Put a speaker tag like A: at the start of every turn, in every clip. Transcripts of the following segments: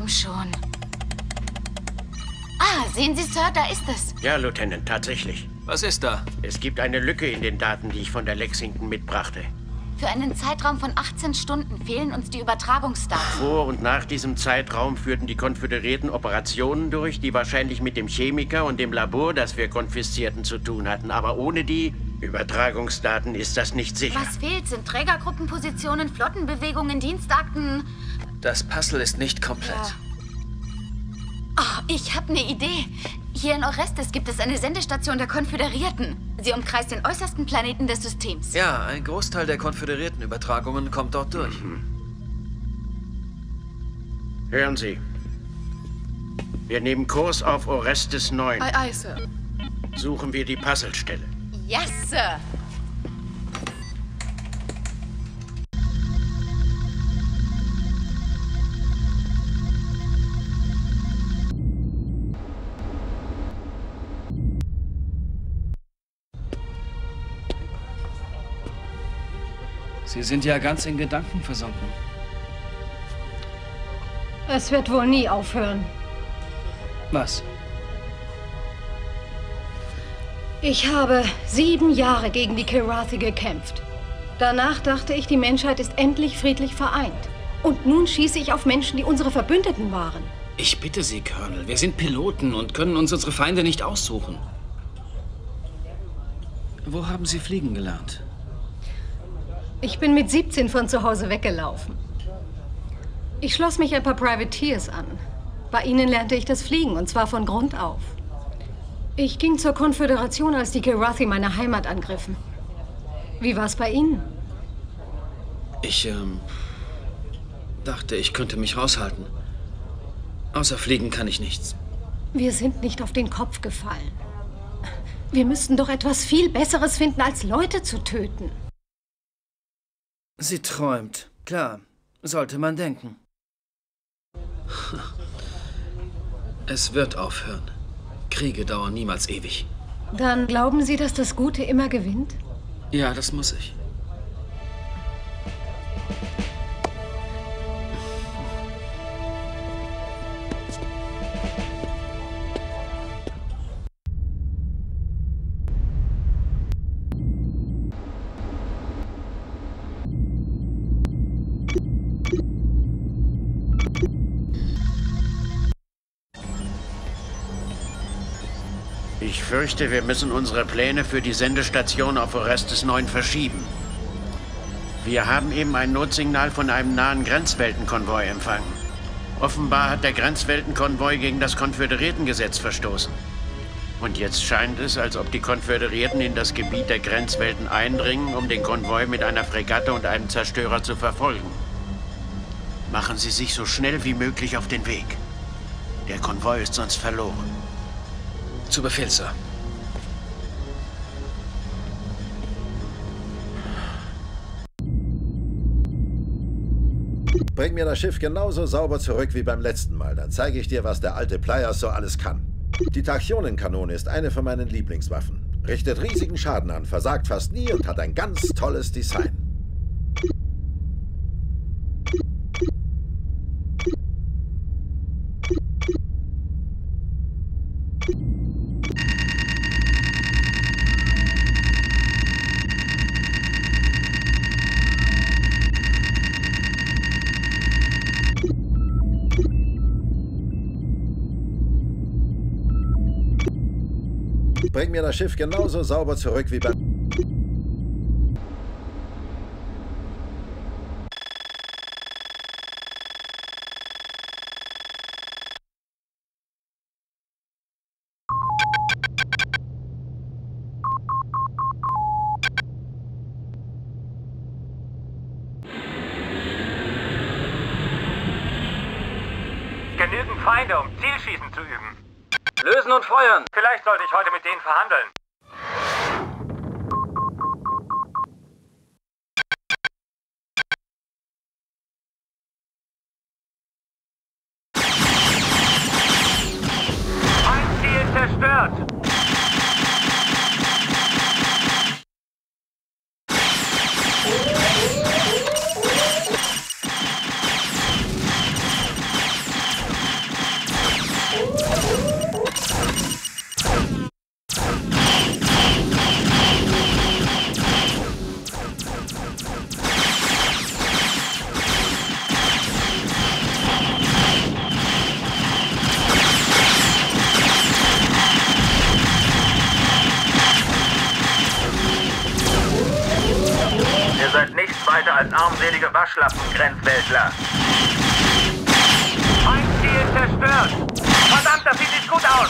A: komm schon. Ah, sehen Sie, Sir, da ist es.
B: Ja, Lieutenant, tatsächlich.
C: Was ist da?
B: Es gibt eine Lücke in den Daten, die ich von der Lexington mitbrachte.
A: Für einen Zeitraum von 18 Stunden fehlen uns die Übertragungsdaten.
B: Vor und nach diesem Zeitraum führten die Konföderierten Operationen durch, die wahrscheinlich mit dem Chemiker und dem Labor, das wir konfiszierten, zu tun hatten. Aber ohne die Übertragungsdaten ist das nicht sicher.
A: Was fehlt, sind Trägergruppenpositionen, Flottenbewegungen, Dienstakten.
C: Das Puzzle ist nicht komplett.
A: Ja. Oh, ich habe eine Idee. Hier in Orestes gibt es eine Sendestation der Konföderierten. Sie umkreist den äußersten Planeten des Systems.
C: Ja, ein Großteil der konföderierten Übertragungen kommt dort durch.
B: Hören Sie. Wir nehmen Kurs auf Orestes 9.
D: Aye, aye, Sir.
B: Suchen wir die Puzzlestelle.
A: Yes, Sir.
C: Sie sind ja ganz in Gedanken versunken.
E: Es wird wohl nie aufhören.
C: Was?
E: Ich habe 7 Jahre gegen die Kilrathi gekämpft. Danach dachte ich, die Menschheit ist endlich friedlich vereint. Und nun schieße ich auf Menschen, die unsere Verbündeten waren.
F: Ich bitte Sie, Colonel, wir sind Piloten und können uns unsere Feinde nicht aussuchen.
C: Wo haben Sie fliegen gelernt?
E: Ich bin mit 17 von zu Hause weggelaufen. Ich schloss mich ein paar Privateers an. Bei ihnen lernte ich das Fliegen, und zwar von Grund auf. Ich ging zur Konföderation, als die Kilrathi meine Heimat angriffen. Wie war's bei Ihnen?
F: Ich, dachte, ich könnte mich raushalten. Außer fliegen kann ich nichts.
E: Wir sind nicht auf den Kopf gefallen. Wir müssten doch etwas viel Besseres finden, als Leute zu töten.
C: Sie träumt. Klar, sollte man denken.
F: Es wird aufhören. Kriege dauern niemals ewig.
E: Dann glauben Sie, dass das Gute immer gewinnt?
F: Ja, das muss ich.
B: Ich fürchte, wir müssen unsere Pläne für die Sendestation auf Orestes 9 verschieben. Wir haben eben ein Notsignal von einem nahen Grenzweltenkonvoi empfangen. Offenbar hat der Grenzweltenkonvoi gegen das Konföderiertengesetz verstoßen. Und jetzt scheint es, als ob die Konföderierten in das Gebiet der Grenzwelten eindringen, um den Konvoi mit einer Fregatte und einem Zerstörer zu verfolgen. Machen Sie sich so schnell wie möglich auf den Weg. Der Konvoi ist sonst verloren.
F: Zu Befehl, Sir.
G: Bring mir das Schiff genauso sauber zurück wie beim letzten Mal. Dann zeige ich dir, was der alte Pliers so alles kann. Die Tachionenkanone ist eine von meinen Lieblingswaffen. Richtet riesigen Schaden an, versagt fast nie und hat ein ganz tolles Design. Bring mir das Schiff genauso sauber zurück wie beim...
H: Genügend Feinde, um Zielschießen zu üben.
C: Lösen und feuern!
H: Vielleicht sollte ich heute mit denen verhandeln. Feindziel zerstört! seid nichts weiter als armselige Waschlappen, Grenzweltler. Feindziel zerstört! Verdammt, das sieht nicht gut aus!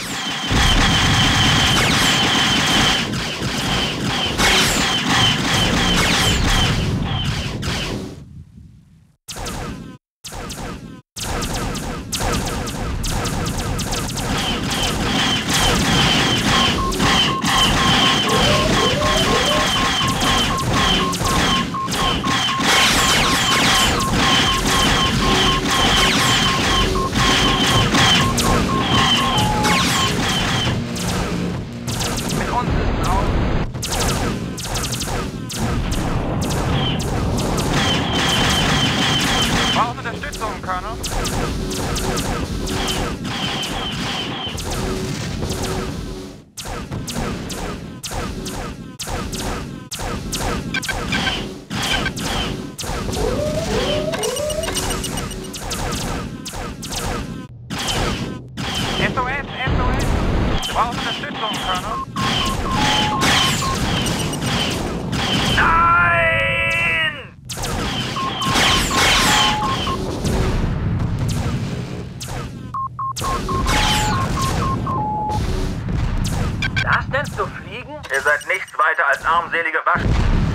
H: Das nennst du Fliegen? Ihr seid nichts weiter als armselige Wasch...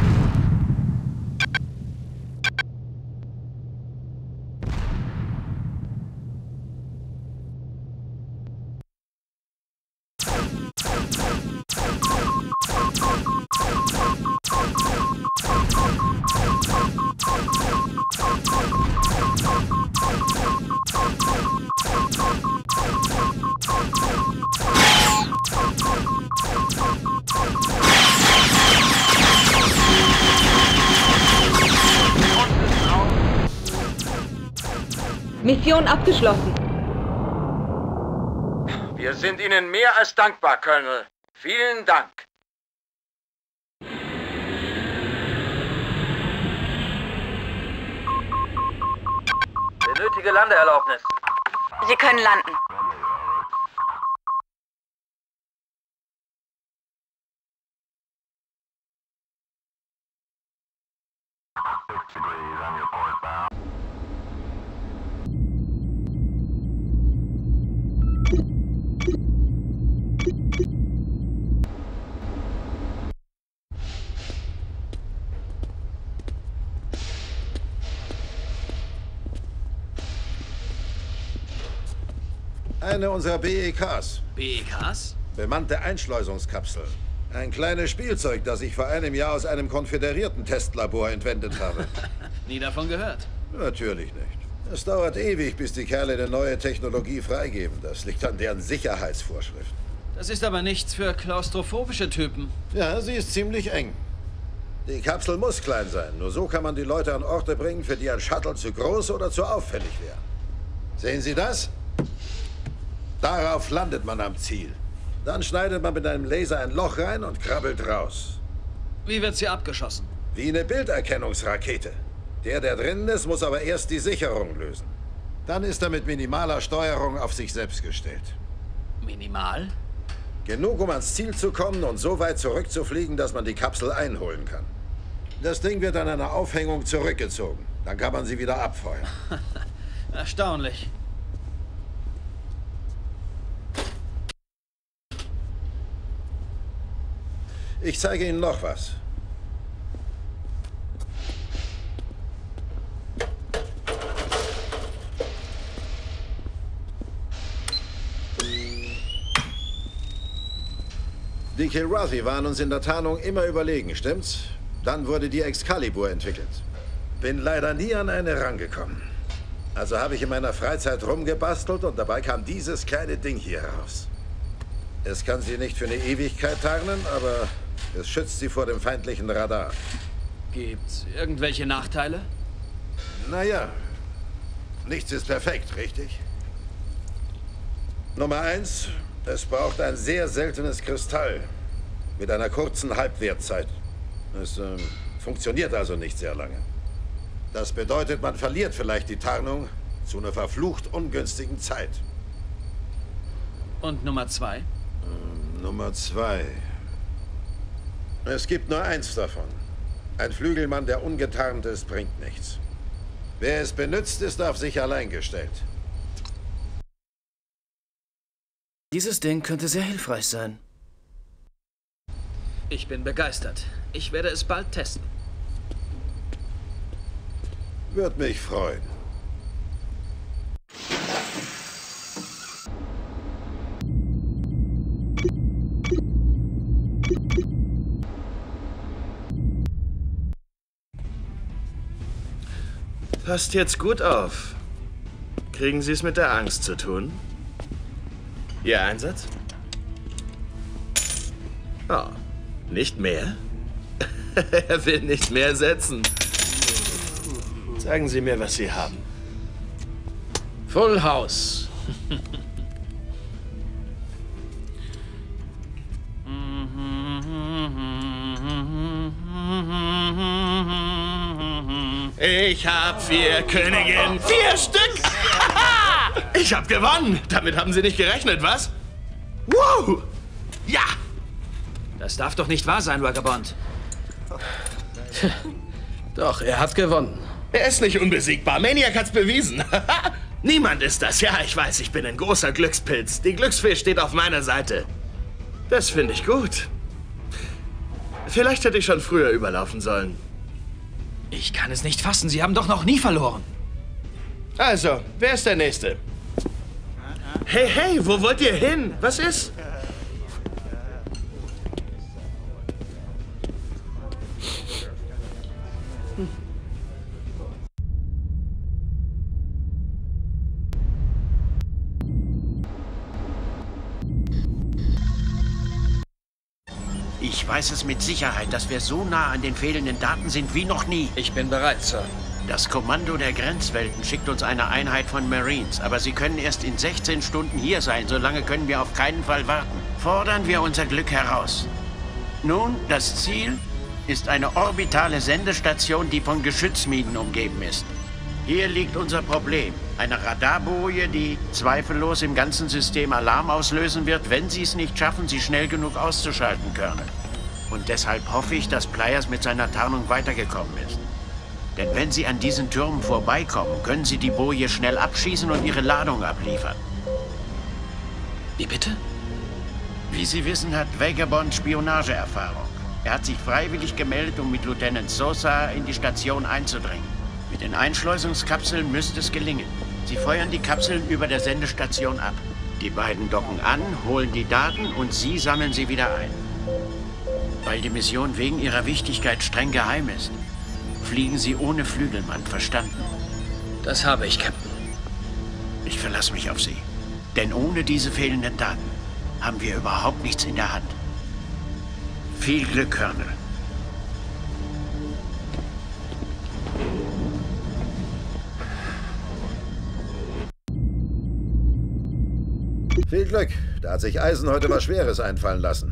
D: Mission abgeschlossen.
I: Wir sind Ihnen mehr als dankbar, Colonel. Vielen Dank.
H: Benötige Landeerlaubnis.
A: Sie können landen.
G: Eine unserer BEKs.
F: BEKs?
G: Bemannte Einschleusungskapsel. Ein kleines Spielzeug, das ich vor einem Jahr aus einem konföderierten Testlabor entwendet habe.
C: Nie davon gehört.
G: Natürlich nicht. Es dauert ewig, bis die Kerle eine neue Technologie freigeben. Das liegt an deren Sicherheitsvorschriften.
C: Das ist aber nichts für klaustrophobische Typen.
G: Ja, sie ist ziemlich eng. Die Kapsel muss klein sein. Nur so kann man die Leute an Orte bringen, für die ein Shuttle zu groß oder zu auffällig wäre. Sehen Sie das? Darauf landet man am Ziel. Dann schneidet man mit einem Laser ein Loch rein und krabbelt raus.
C: Wie wird sie abgeschossen?
G: Wie eine Bilderkennungsrakete. Der drin ist, muss aber erst die Sicherung lösen. Dann ist er mit minimaler Steuerung auf sich selbst gestellt.
C: Minimal?
G: Genug, um ans Ziel zu kommen und so weit zurückzufliegen, dass man die Kapsel einholen kann. Das Ding wird an einer Aufhängung zurückgezogen. Dann kann man sie wieder abfeuern.
C: Erstaunlich.
G: Ich zeige Ihnen noch was. Die Kilrathi waren uns in der Tarnung immer überlegen, stimmt's? Dann wurde die Excalibur entwickelt. Bin leider nie an eine rangekommen. Also habe ich in meiner Freizeit rumgebastelt und dabei kam dieses kleine Ding hier heraus. Es kann sie nicht für eine Ewigkeit tarnen, aber es schützt sie vor dem feindlichen Radar.
C: Gibt's irgendwelche Nachteile?
G: Naja, nichts ist perfekt, richtig? Nummer 1, es braucht ein sehr seltenes Kristall mit einer kurzen Halbwertzeit. Es funktioniert also nicht sehr lange. Das bedeutet, man verliert vielleicht die Tarnung zu einer verflucht ungünstigen Zeit.
C: Und Nummer 2?
G: Nummer 2. Es gibt nur eins davon. Ein Flügelmann, der ungetarnt ist, bringt nichts. Wer es benutzt, ist auf sich allein gestellt.
C: Dieses Ding könnte sehr hilfreich sein.
F: Ich bin begeistert. Ich werde es bald testen.
G: Würde mich freuen.
D: Passt jetzt gut auf. Kriegen Sie es mit der Angst zu tun? Ihr Einsatz? Oh, nicht mehr? Er will nicht mehr setzen. Sagen Sie mir, was Sie haben.
F: Full House.
D: Ich hab 4 Königinnen. 4 Stück! Ich hab gewonnen. Damit haben Sie nicht gerechnet, was? Wow! Ja!
F: Das darf doch nicht wahr sein, Vagabond.
C: Doch, er hat gewonnen.
D: Er ist nicht unbesiegbar. Maniac hat's bewiesen. Niemand ist das. Ja, ich weiß, ich bin ein großer Glückspilz. Die Glücksfee steht auf meiner Seite. Das finde ich gut. Vielleicht hätte ich schon früher überlaufen sollen.
F: Ich kann es nicht fassen. Sie haben doch noch nie verloren.
D: Also, wer ist der Nächste? Hey, hey, wo wollt ihr hin? Was ist?
B: Ich weiß es mit Sicherheit, dass wir so nah an den fehlenden Daten sind wie noch nie.
F: Ich bin bereit, Sir.
B: Das Kommando der Grenzwelten schickt uns eine Einheit von Marines, aber sie können erst in 16 Stunden hier sein. So lange können wir auf keinen Fall warten. Fordern wir unser Glück heraus. Nun, das Ziel ist eine orbitale Sendestation, die von Geschützminen umgeben ist. Hier liegt unser Problem. Eine Radarboje, die zweifellos im ganzen System Alarm auslösen wird, wenn sie es nicht schaffen, sie schnell genug auszuschalten können. Und deshalb hoffe ich, dass Pliers mit seiner Tarnung weitergekommen ist. Denn wenn sie an diesen Türmen vorbeikommen, können sie die Boje schnell abschießen und ihre Ladung abliefern.
F: Wie bitte?
B: Wie Sie wissen, hat Vagabond Spionageerfahrung. Er hat sich freiwillig gemeldet, um mit Lieutenant Sosa in die Station einzudringen. Mit den Einschleusungskapseln müsste es gelingen. Sie feuern die Kapseln über der Sendestation ab. Die beiden docken an, holen die Daten und Sie sammeln sie wieder ein. Weil die Mission wegen ihrer Wichtigkeit streng geheim ist, fliegen Sie ohne Flügelmann, verstanden?
F: Das habe ich, Captain.
B: Ich verlasse mich auf Sie. Denn ohne diese fehlenden Daten haben wir überhaupt nichts in der Hand. Viel Glück, Colonel.
G: Viel Glück. Da hat sich Eisen heute was Schweres einfallen lassen.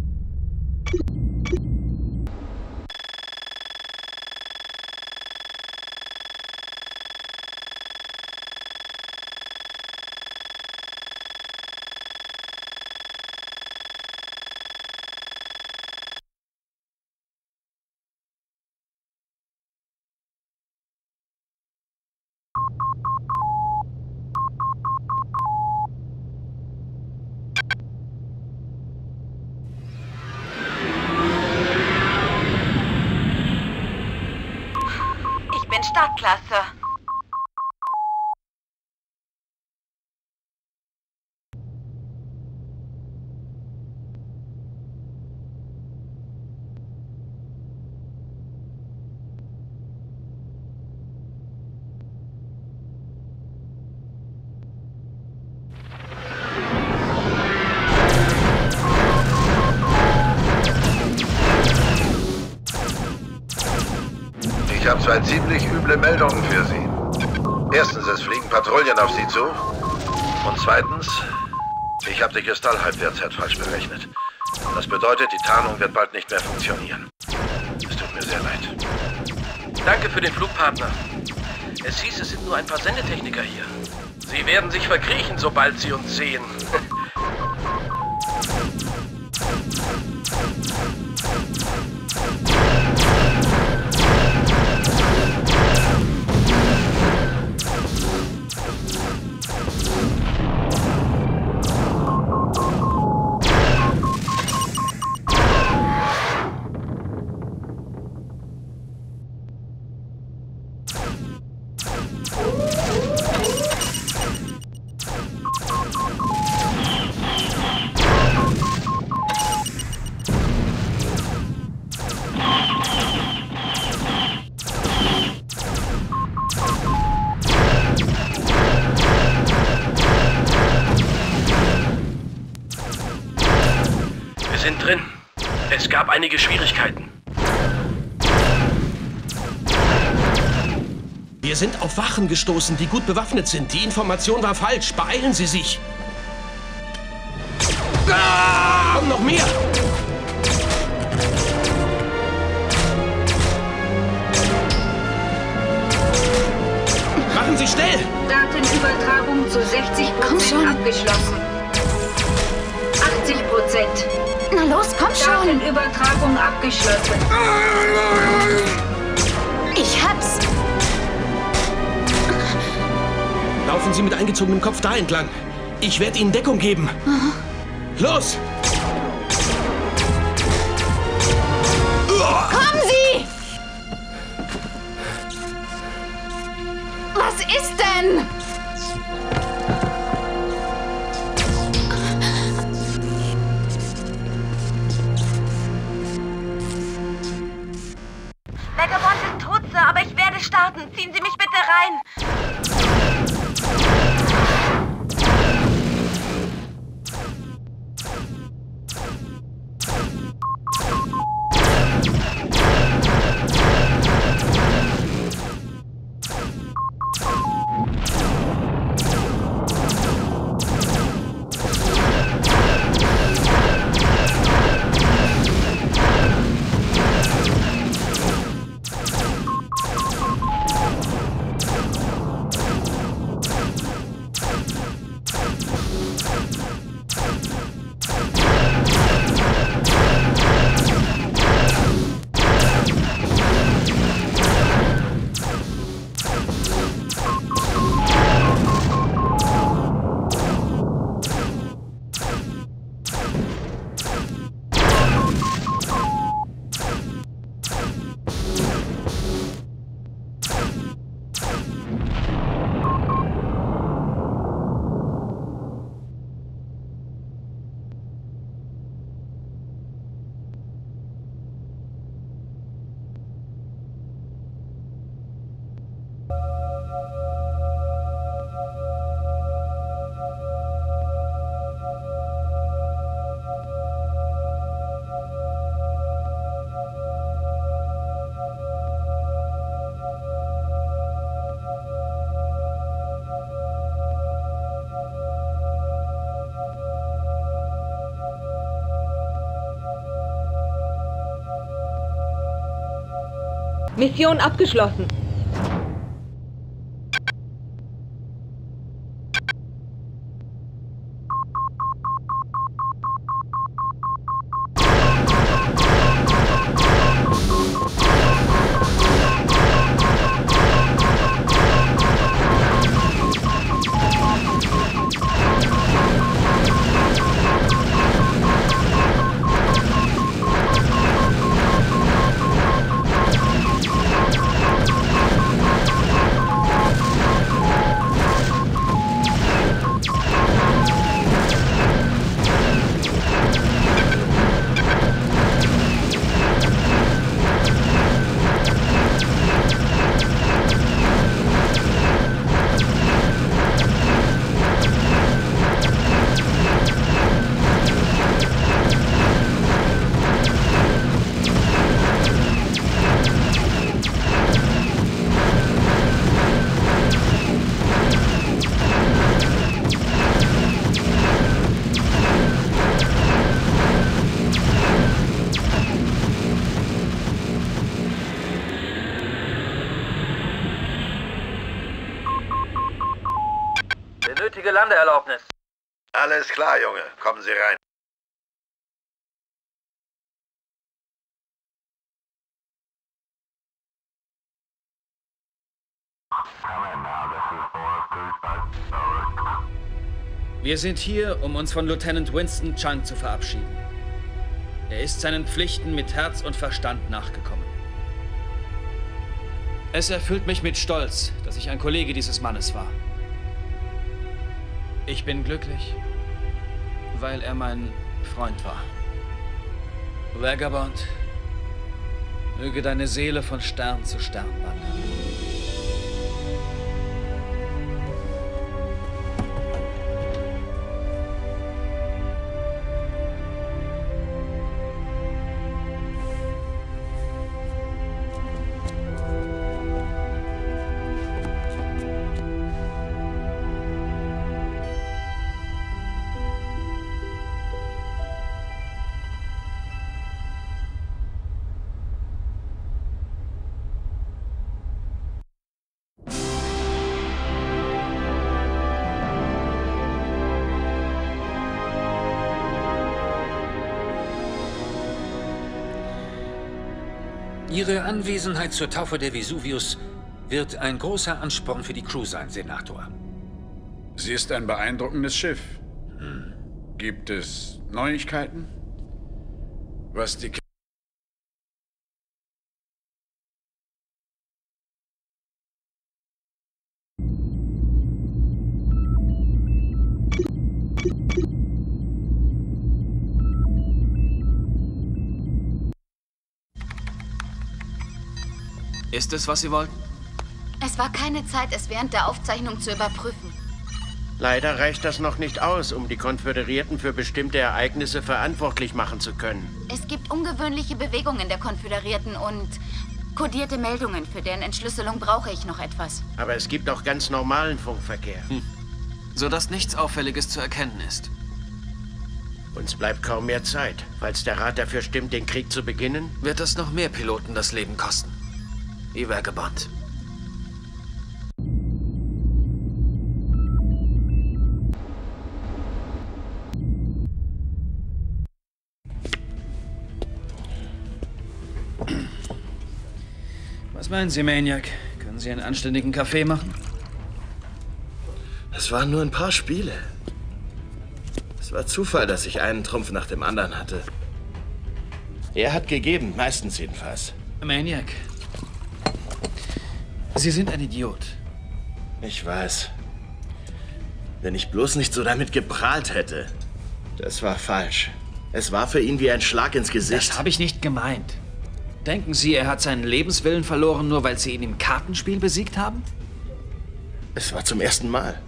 A: Ich bin startklar, Sir.
G: Ich habe 2 ziemlich üble Meldungen für Sie. Erstens, es fliegen Patrouillen auf Sie zu. Und zweitens, ich habe die Kristallhalbwertzeit falsch berechnet. Das bedeutet, die Tarnung wird bald nicht mehr funktionieren. Es tut mir sehr leid.
H: Danke für den Flugpartner. Es hieß, es sind nur ein paar Sendetechniker hier. Sie werden sich verkriechen, sobald sie uns sehen. Wir sind drin. Es gab einige Schwierigkeiten.
D: Wir sind auf Wachen gestoßen, die gut bewaffnet sind. Die Information war falsch. Beeilen Sie sich. Ah! Und noch mehr! Machen Sie schnell!
J: Datenübertragung zu 60% abgeschlossen. 80%.
A: Na los, komm schon!
J: Datenübertragung abgeschlossen.
A: Ich hab's!
D: Laufen Sie mit eingezogenem Kopf da entlang. Ich werde Ihnen Deckung geben. Los!
A: Kommen Sie! Was ist denn?
K: Vagabond ist tot, Sir, aber ich werde starten. Ziehen Sie mich bitte rein.
J: Mission abgeschlossen.
I: Benötige Landeerlaubnis.
G: Alles klar, Junge. Kommen Sie rein.
C: Wir sind hier, um uns von Lieutenant Winston Chang zu verabschieden. Er ist seinen Pflichten mit Herz und Verstand nachgekommen. Es erfüllt mich mit Stolz, dass ich ein Kollege dieses Mannes war. Ich bin glücklich, weil er mein Freund war. Vagabond, möge deine Seele von Stern zu Stern wandern.
L: Ihre Anwesenheit zur Taufe der Vesuvius wird ein großer Ansporn für die Crew sein, Senator.
M: Sie ist ein beeindruckendes Schiff. Gibt es Neuigkeiten? Was die...
C: Ist es, was Sie wollten?
A: Es war keine Zeit, es während der Aufzeichnung zu überprüfen.
B: Leider reicht das noch nicht aus, um die Konföderierten für bestimmte Ereignisse verantwortlich machen zu können.
A: Es gibt ungewöhnliche Bewegungen der Konföderierten und kodierte Meldungen, für deren Entschlüsselung brauche ich noch etwas.
B: Aber es gibt auch ganz normalen Funkverkehr.
C: Sodass nichts Auffälliges zu erkennen ist.
B: Uns bleibt kaum mehr Zeit. Falls der Rat dafür stimmt, den Krieg zu beginnen,
C: wird es noch mehr Piloten das Leben kosten. Wie Vagabond. Was meinen Sie, Maniac? Können Sie einen anständigen Kaffee machen?
D: Es waren nur ein paar Spiele. Es war Zufall, dass ich einen Trumpf nach dem anderen hatte. Er hat gegeben, meistens jedenfalls.
C: Maniac. Sie sind ein Idiot.
D: Ich weiß. Wenn ich bloß nicht so damit geprahlt hätte. Das war falsch. Es war für ihn wie ein Schlag ins Gesicht.
C: Das habe ich nicht gemeint. Denken Sie, er hat seinen Lebenswillen verloren, nur weil Sie ihn im Kartenspiel besiegt haben?
D: Es war zum ersten Mal.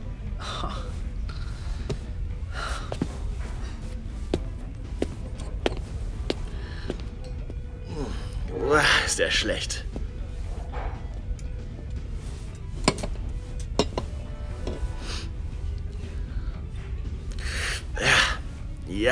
D: Ist der schlecht. Ja.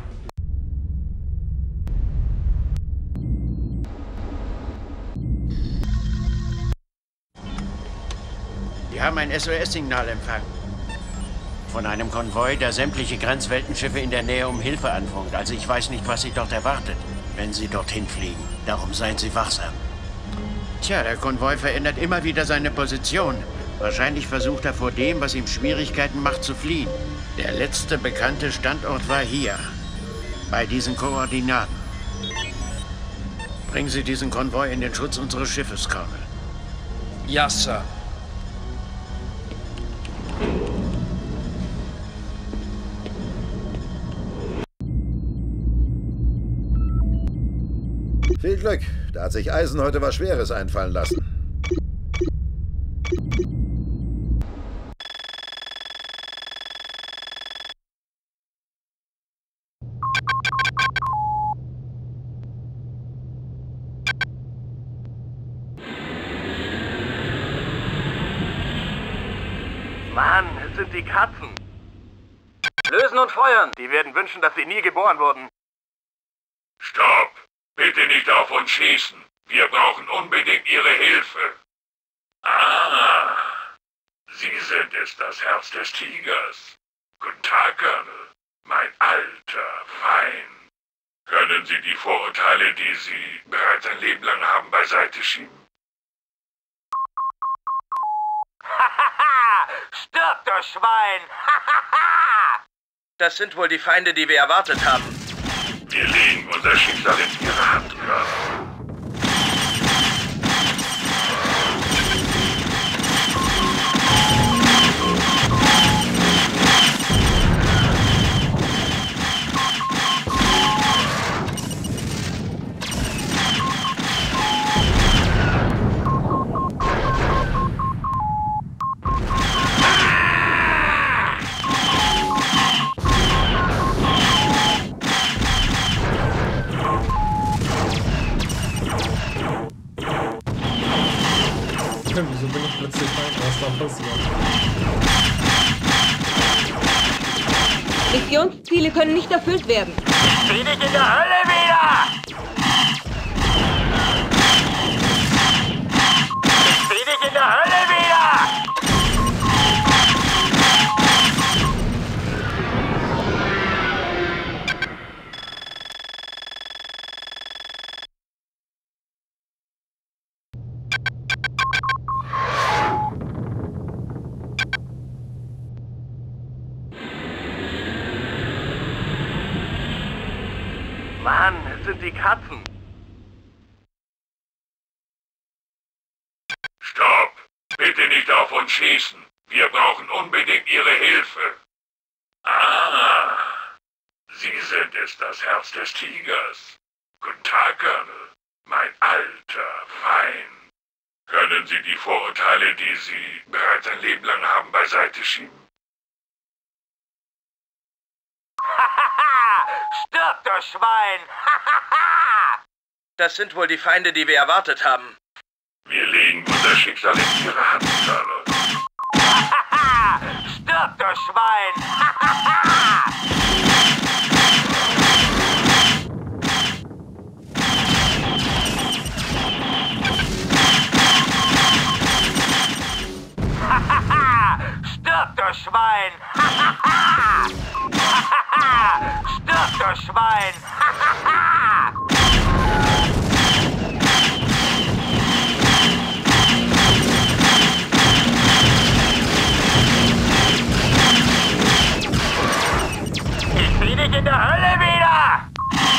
B: Wir haben ein SOS-Signal empfangen. Von einem Konvoi, der sämtliche Grenzweltenschiffe in der Nähe um Hilfe anfunkt. Also ich weiß nicht, was Sie dort erwartet, wenn Sie dorthin fliegen. Darum seien Sie wachsam. Tja, der Konvoi verändert immer wieder seine Position. Wahrscheinlich versucht er vor dem, was ihm Schwierigkeiten macht, zu fliehen. Der letzte bekannte Standort war hier. Bei diesen Koordinaten. Bringen Sie diesen Konvoi in den Schutz unseres Schiffes, Colonel.
C: Ja, Sir.
G: Viel Glück. Da hat sich Eisen heute was Schweres einfallen lassen.
I: Mann, es sind die Katzen. Lösen und feuern. Die werden wünschen, dass sie nie geboren wurden.
N: Stopp! Bitte nicht auf uns schießen. Wir brauchen unbedingt Ihre Hilfe. Ah, Sie sind es, das Herz des Tigers. Guten Tag, Colonel. Mein alter Feind. Können Sie die Vorurteile, die Sie bereits ein Leben lang haben, beiseite schieben?
I: Hahaha! Stirb, du Schwein! Hahaha!
H: Das sind wohl die Feinde, die wir erwartet haben.
N: Wir legen unser Schicksal in Ihre Hand, Colonel.
O: bin ich plötzlich rein. Was da passiert?
J: Missionsziele können nicht erfüllt werden.
I: Sieh dich in der Hölle wieder! Sieh dich in der Hölle wieder! Mann, es sind die Katzen.
N: Stopp! Bitte nicht auf uns schießen. Wir brauchen unbedingt Ihre Hilfe. Ah, Sie sind es, das Herz des Tigers. Guten Tag, Colonel. Mein alter Feind. Können Sie die Vorurteile, die Sie bereits ein Leben lang haben, beiseite schieben?
I: Stirb, du Schwein!
H: Das sind wohl die Feinde, die wir erwartet haben.
N: Wir legen unser Schicksal in Ihre Hand, Colonel.
I: Stirb, du Schwein! Stirb, du Schwein! Stirb, du Schwein! Ich sehe dich in der Hölle wieder!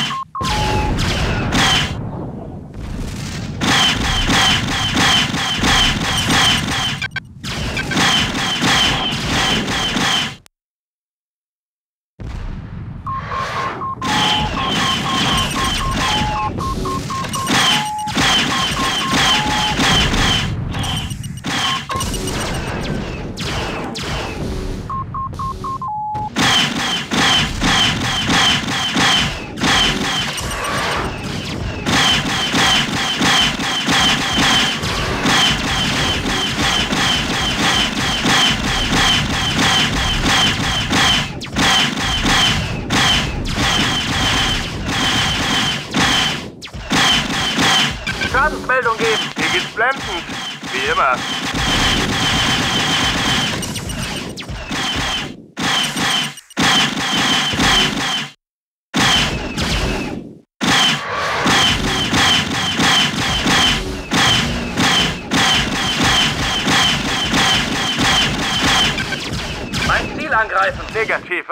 I: Schadensmeldung geben. Hier geht's blendend. Wie immer.
H: Mein Ziel angreifen.
I: Negativ,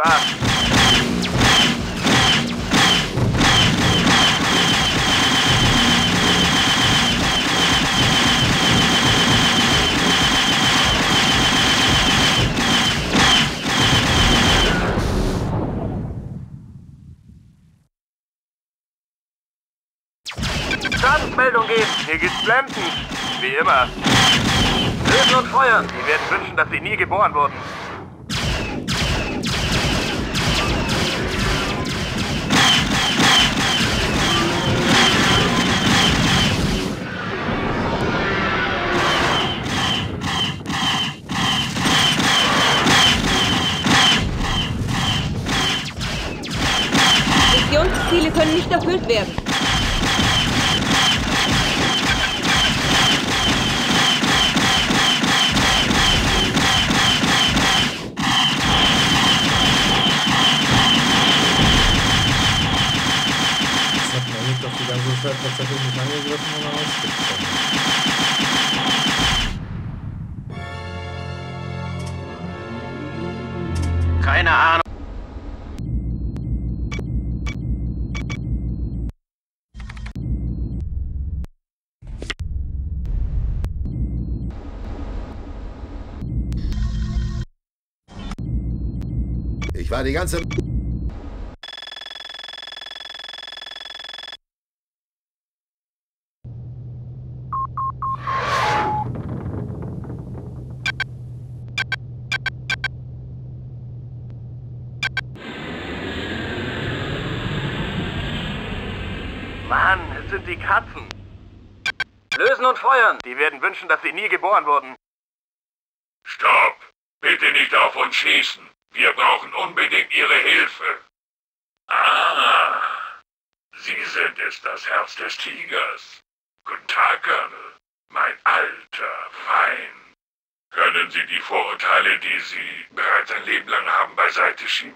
I: Schadensmeldung geben. Hier geht's blendend. Wie immer.
H: Lösen und feuern.
I: Sie werden wünschen, dass sie nie geboren wurden.
J: Missionsziele können nicht erfüllt werden.
O: Doch die ganze Zeit tatsächlich nicht angegriffen oder was?
B: Keine Ahnung.
G: Ich war die ganze...
I: Mann, es sind die Katzen.
H: Lösen und feuern.
I: Die werden wünschen, dass sie nie geboren wurden.
N: Stopp! Bitte nicht auf uns schießen. Wir brauchen unbedingt Ihre Hilfe. Ah, Sie sind es, das Herz des Tigers. Guten Tag, Colonel. Mein alter Feind. Können Sie die Vorurteile, die Sie bereits ein Leben lang haben, beiseite schieben?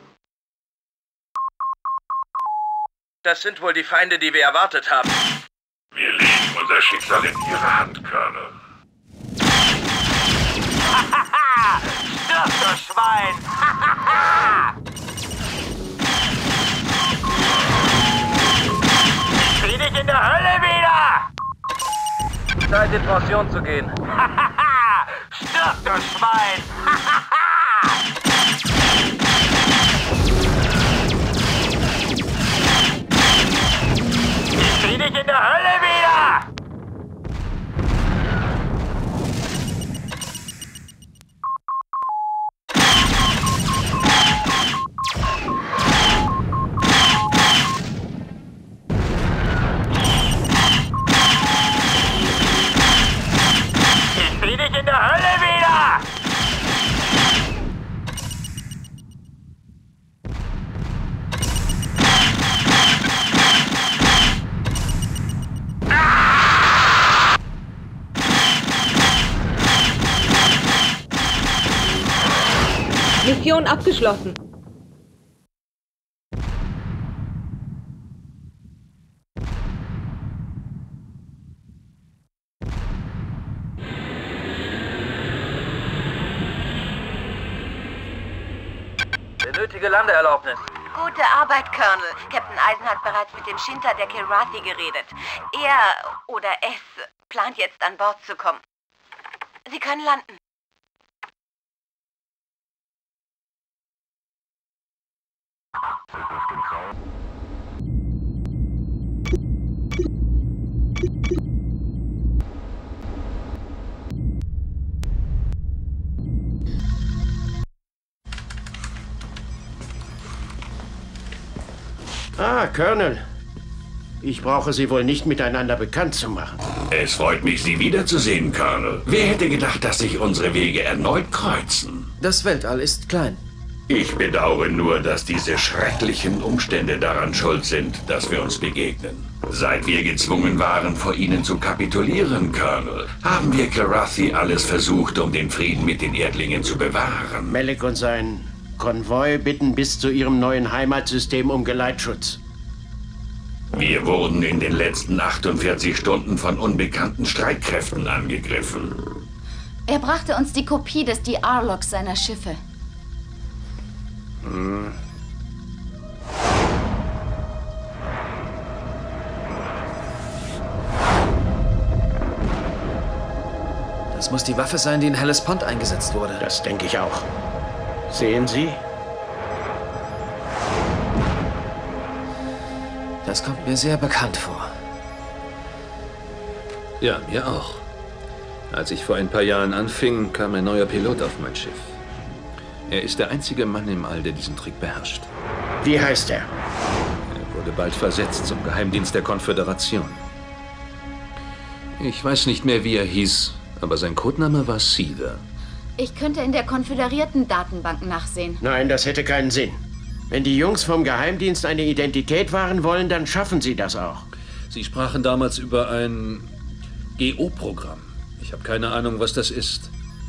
H: Das sind wohl die Feinde, die wir erwartet haben.
N: Wir legen unser Schicksal in Ihre Hand, Colonel.
I: Stirb, du Schwein! Sieh dich in der Hölle wieder!
H: Zeit, in Pension zu gehen.
I: Stirb, du Schwein! Sieh dich in der Hölle wieder! Sieh dich in der Hölle wieder!
J: Mission abgeschlossen.
H: Benötige Landeerlaubnis.
K: Gute Arbeit, Colonel. Captain Eisen hat bereits mit dem Shinta der Kilrathi geredet. Er oder es plant jetzt an Bord zu kommen. Sie können landen.
B: Ah, Colonel. Ich brauche Sie wohl nicht miteinander bekannt zu machen.
N: Es freut mich, Sie wiederzusehen, Colonel. Wer hätte gedacht, dass sich unsere Wege erneut kreuzen?
C: Das Weltall ist klein.
N: Ich bedauere nur, dass diese schrecklichen Umstände daran schuld sind, dass wir uns begegnen. Seit wir gezwungen waren, vor Ihnen zu kapitulieren, Colonel, haben wir Kilrathi alles versucht, um den Frieden mit den Erdlingen zu bewahren.
B: Melek und sein Konvoi bitten bis zu ihrem neuen Heimatsystem um Geleitschutz.
N: Wir wurden in den letzten 48 Stunden von unbekannten Streitkräften angegriffen.
A: Er brachte uns die Kopie des DR-Logs seiner Schiffe.
C: Das muss die Waffe sein, die in Hellespont eingesetzt wurde.
B: Das denke ich auch. Sehen Sie?
C: Das kommt mir sehr bekannt vor.
F: Ja, mir auch. Als ich vor ein paar Jahren anfing, kam ein neuer Pilot auf mein Schiff. Er ist der einzige Mann im All, der diesen Trick beherrscht.
B: Wie heißt er?
F: Er wurde bald versetzt zum Geheimdienst der Konföderation. Ich weiß nicht mehr, wie er hieß, aber sein Codename war Cedar.
A: Ich könnte in der konföderierten Datenbank nachsehen.
B: Nein, das hätte keinen Sinn. Wenn die Jungs vom Geheimdienst eine Identität wahren wollen, dann schaffen sie das auch.
F: Sie sprachen damals über ein GO-Programm. Ich habe keine Ahnung, was das ist.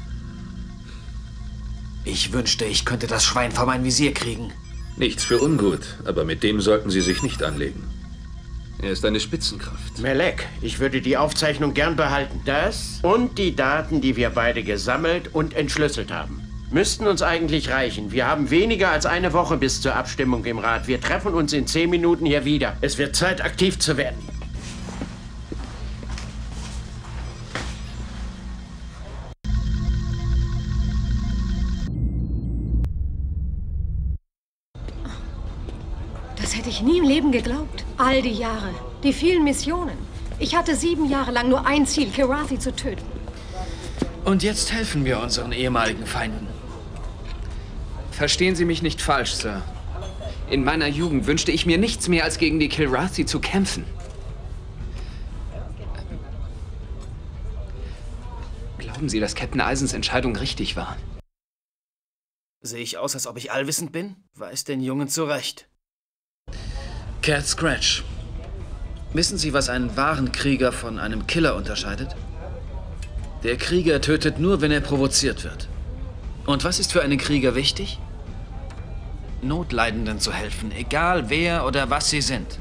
C: Ich wünschte, ich könnte das Schwein vor mein Visier kriegen.
F: Nichts für ungut, aber mit dem sollten Sie sich nicht anlegen. Er ist eine Spitzenkraft.
B: Melek, ich würde die Aufzeichnung gern behalten. Das und die Daten, die wir beide gesammelt und entschlüsselt haben, müssten uns eigentlich reichen. Wir haben weniger als eine Woche bis zur Abstimmung im Rat. Wir treffen uns in 10 Minuten hier wieder. Es wird Zeit, aktiv zu werden.
E: Das hätte ich nie im Leben geglaubt. All die Jahre, die vielen Missionen. Ich hatte 7 Jahre lang nur ein Ziel, Kilrathi zu töten.
C: Und jetzt helfen wir unseren ehemaligen Feinden.
P: Verstehen Sie mich nicht falsch, Sir. In meiner Jugend wünschte ich mir nichts mehr, als gegen die Kilrathi zu kämpfen. Glauben glauben Sie, dass Captain Eisens Entscheidung richtig war?
C: Sehe ich aus, als ob ich allwissend bin? Weiß den Jungen zurecht. Cat Scratch. Wissen Sie, was einen wahren Krieger von einem Killer unterscheidet? Der Krieger tötet nur, wenn er provoziert wird. Und was ist für einen Krieger wichtig? Notleidenden zu helfen, egal wer oder was sie sind.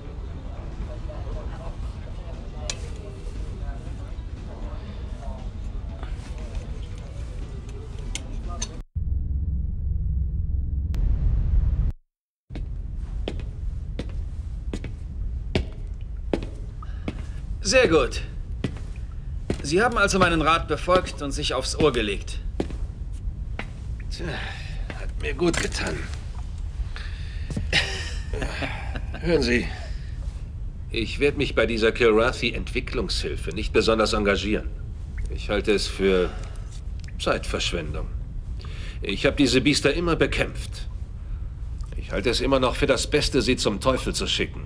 C: Sehr gut. Sie haben also meinen Rat befolgt und sich aufs Ohr gelegt.
D: Tja, hat mir gut getan. Hören Sie.
F: Ich werde mich bei dieser Kilrathi-Entwicklungshilfe nicht besonders engagieren. Ich halte es für Zeitverschwendung. Ich habe diese Biester immer bekämpft. Ich halte es immer noch für das Beste, sie zum Teufel zu schicken.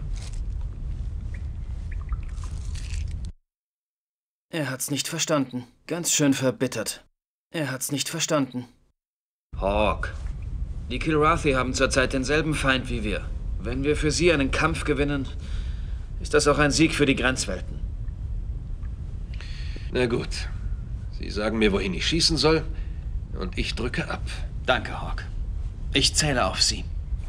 C: Er hat's nicht verstanden. Ganz schön verbittert. Er hat's nicht verstanden. Hawk. Die Kilrathi haben zurzeit denselben Feind wie wir. Wenn wir für sie einen Kampf gewinnen, ist das auch ein Sieg für die Grenzwelten.
F: Na gut. Sie sagen mir, wohin ich schießen soll, und ich drücke ab.
C: Danke, Hawk. Ich zähle auf Sie.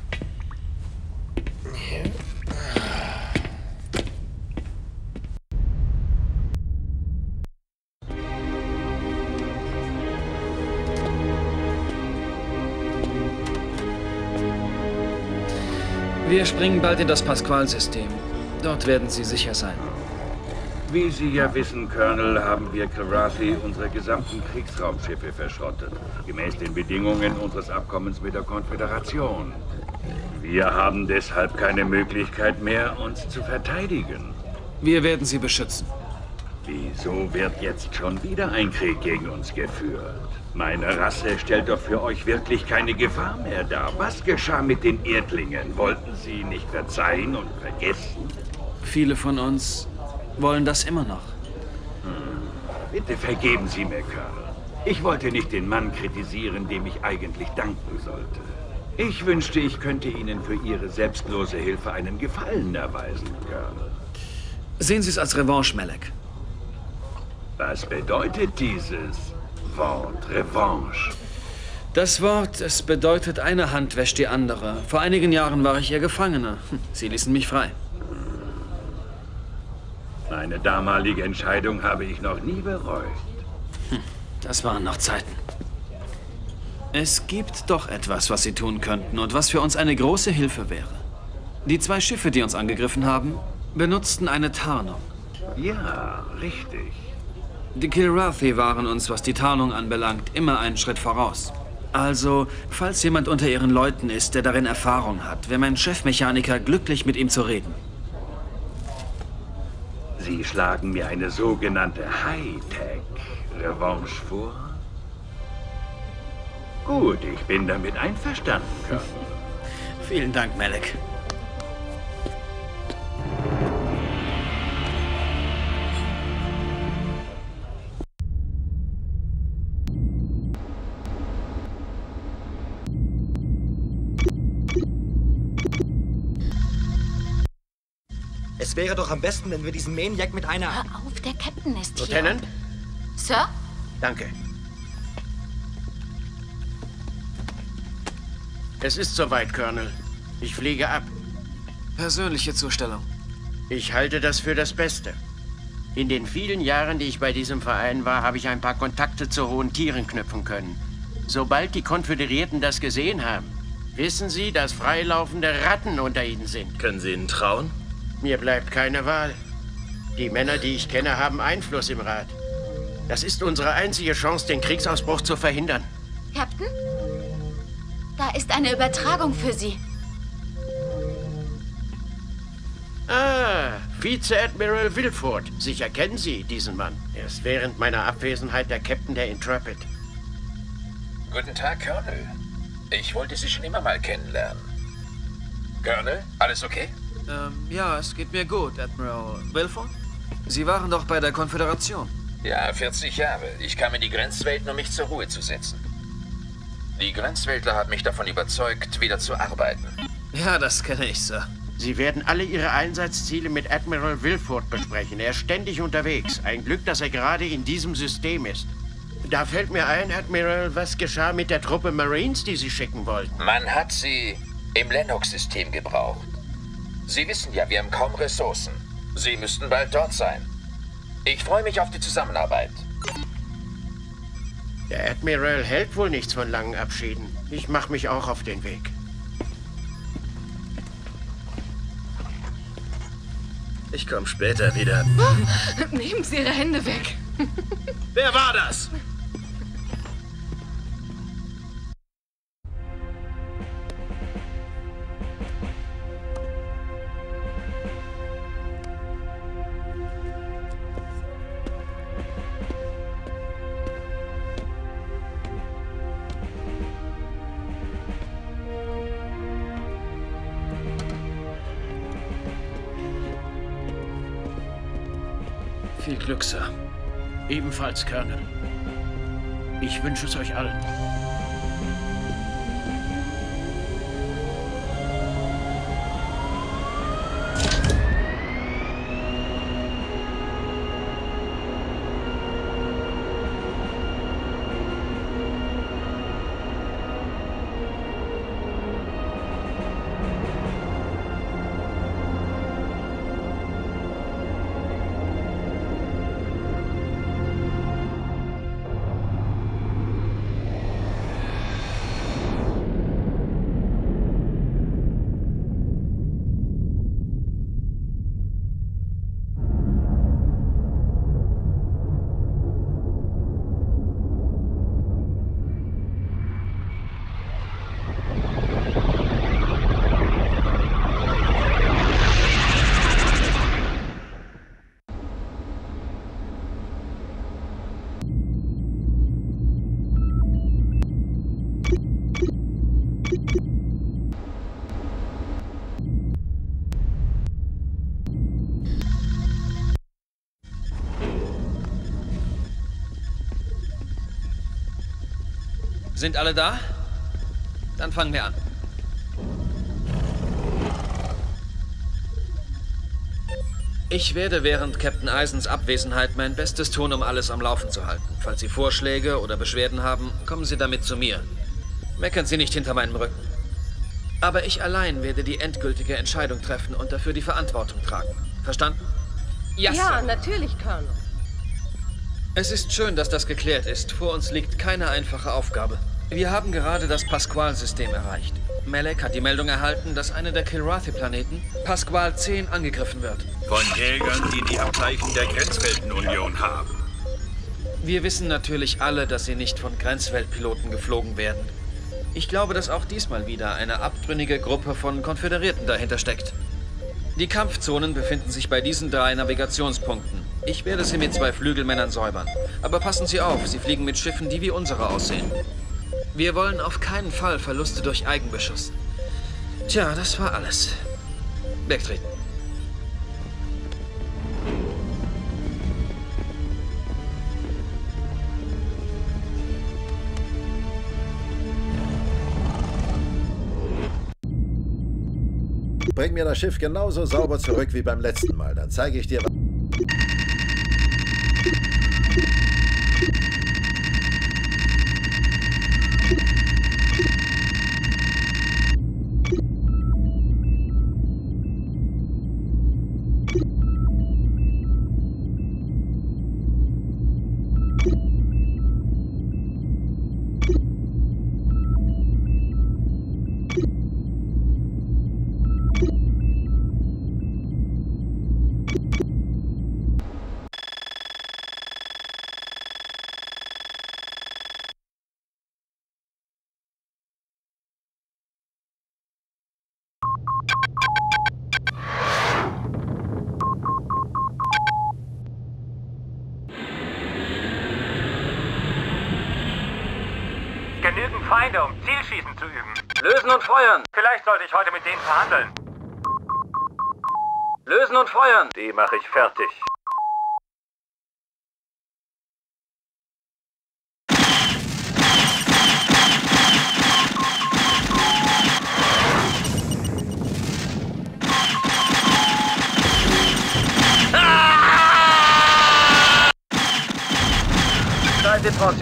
C: Wir springen bald in das Pasqual-System. Dort werden Sie sicher sein.
N: Wie Sie ja wissen, Colonel, haben wir Kilrathi unsere gesamten Kriegsraumschiffe verschrottet. Gemäß den Bedingungen unseres Abkommens mit der Konföderation. Wir haben deshalb keine Möglichkeit mehr, uns zu verteidigen.
C: Wir werden Sie beschützen.
N: Wieso wird jetzt schon wieder ein Krieg gegen uns geführt? Meine Rasse stellt doch für euch wirklich keine Gefahr mehr dar. Was geschah mit den Erdlingen? Wollten sie nicht verzeihen und vergessen?
C: Viele von uns wollen das immer noch.
N: Bitte vergeben Sie mir, Colonel. Ich wollte nicht den Mann kritisieren, dem ich eigentlich danken sollte. Ich wünschte, ich könnte Ihnen für Ihre selbstlose Hilfe einen Gefallen erweisen, Colonel.
C: Sehen Sie es als Revanche, Malak.
N: Was bedeutet dieses Wort Revanche?
C: Das Wort, es bedeutet, eine Hand wäscht die andere. Vor einigen Jahren war ich Ihr Gefangener. Sie ließen mich frei.
N: Meine damalige Entscheidung habe ich noch nie bereut.
C: Das waren noch Zeiten. Es gibt doch etwas, was Sie tun könnten und was für uns eine große Hilfe wäre. Die 2 Schiffe, die uns angegriffen haben, benutzten eine Tarnung.
N: Ja, richtig.
C: Die Kilrathi waren uns, was die Tarnung anbelangt, immer einen Schritt voraus. Also, falls jemand unter Ihren Leuten ist, der darin Erfahrung hat, wäre mein Chefmechaniker glücklich, mit ihm zu reden.
N: Sie schlagen mir eine sogenannte Hightech-Revanche vor? Gut, ich bin damit einverstanden, Colonel.
C: Vielen Dank, Malak.
Q: Es wäre doch am besten, wenn wir diesen Maniac mit einer...
A: Hör auf, der Captain ist hier.
B: Lieutenant?
A: Sir?
B: Danke. Es ist soweit, Colonel. Ich fliege ab.
C: Persönliche Zustellung.
B: Ich halte das für das Beste. In den vielen Jahren, die ich bei diesem Verein war, habe ich ein paar Kontakte zu hohen Tieren knüpfen können. Sobald die Konföderierten das gesehen haben, wissen sie, dass freilaufende Ratten unter ihnen sind.
D: Können Sie ihnen trauen?
B: Mir bleibt keine Wahl. Die Männer, die ich kenne, haben Einfluss im Rat. Das ist unsere einzige Chance, den Kriegsausbruch zu verhindern.
A: Captain? Da ist eine Übertragung für Sie.
B: Ah, Vize-Admiral Wilford. Sicher kennen Sie diesen Mann. Er ist während meiner Abwesenheit der Captain der Intrepid.
L: Guten Tag, Colonel. Ich wollte Sie schon immer mal kennenlernen. Colonel, alles okay?
C: Ja, es geht mir gut, Admiral Wilford. Sie waren doch bei der Konföderation.
L: Ja, 40 Jahre. Ich kam in die Grenzwelten, um mich zur Ruhe zu setzen. Die Grenzweltler haben mich davon überzeugt, wieder zu arbeiten.
C: Ja, das kenne ich, Sir.
B: Sie werden alle Ihre Einsatzziele mit Admiral Wilford besprechen. Er ist ständig unterwegs. Ein Glück, dass er gerade in diesem System ist. Da fällt mir ein, Admiral, was geschah mit der Truppe Marines, die Sie schicken wollten?
L: Man hat sie im Lennox-System gebraucht. Sie wissen ja, wir haben kaum Ressourcen. Sie müssten bald dort sein. Ich freue mich auf die Zusammenarbeit.
B: Der Admiral hält wohl nichts von langen Abschieden. Ich mache mich auch auf den Weg.
D: Ich komme später wieder.
E: Nehmen Sie Ihre Hände weg.
D: Wer war das?
C: Viel Glück, Sir.
B: Ebenfalls, Colonel. Ich wünsche es euch allen.
C: Sind alle da? Dann fangen wir an. Ich werde während Captain Eisens Abwesenheit mein Bestes tun, um alles am Laufen zu halten. Falls Sie Vorschläge oder Beschwerden haben, kommen Sie damit zu mir. Meckern Sie nicht hinter meinem Rücken. Aber ich allein werde die endgültige Entscheidung treffen und dafür die Verantwortung tragen. Verstanden?
J: Ja, natürlich, Colonel.
C: Es ist schön, dass das geklärt ist. Vor uns liegt keine einfache Aufgabe. Wir haben gerade das Pasquale-System erreicht. Malek hat die Meldung erhalten, dass einer der Kilrathi-Planeten, Pasquale 10, angegriffen wird.
N: Von Jägern, die die Abzeichen der Grenzweltenunion haben.
C: Wir wissen natürlich alle, dass sie nicht von Grenzweltpiloten geflogen werden. Ich glaube, dass auch diesmal wieder eine abtrünnige Gruppe von Konföderierten dahinter steckt. Die Kampfzonen befinden sich bei diesen 3 Navigationspunkten. Ich werde sie mit 2 Flügelmännern säubern. Aber passen Sie auf, sie fliegen mit Schiffen, die wie unsere aussehen. Wir wollen auf keinen Fall Verluste durch Eigenbeschuss. Tja, das war alles. Wegtreten.
G: Bring mir das Schiff genauso sauber zurück wie beim letzten Mal. Dann zeige ich dir, was...
I: Genügend Feinde, um Zielschießen zu üben.
H: Lösen und feuern.
I: Vielleicht sollte ich heute mit denen verhandeln.
H: Lösen und feuern.
I: Die mache ich fertig.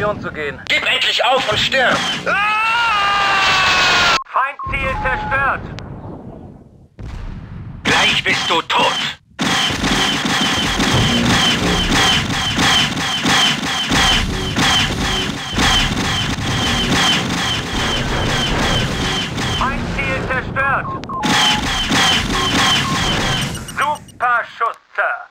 H: Mission zu gehen.
L: Gib endlich auf und stirb!
I: Feindziel zerstört!
L: Gleich bist du tot!
I: Feindziel zerstört! Super Schuss, Sir!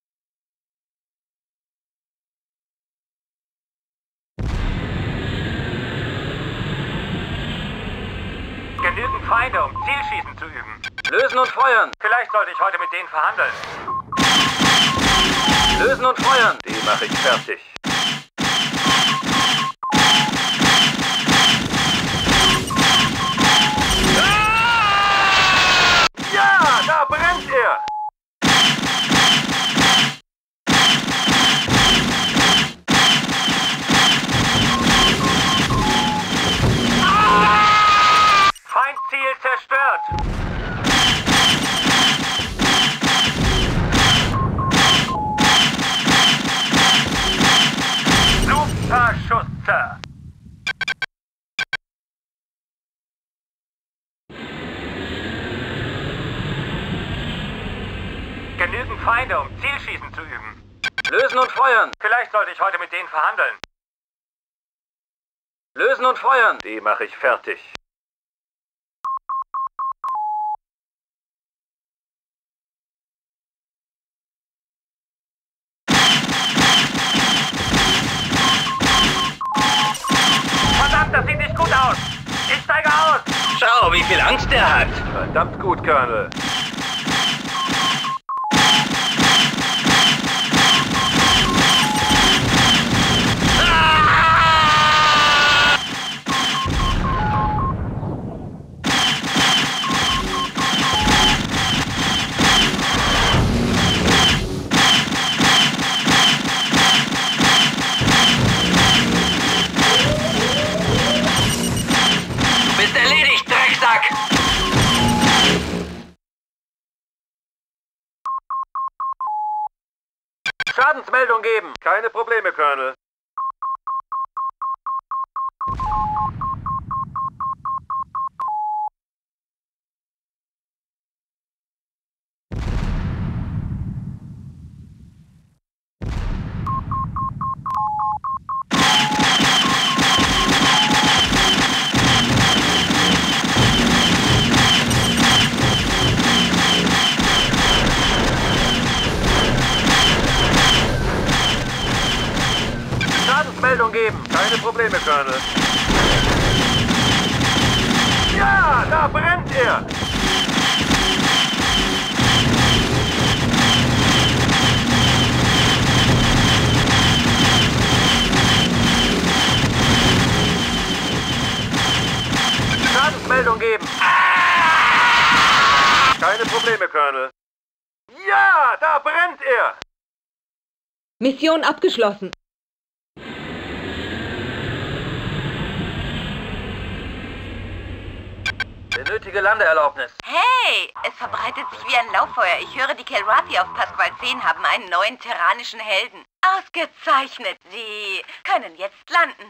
I: Genügend Feinde, um Zielschießen zu üben.
H: Lösen und feuern!
I: Vielleicht sollte ich heute mit denen verhandeln.
H: Lösen und feuern!
I: Die mache ich fertig. Ja, da brennt er! Feindziel zerstört! Super Schuss, Sir! Genügend Feinde, um Zielschießen zu üben.
H: Lösen und feuern!
I: Vielleicht sollte ich heute mit denen verhandeln.
H: Lösen und feuern!
I: Die mache ich fertig. Verdammt, das sieht nicht gut aus! Ich steige aus!
L: Schau, wie viel Angst er hat!
I: Verdammt gut, Colonel.
L: Bist erledigt, Drecksack!
I: Schadensmeldung geben. Keine Probleme, Colonel. Schadensmeldung geben. Keine Probleme, Colonel. Ja, da brennt er! Schadensmeldung geben. Keine Probleme, Colonel. Ja, da brennt er!
J: Mission abgeschlossen.
H: Benötige Landeerlaubnis.
K: Hey, es verbreitet sich wie ein Lauffeuer. Ich höre, die Kilrathi auf Pasqual 10 haben einen neuen terranischen Helden. Ausgezeichnet. Sie können jetzt landen.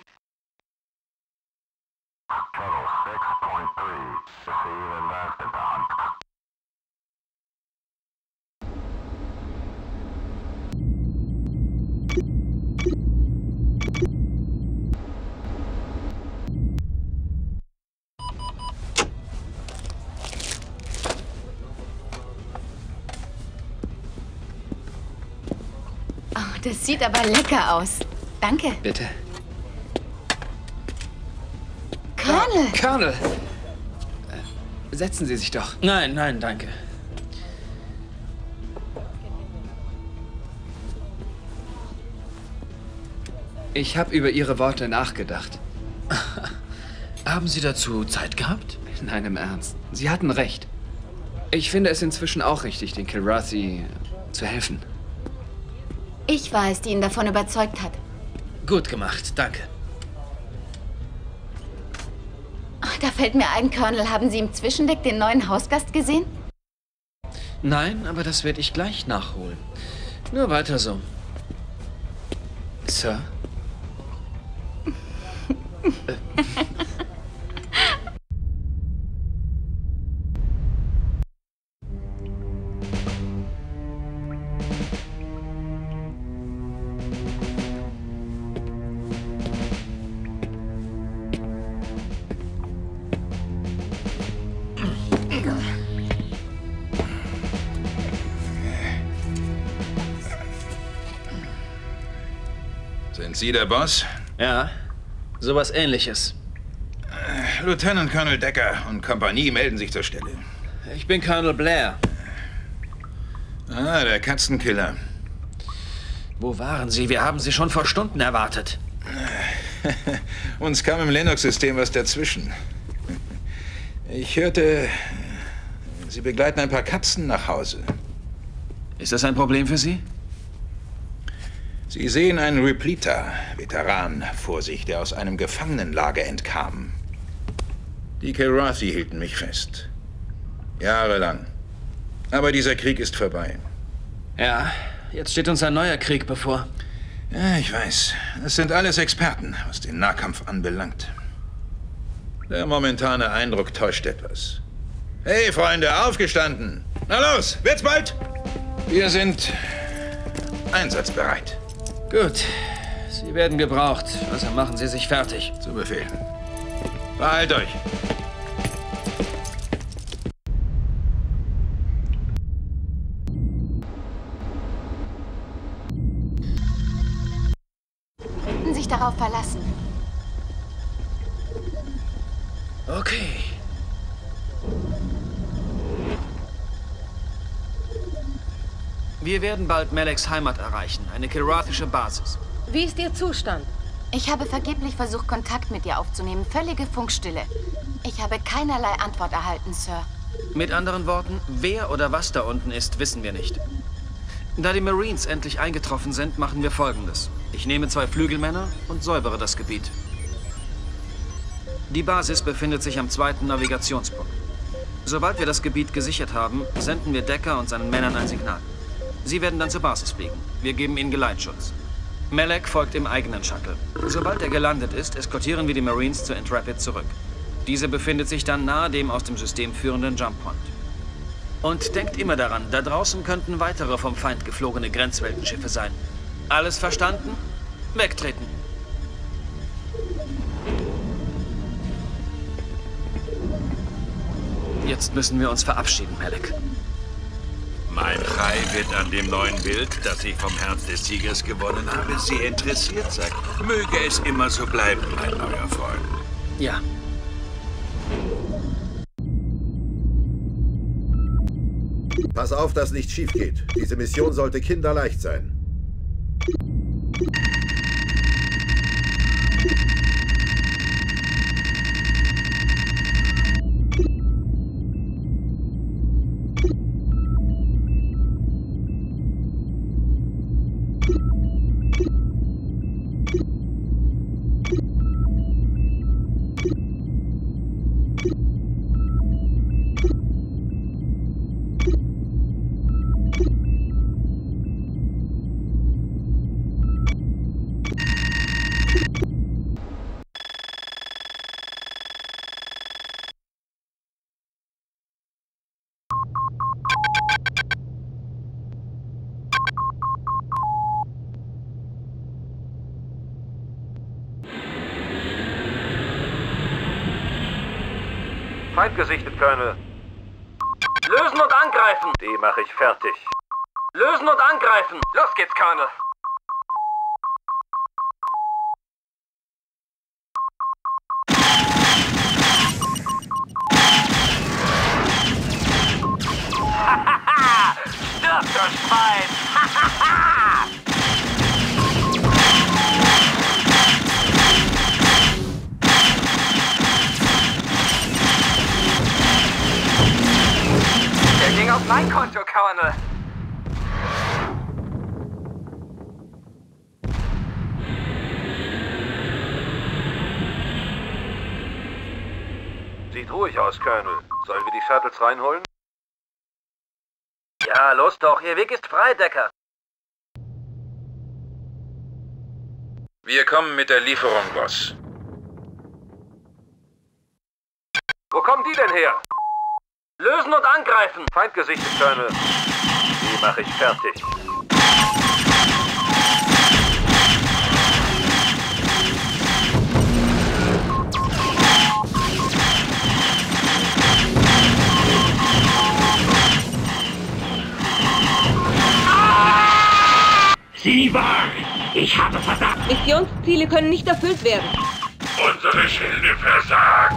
A: Oh, das sieht aber lecker aus. Danke.
P: Bitte.
A: Colonel!
P: Colonel! Setzen Sie sich doch.
C: Nein, nein, danke.
P: Ich habe über Ihre Worte nachgedacht.
C: Haben Sie dazu Zeit gehabt?
P: Nein, im Ernst. Sie hatten recht. Ich finde es inzwischen auch richtig, den Kilrathi zu helfen.
A: Ich war es, die ihn davon überzeugt hat.
C: Gut gemacht, danke.
A: Ach, da fällt mir ein, Colonel, haben Sie im Zwischendeck den neuen Hausgast gesehen?
C: Nein, aber das werde ich gleich nachholen. Nur weiter so.
P: Sir?
R: Sind Sie der Boss?
C: Ja, sowas Ähnliches.
R: Lieutenant Colonel Decker und Kompanie melden sich zur Stelle.
C: Ich bin Colonel Blair.
R: Ah, der Katzenkiller.
C: Wo waren Sie? Wir haben Sie schon vor Stunden erwartet.
R: Uns kam im Lennox-System was dazwischen. Ich hörte, Sie begleiten ein paar Katzen nach Hause.
C: Ist das ein Problem für Sie?
R: Sie sehen einen Repleta-Veteran vor sich, der aus einem Gefangenenlager entkam. Die Kilrathi hielten mich fest. Jahrelang. Aber dieser Krieg ist vorbei.
C: Ja, jetzt steht uns ein neuer Krieg bevor.
R: Ja, ich weiß. Es sind alles Experten, was den Nahkampf anbelangt. Der momentane Eindruck täuscht etwas. Hey, Freunde, aufgestanden! Na los, wird's bald? Wir sind einsatzbereit.
C: Gut. Sie werden gebraucht. Also machen Sie sich fertig.
R: Zu Befehl. Beeilt euch.
A: Sich darauf verlassen.
C: Okay. Wir werden bald Meleks Heimat erreichen, eine kilrathische Basis.
E: Wie ist Ihr Zustand?
A: Ich habe vergeblich versucht, Kontakt mit ihr aufzunehmen. Völlige Funkstille. Ich habe keinerlei Antwort erhalten, Sir.
C: Mit anderen Worten, wer oder was da unten ist, wissen wir nicht. Da die Marines endlich eingetroffen sind, machen wir Folgendes. Ich nehme 2 Flügelmänner und säubere das Gebiet. Die Basis befindet sich am 2. Navigationspunkt. Sobald wir das Gebiet gesichert haben, senden wir Decker und seinen Männern ein Signal. Sie werden dann zur Basis fliegen. Wir geben ihnen Geleitschutz. Melek folgt im eigenen Shuttle. Sobald er gelandet ist, eskortieren wir die Marines zur Intrepid zurück. Diese befindet sich dann nahe dem aus dem System führenden Jump Point. Und denkt immer daran, da draußen könnten weitere vom Feind geflogene Grenzweltenschiffe sein. Alles verstanden? Wegtreten. Jetzt müssen wir uns verabschieden, Melek.
N: Mein Chai wird an dem neuen Bild, das ich vom Herz des Tigers gewonnen habe, sehr interessiert sein. Möge es immer so bleiben, mein neuer Freund.
C: Ja.
G: Pass auf, dass nichts schief geht. Diese Mission sollte kinderleicht sein.
I: Feind gesichtet, Colonel. Lösen und angreifen! Die mache ich fertig. Lösen und angreifen! Los geht's, Colonel! Hahaha! Stirb, du Schwein! Hahaha! Ging auf mein Konto, Colonel. Sieht ruhig aus, Colonel. Sollen wir die Shuttles reinholen? Ja, los doch. Ihr Weg ist frei, Decker.
R: Wir kommen mit der Lieferung, Boss.
I: Wo kommen die denn her? Lösen und angreifen! Feind gesichtet, Colonel. Die mache ich fertig.
N: Sie waren! Ich habe verdammt!
J: Missionsziele können nicht erfüllt werden.
N: Unsere Schilde versagen!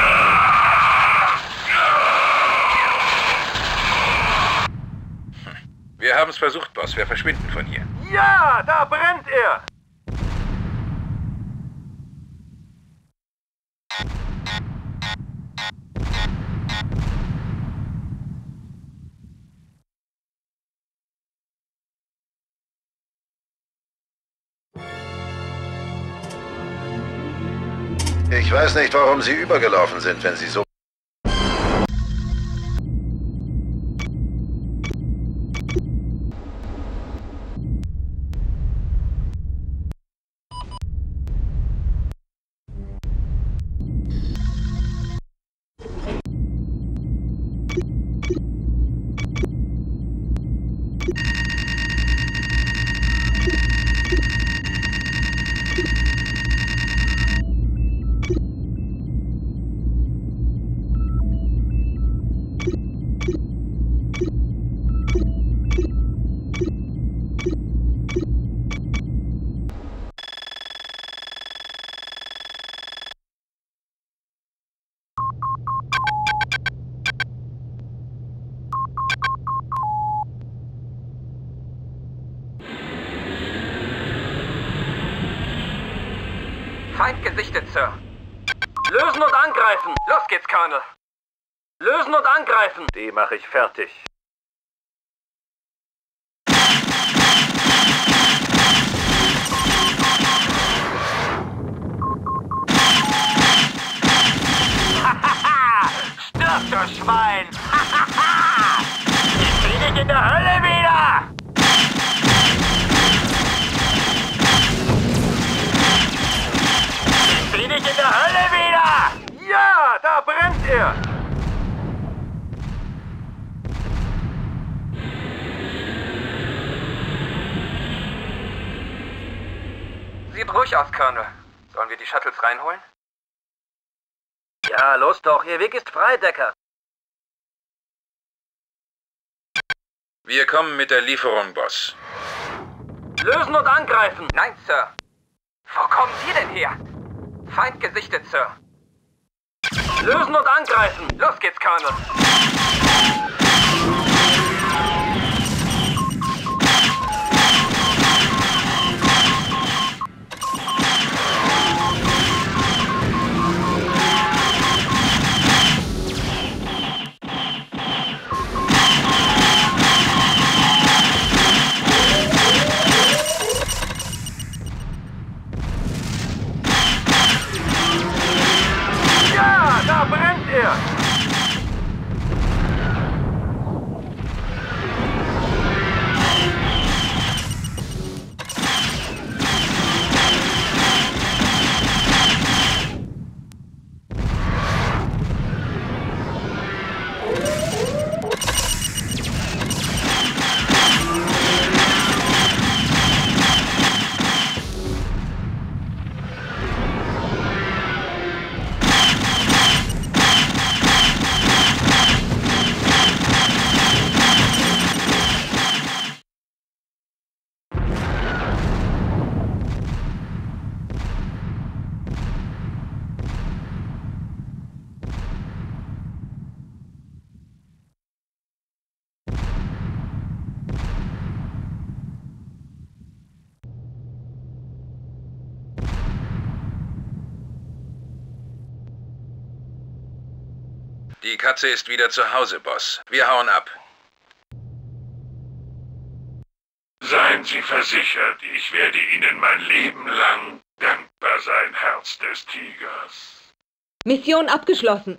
R: Wir haben es versucht, Boss. Wir verschwinden von hier.
I: Ja, da brennt er!
G: Ich weiß nicht, warum Sie übergelaufen sind, wenn Sie so...
I: Feind gesichtet, Sir. Lösen und angreifen! Los geht's, Colonel! Lösen und angreifen! Die mache ich fertig. Stirb, du Schwein! Ich bin dich in der Hölle wieder! Bin ich in der Hölle wieder! Ja, da brennt er! Sieht ruhig aus, Colonel. Sollen wir die Shuttles reinholen? Ja, los doch. Ihr Weg ist frei, Decker.
R: Wir kommen mit der Lieferung, Boss.
I: Lösen und angreifen! Nein, Sir. Wo kommen Sie denn her? Feind gesichtet, Sir. Lösen und angreifen! Los geht's, Colonel! Da brennt er!
R: Die Katze ist wieder zu Hause, Boss. Wir hauen ab.
N: Seien Sie versichert, ich werde Ihnen mein Leben lang dankbar sein, Herz des Tigers.
J: Mission abgeschlossen.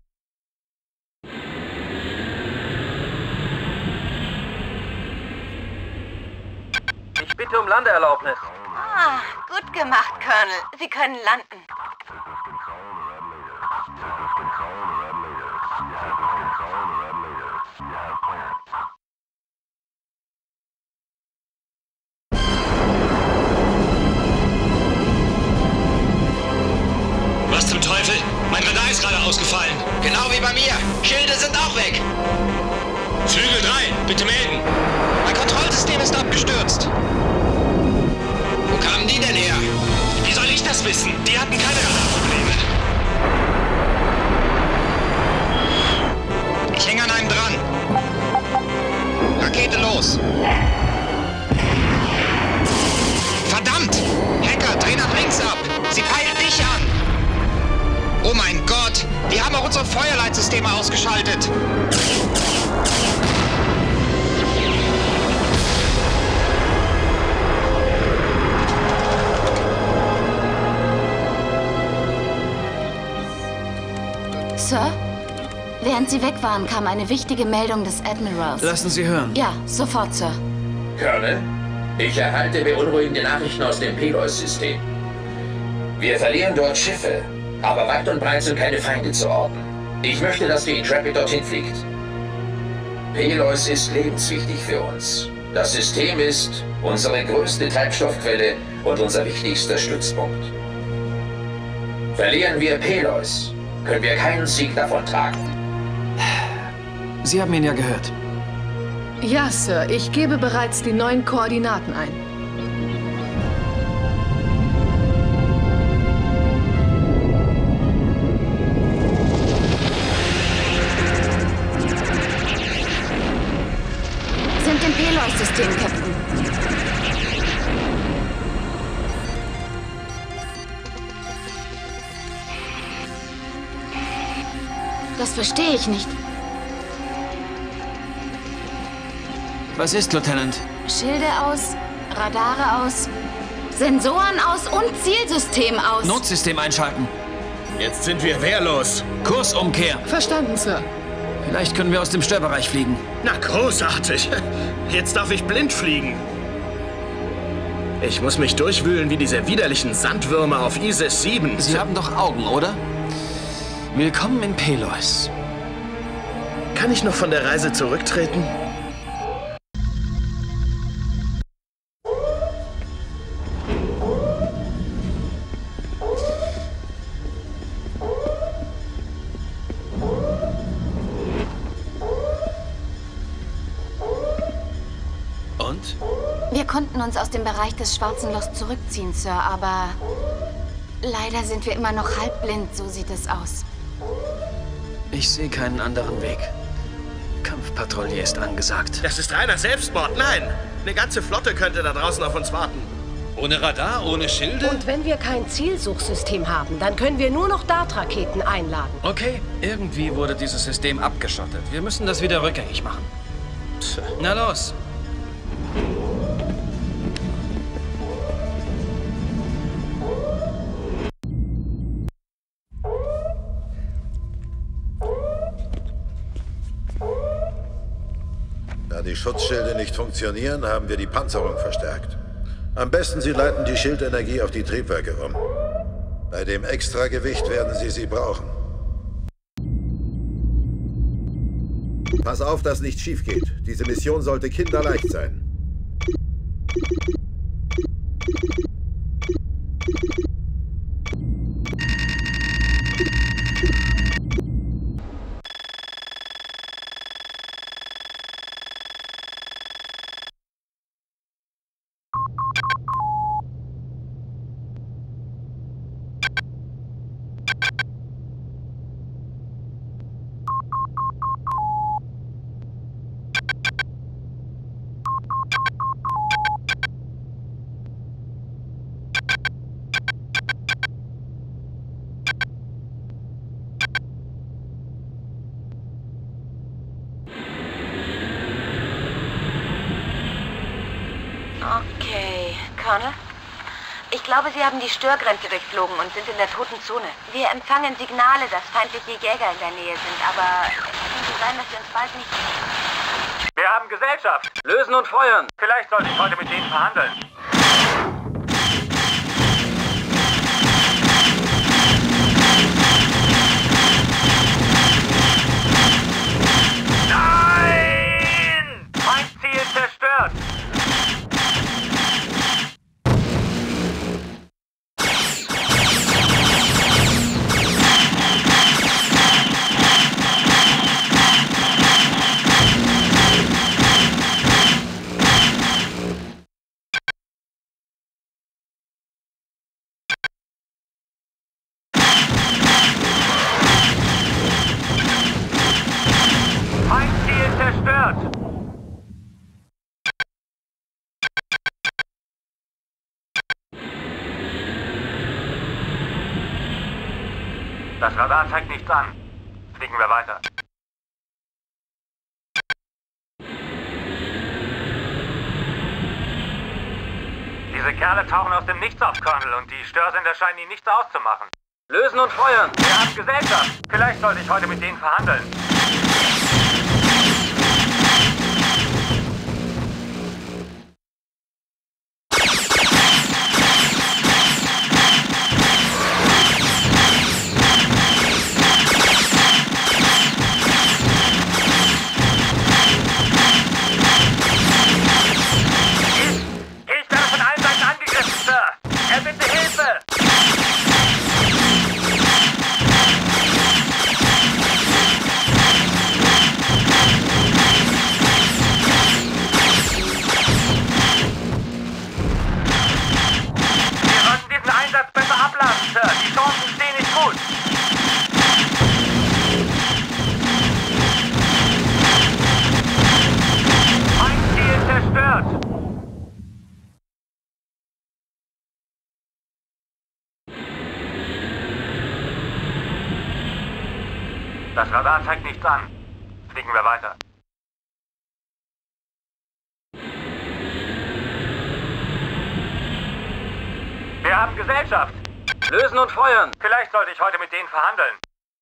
I: Ich bitte um Landeerlaubnis.
K: Ah, gut gemacht, Colonel. Sie können landen.
S: Was zum Teufel? Mein Radar ist gerade ausgefallen.
T: Genau wie bei mir. Schilde sind auch weg.
S: Flügel 3, bitte melden.
T: Mein Kontrollsystem ist abgestürzt. Wo kamen die denn her?
S: Wie soll ich das wissen? Die hatten keine Radarprobleme.
T: Ich hänge an einem dran. Rakete los. Verdammt! Hacker, dreh nach links ab. Sie peilt dich an. Oh mein Gott! Die haben auch unsere Feuerleitsysteme ausgeschaltet.
A: Sir? Während Sie weg waren, kam eine wichtige Meldung des Admirals.
C: Lassen Sie hören.
A: Ja, sofort, Sir.
L: Colonel, ich erhalte beunruhigende Nachrichten aus dem Pelois-System. Wir verlieren dort Schiffe, aber weit und breit sind keine Feinde zu orten. Ich möchte, dass die Intrepid dorthin fliegt. Pelois ist lebenswichtig für uns. Das System ist unsere größte Treibstoffquelle und unser wichtigster Stützpunkt. Verlieren wir Pelois, können wir keinen Sieg davontragen.
C: Sie haben ihn ja gehört.
U: Ja, Sir. Ich gebe bereits die neuen Koordinaten ein.
A: Sind im Pelois-System, Captain. Das verstehe ich nicht.
C: Was ist, Lieutenant?
A: Schilde aus, Radare aus, Sensoren aus und Zielsystem aus.
C: Notsystem einschalten.
D: Jetzt sind wir wehrlos.
C: Kursumkehr.
U: Verstanden, Sir.
C: Vielleicht können wir aus dem Störbereich fliegen.
D: Na, großartig. Jetzt darf ich blind fliegen. Ich muss mich durchwühlen wie diese widerlichen Sandwürmer auf Isis 7.
C: Sie haben doch Augen, oder? Willkommen in Pelois.
D: Kann ich noch von der Reise zurücktreten?
C: Und?
A: Wir konnten uns aus dem Bereich des Schwarzen Lochs zurückziehen, Sir, aber leider sind wir immer noch halbblind, so sieht es aus.
C: Ich sehe keinen anderen Weg. Kampfpatrouille ist angesagt.
D: Das ist reiner Selbstmord. Nein, eine ganze Flotte könnte da draußen auf uns warten.
S: Ohne Radar, ohne Schilde?
V: Und wenn wir kein Zielsuchsystem haben, dann können wir nur noch Dart-Raketen einladen.
C: Okay, irgendwie wurde dieses System abgeschottet. Wir müssen das wieder rückgängig machen. Na los.
G: Da die Schutzschilde nicht funktionieren, haben wir die Panzerung verstärkt. Am besten, Sie leiten die Schildenergie auf die Triebwerke um. Bei dem Extragewicht werden Sie brauchen. Pass auf, dass nichts schief geht. Diese Mission sollte kinderleicht sein.
K: Okay, Colonel? Ich glaube, Sie haben die Störgrenze durchflogen und sind in der toten Zone. Wir empfangen Signale, dass feindliche Jäger in der Nähe sind, aber es könnte sein, dass wir uns bald nicht...
I: Wir haben Gesellschaft. Lösen und feuern. Vielleicht sollte ich heute mit denen verhandeln. Das Radar zeigt nichts an. Fliegen wir weiter. Diese Kerle tauchen aus dem Nichts auf, Colonel, und die Störsender scheinen ihnen nichts auszumachen. Lösen und feuern! Wir haben Gesellschaft! Vielleicht sollte ich heute mit denen verhandeln. Ich werde von allen Seiten angegriffen, Sir! Erbitte Hilfe! Wir sollten diesen Einsatz besser abladen, Sir. Die Chancen stehen nicht gut. Feindziel zerstört. Das Radar zeigt nichts an. Fliegen wir weiter. Wir haben Gesellschaft. Lösen und feuern. Vielleicht sollte ich heute mit denen verhandeln.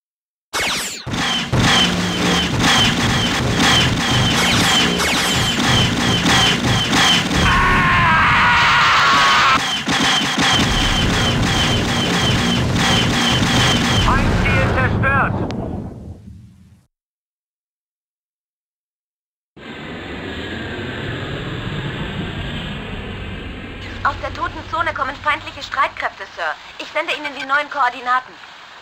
I: Feindziel zerstört.
K: Aus der toten Zone kommen feindliche Streitkräfte, Sir. Ich sende Ihnen die neuen Koordinaten.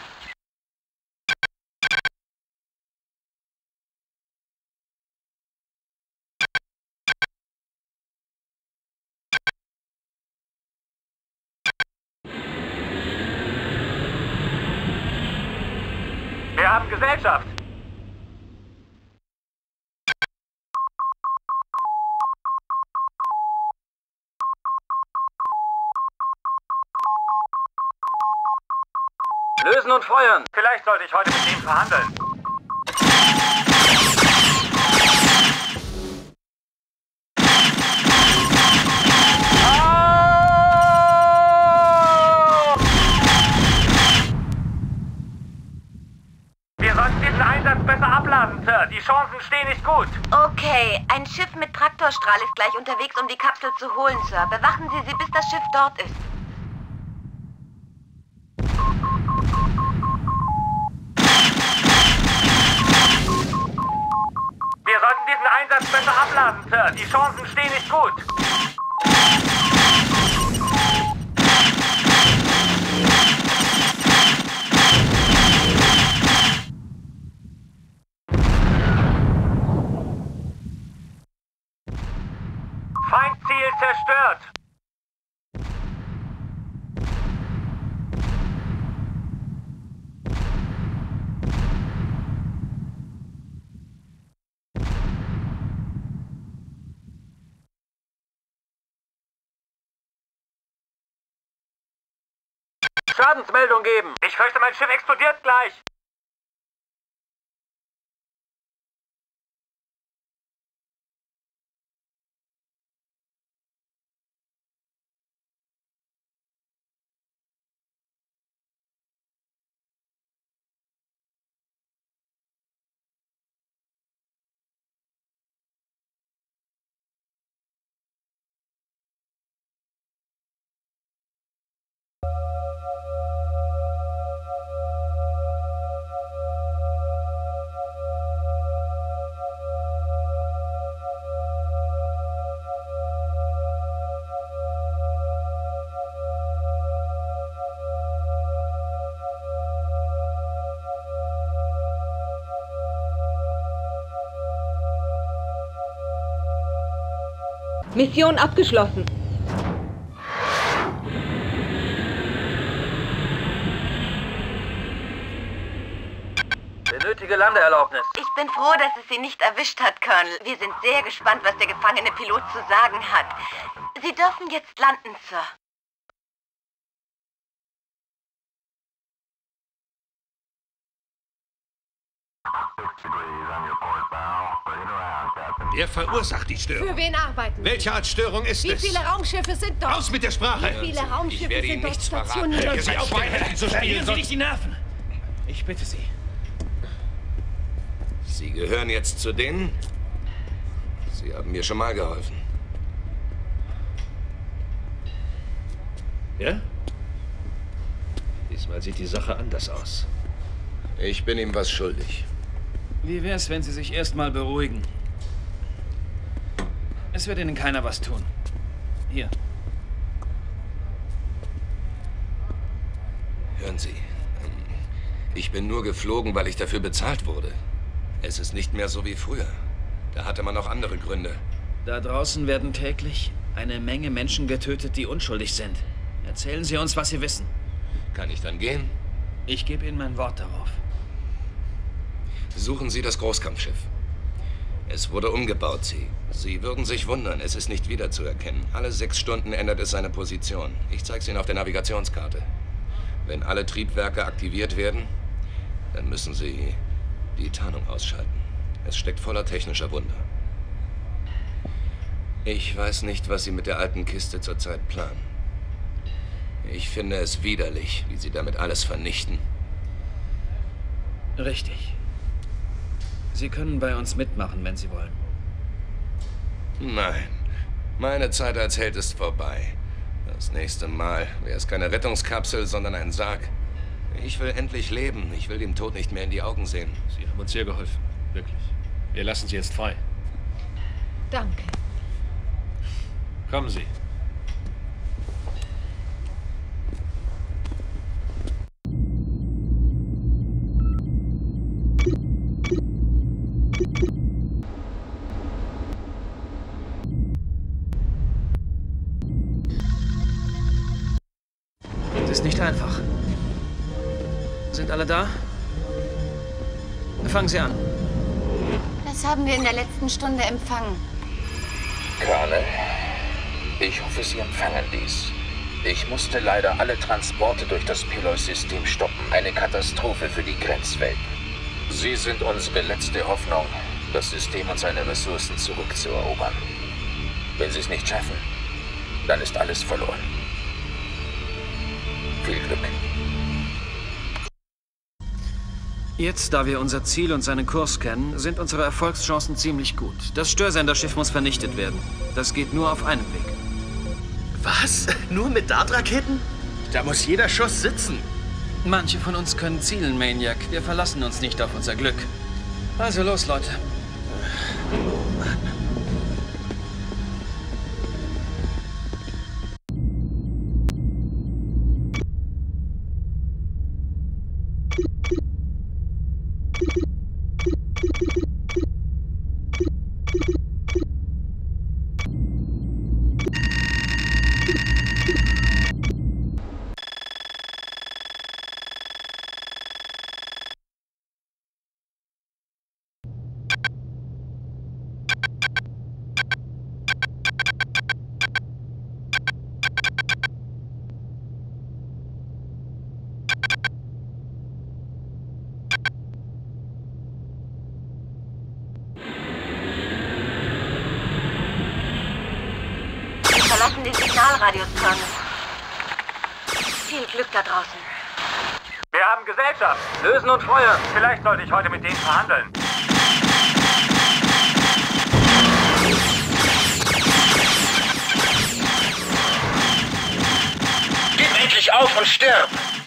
I: Wir haben Gesellschaft. Lösen und feuern. Vielleicht sollte ich heute mit denen verhandeln. Wir sollten diesen Einsatz besser abladen, Sir. Die Chancen stehen nicht gut.
K: Okay, ein Schiff mit Traktorstrahl ist gleich unterwegs, um die Kapsel zu holen, Sir. Bewachen Sie sie, bis das Schiff dort ist.
I: Wir sollten diesen Einsatz besser abladen, Sir. Die Chancen stehen nicht gut. Feindziel zerstört. Schadensmeldung geben. Ich fürchte, mein Schiff explodiert gleich.
J: Mission abgeschlossen.
I: Benötige Landeerlaubnis.
K: Ich bin froh, dass es Sie nicht erwischt hat, Colonel. Wir sind sehr gespannt, was der gefangene Pilot zu sagen hat. Sie dürfen jetzt landen, Sir.
F: Wer verursacht die Störung?
V: Für wen arbeiten?
F: Welche Art Störung ist
V: Wie
F: es?
V: viele Raumschiffe sind dort?
F: Raus mit der Sprache!
V: Wie viele Raumschiffe
F: werde
V: sind
F: Ihnen
V: dort
F: nichts verraten.
V: stationiert?
F: Hören Sie auf, Schweinchen zu spielen,
C: Sie nicht die Nerven. Ich bitte Sie.
M: Sie gehören jetzt zu denen? Sie haben mir schon mal geholfen.
F: Ja? Diesmal sieht die Sache anders aus.
M: Ich bin ihm was schuldig.
C: Wie wär's, wenn Sie sich erst mal beruhigen? Es wird Ihnen keiner was tun. Hier.
M: Hören Sie, ich bin nur geflogen, weil ich dafür bezahlt wurde. Es ist nicht mehr so wie früher. Da hatte man noch andere Gründe.
C: Da draußen werden täglich eine Menge Menschen getötet, die unschuldig sind. Erzählen Sie uns, was Sie wissen.
M: Kann ich dann gehen?
C: Ich gebe Ihnen mein Wort darauf.
M: Suchen Sie das Großkampfschiff. Es wurde umgebaut, Sie würden sich wundern, es ist nicht wiederzuerkennen. Alle 6 Stunden ändert es seine Position. Ich zeige es Ihnen auf der Navigationskarte. Wenn alle Triebwerke aktiviert werden, dann müssen Sie die Tarnung ausschalten. Es steckt voller technischer Wunder. Ich weiß nicht, was Sie mit der alten Kiste zurzeit planen. Ich finde es widerlich, wie Sie damit alles vernichten.
C: Richtig. Sie können bei uns mitmachen, wenn Sie wollen.
M: Nein, meine Zeit als Held ist vorbei. Das nächste Mal wäre es keine Rettungskapsel, sondern ein Sarg. Ich will endlich leben. Ich will dem Tod nicht mehr in die Augen sehen.
F: Sie haben uns sehr geholfen. Wirklich. Wir lassen Sie jetzt frei.
E: Danke.
F: Kommen Sie.
C: Es ist nicht einfach. Sind alle da? Fangen Sie an.
A: Das haben wir in der letzten Stunde empfangen.
L: Colonel, ich hoffe, Sie empfangen dies. Ich musste leider alle Transporte durch das Pelois-System stoppen. Eine Katastrophe für die Grenzwelten. Sie sind unsere letzte Hoffnung, das System und seine Ressourcen zurückzuerobern. Wenn Sie es nicht schaffen, dann ist alles verloren. Viel Glück.
C: Jetzt, da wir unser Ziel und seinen Kurs kennen, sind unsere Erfolgschancen ziemlich gut. Das Störsenderschiff muss vernichtet werden. Das geht nur auf einem Weg.
D: Was? Nur mit Dartraketen? Da muss jeder Schuss sitzen.
C: Manche von uns können zielen, Maniac. Wir verlassen uns nicht auf unser Glück. Also los, Leute.
K: Verlassen die Signalradios, Colonel. Viel Glück da draußen.
I: Wir haben Gesellschaft. Lösen und feuern. Vielleicht sollte ich heute mit denen verhandeln.
L: Gib endlich auf und stirb!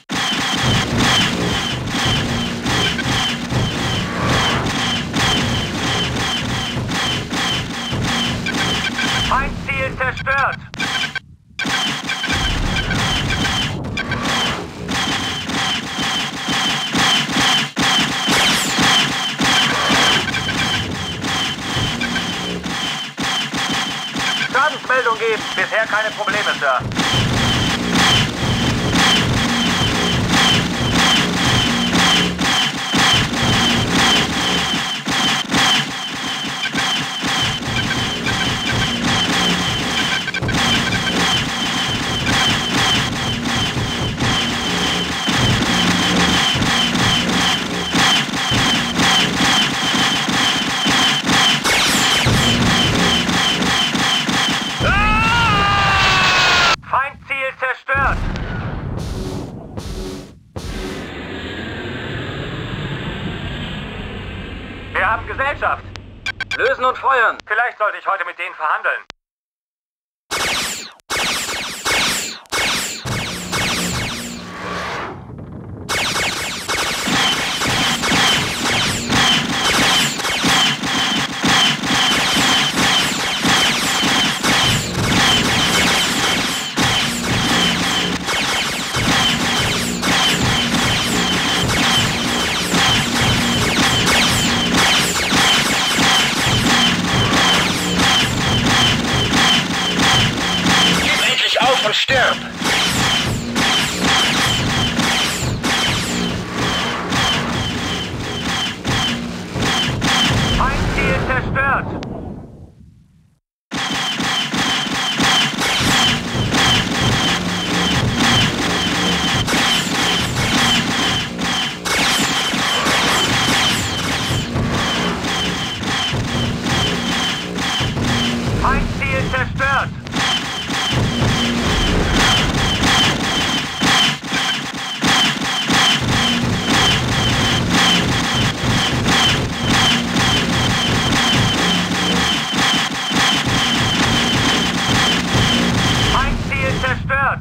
I: Feindziel zerstört. Schadensmeldung geben. Bisher keine Probleme, Sir. Wir haben Gesellschaft. Lösen und feuern. Vielleicht sollte ich heute mit denen verhandeln.
L: Und stirb!
I: Feindziel zerstört! Feindziel zerstört! Zerstört!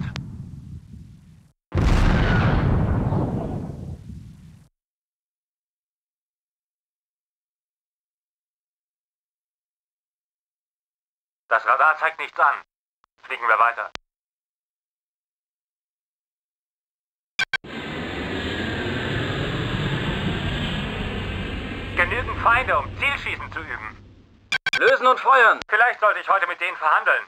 I: Das Radar zeigt nichts an. Fliegen wir weiter. Genügend Feinde, um Zielschießen zu üben. Lösen und feuern. Vielleicht sollte ich heute mit denen verhandeln.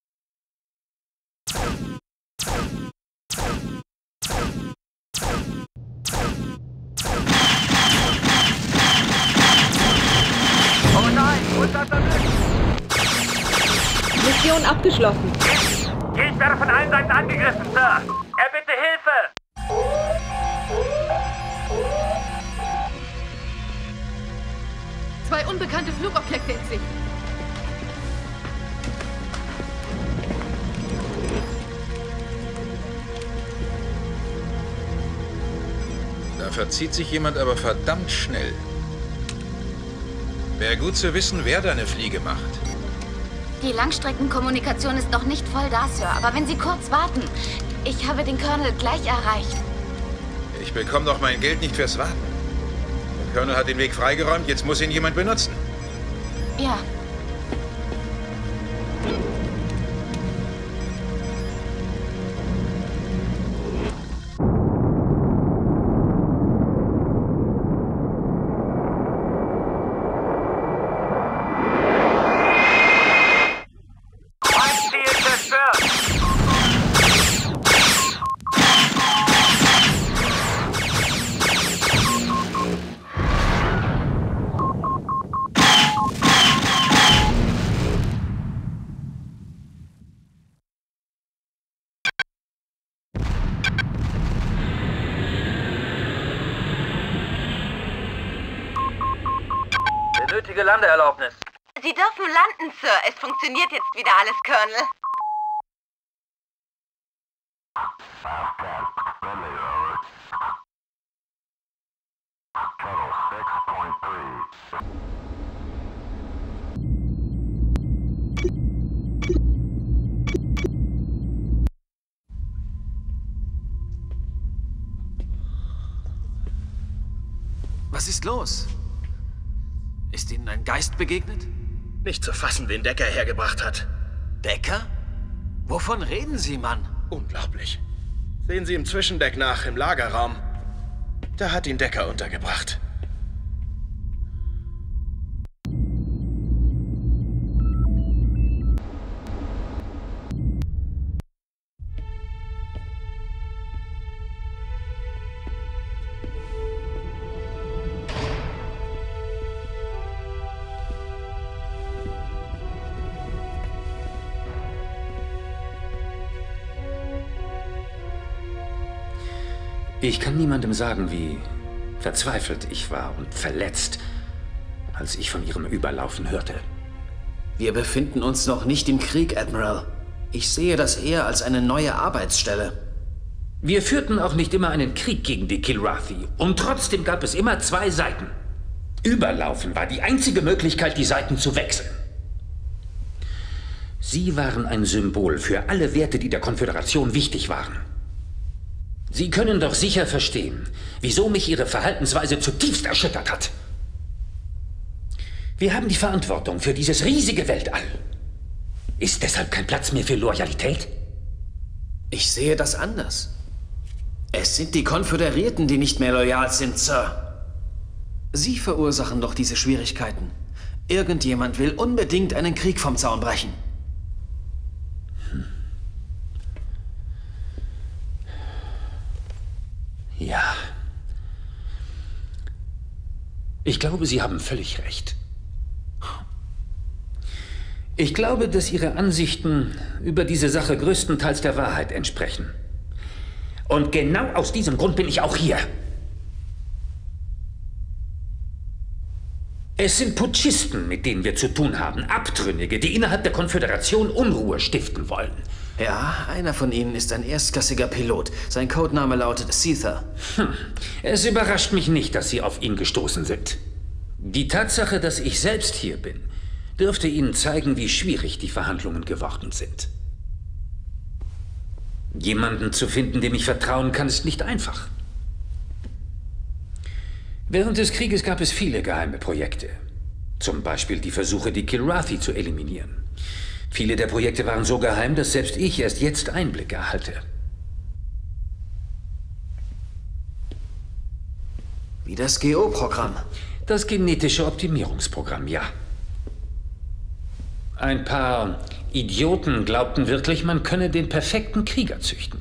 I: Oh nein, wo ist das erwischt?
J: Mission abgeschlossen.
I: Ich werde von allen Seiten angegriffen, Sir. Erbitte Hilfe!
U: Zwei unbekannte Flugobjekte in Sicht.
R: Da verzieht sich jemand aber verdammt schnell. Wäre gut zu wissen, wer da eine Fliege macht.
A: Die Langstreckenkommunikation ist noch nicht voll da, Sir. Aber wenn Sie kurz warten. Ich habe den Colonel gleich erreicht.
R: Ich bekomme doch mein Geld nicht fürs Warten. Der Colonel hat den Weg freigeräumt, jetzt muss ihn jemand benutzen.
A: Ja.
I: Nötige Landeerlaubnis.
K: Sie dürfen landen, Sir. Es funktioniert jetzt wieder alles, Colonel.
C: Was ist los? Ist Ihnen ein Geist begegnet?
D: Nicht zu fassen, wen Decker hergebracht hat.
C: Decker? Wovon reden Sie, Mann?
D: Unglaublich. Sehen Sie im Zwischendeck nach, im Lagerraum. Da hat ihn Decker untergebracht.
O: Ich kann niemandem sagen, wie verzweifelt ich war und verletzt, als ich von Ihrem Überlaufen hörte.
C: Wir befinden uns noch nicht im Krieg, Admiral. Ich sehe das eher als eine neue Arbeitsstelle.
O: Wir führten auch nicht immer einen Krieg gegen die Kilrathi. Und trotzdem gab es immer zwei Seiten. Überlaufen war die einzige Möglichkeit, die Seiten zu wechseln. Sie waren ein Symbol für alle Werte, die der Konföderation wichtig waren. Sie können doch sicher verstehen, wieso mich Ihre Verhaltensweise zutiefst erschüttert hat. Wir haben die Verantwortung für dieses riesige Weltall. Ist deshalb kein Platz mehr für Loyalität?
C: Ich sehe das anders. Es sind die Konföderierten, die nicht mehr loyal sind, Sir. Sie verursachen doch diese Schwierigkeiten. Irgendjemand will unbedingt einen Krieg vom Zaun brechen.
O: Ja. Ich glaube, Sie haben völlig recht. Ich glaube, dass Ihre Ansichten über diese Sache größtenteils der Wahrheit entsprechen. Und genau aus diesem Grund bin ich auch hier. Es sind Putschisten, mit denen wir zu tun haben. Abtrünnige, die innerhalb der Konföderation Unruhe stiften wollen.
C: Ja, einer von ihnen ist ein erstklassiger Pilot. Sein Codename lautet Caesar.
O: Es überrascht mich nicht, dass Sie auf ihn gestoßen sind. Die Tatsache, dass ich selbst hier bin, dürfte Ihnen zeigen, wie schwierig die Verhandlungen geworden sind. Jemanden zu finden, dem ich vertrauen kann, ist nicht einfach. Während des Krieges gab es viele geheime Projekte. Zum Beispiel die Versuche, die Kilrathi zu eliminieren. Viele der Projekte waren so geheim, dass selbst ich erst jetzt Einblick erhalte.
C: Wie das GO-Programm.
O: Das genetische Optimierungsprogramm, ja. Ein paar Idioten glaubten wirklich, man könne den perfekten Krieger züchten.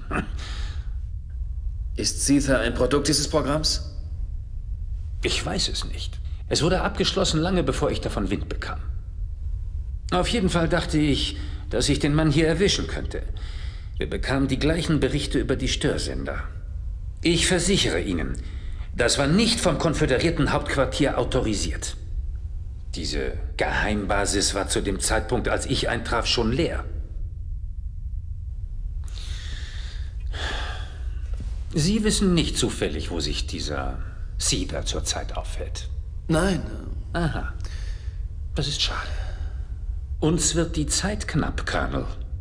C: Ist Caesar ein Produkt dieses Programms?
O: Ich weiß es nicht. Es wurde abgeschlossen, lange bevor ich davon Wind bekam. Auf jeden Fall dachte ich, dass ich den Mann hier erwischen könnte. Wir bekamen die gleichen Berichte über die Störsender. Ich versichere Ihnen, das war nicht vom konföderierten Hauptquartier autorisiert. Diese Geheimbasis war zu dem Zeitpunkt, als ich eintraf, schon leer. Sie wissen nicht zufällig, wo sich dieser Caesar zurzeit aufhält?
C: Nein.
O: Aha. Das ist schade. Uns wird die Zeit knapp, Colonel.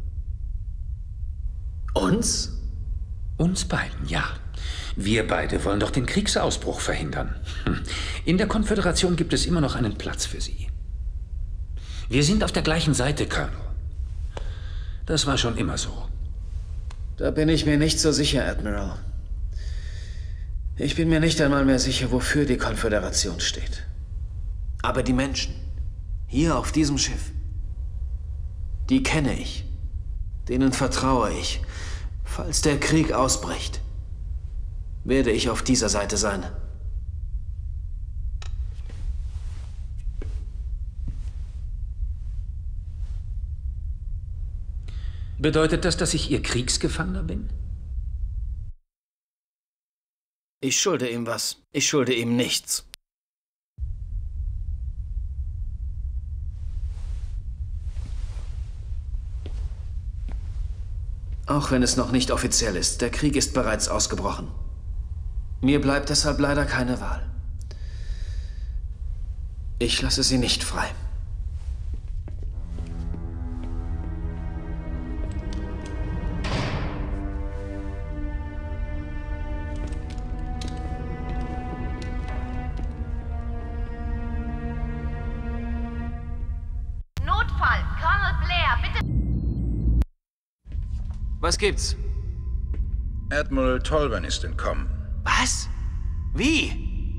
C: Uns?
O: Uns beiden, ja. Wir beide wollen doch den Kriegsausbruch verhindern. In der Konföderation gibt es immer noch einen Platz für Sie. Wir sind auf der gleichen Seite, Colonel. Das war schon immer so.
C: Da bin ich mir nicht so sicher, Admiral. Ich bin mir nicht einmal mehr sicher, wofür die Konföderation steht. Aber die Menschen, hier auf diesem Schiff, die kenne ich. Denen vertraue ich. Falls der Krieg ausbricht, werde ich auf dieser Seite sein.
O: Bedeutet das, dass ich Ihr Kriegsgefangener bin?
C: Ich schulde ihm was. Ich schulde ihm nichts. Auch wenn es noch nicht offiziell ist, der Krieg ist bereits ausgebrochen. Mir bleibt deshalb leider keine Wahl. Ich lasse Sie nicht frei.
A: Notfall! Colonel Blair, bitte...
C: Was gibt's?
R: Admiral Tolvan ist entkommen.
C: Was? Wie?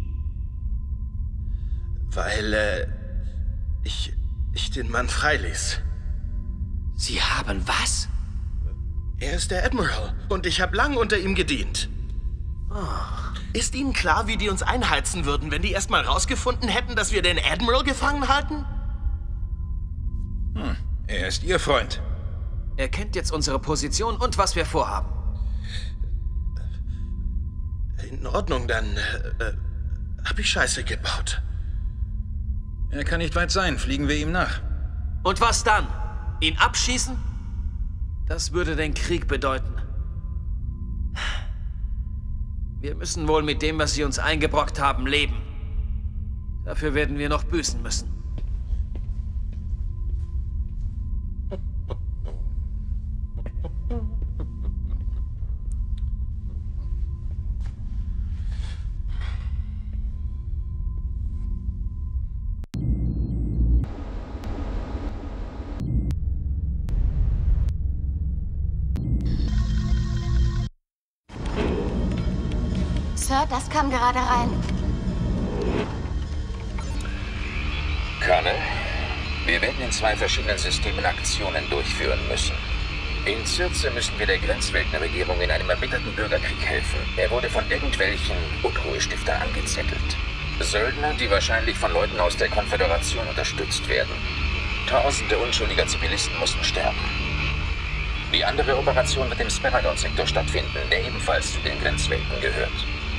D: Weil, ich den Mann freiließ.
C: Sie haben was?
D: Er ist der Admiral und ich habe lang unter ihm gedient. Ist Ihnen klar, wie die uns einheizen würden, wenn die erst mal rausgefunden hätten, dass wir den Admiral gefangen halten?
R: Er ist Ihr Freund.
C: Er kennt jetzt unsere Position und was wir vorhaben.
D: In Ordnung, dann hab ich Scheiße gebaut.
R: Er kann nicht weit sein. Fliegen wir ihm nach.
C: Und was dann? Ihn abschießen? Das würde den Krieg bedeuten. Wir müssen wohl mit dem, was Sie uns eingebrockt haben, leben. Dafür werden wir noch büßen müssen.
A: Sir, das kam gerade rein.
L: Colonel, wir werden in 2 verschiedenen Systemen Aktionen durchführen müssen. In Circe müssen wir der Grenzweltenregierung in einem erbitterten Bürgerkrieg helfen. Er wurde von irgendwelchen Unruhestiftern angezettelt. Söldner, die wahrscheinlich von Leuten aus der Konföderation unterstützt werden. Tausende unschuldiger Zivilisten mussten sterben. Die andere Operation wird im Speradon-Sektor stattfinden, der ebenfalls zu den Grenzwelten gehört.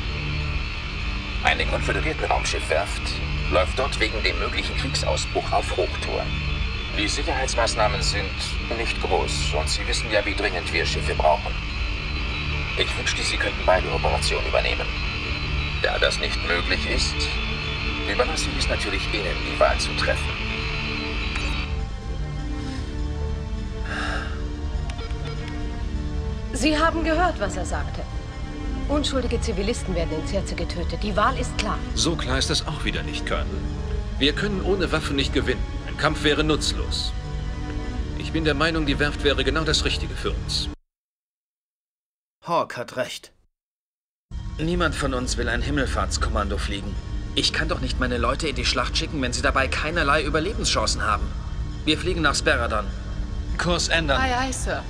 L: Eine konföderierte Raumschiffwerft läuft dort wegen dem möglichen Kriegsausbruch auf Hochtouren. Die Sicherheitsmaßnahmen sind nicht groß und Sie wissen ja, wie dringend wir Schiffe brauchen. Ich wünschte, Sie könnten beide Operationen übernehmen. Da das nicht möglich ist, überlasse ich es natürlich Ihnen, die Wahl zu treffen.
V: Sie haben gehört, was er sagte. Unschuldige Zivilisten werden in Circe getötet. Die Wahl ist klar.
F: So klar ist das auch wieder nicht, Colonel. Wir können ohne Waffen nicht gewinnen. Ein Kampf wäre nutzlos. Ich bin der Meinung, die Werft wäre genau das Richtige für uns.
C: Hawk hat recht. Niemand von uns will ein Himmelfahrtskommando fliegen. Ich kann doch nicht meine Leute in die Schlacht schicken, wenn sie dabei keinerlei Überlebenschancen haben. Wir fliegen nach Speradon. Kurs ändern.
U: Aye, aye, Sir.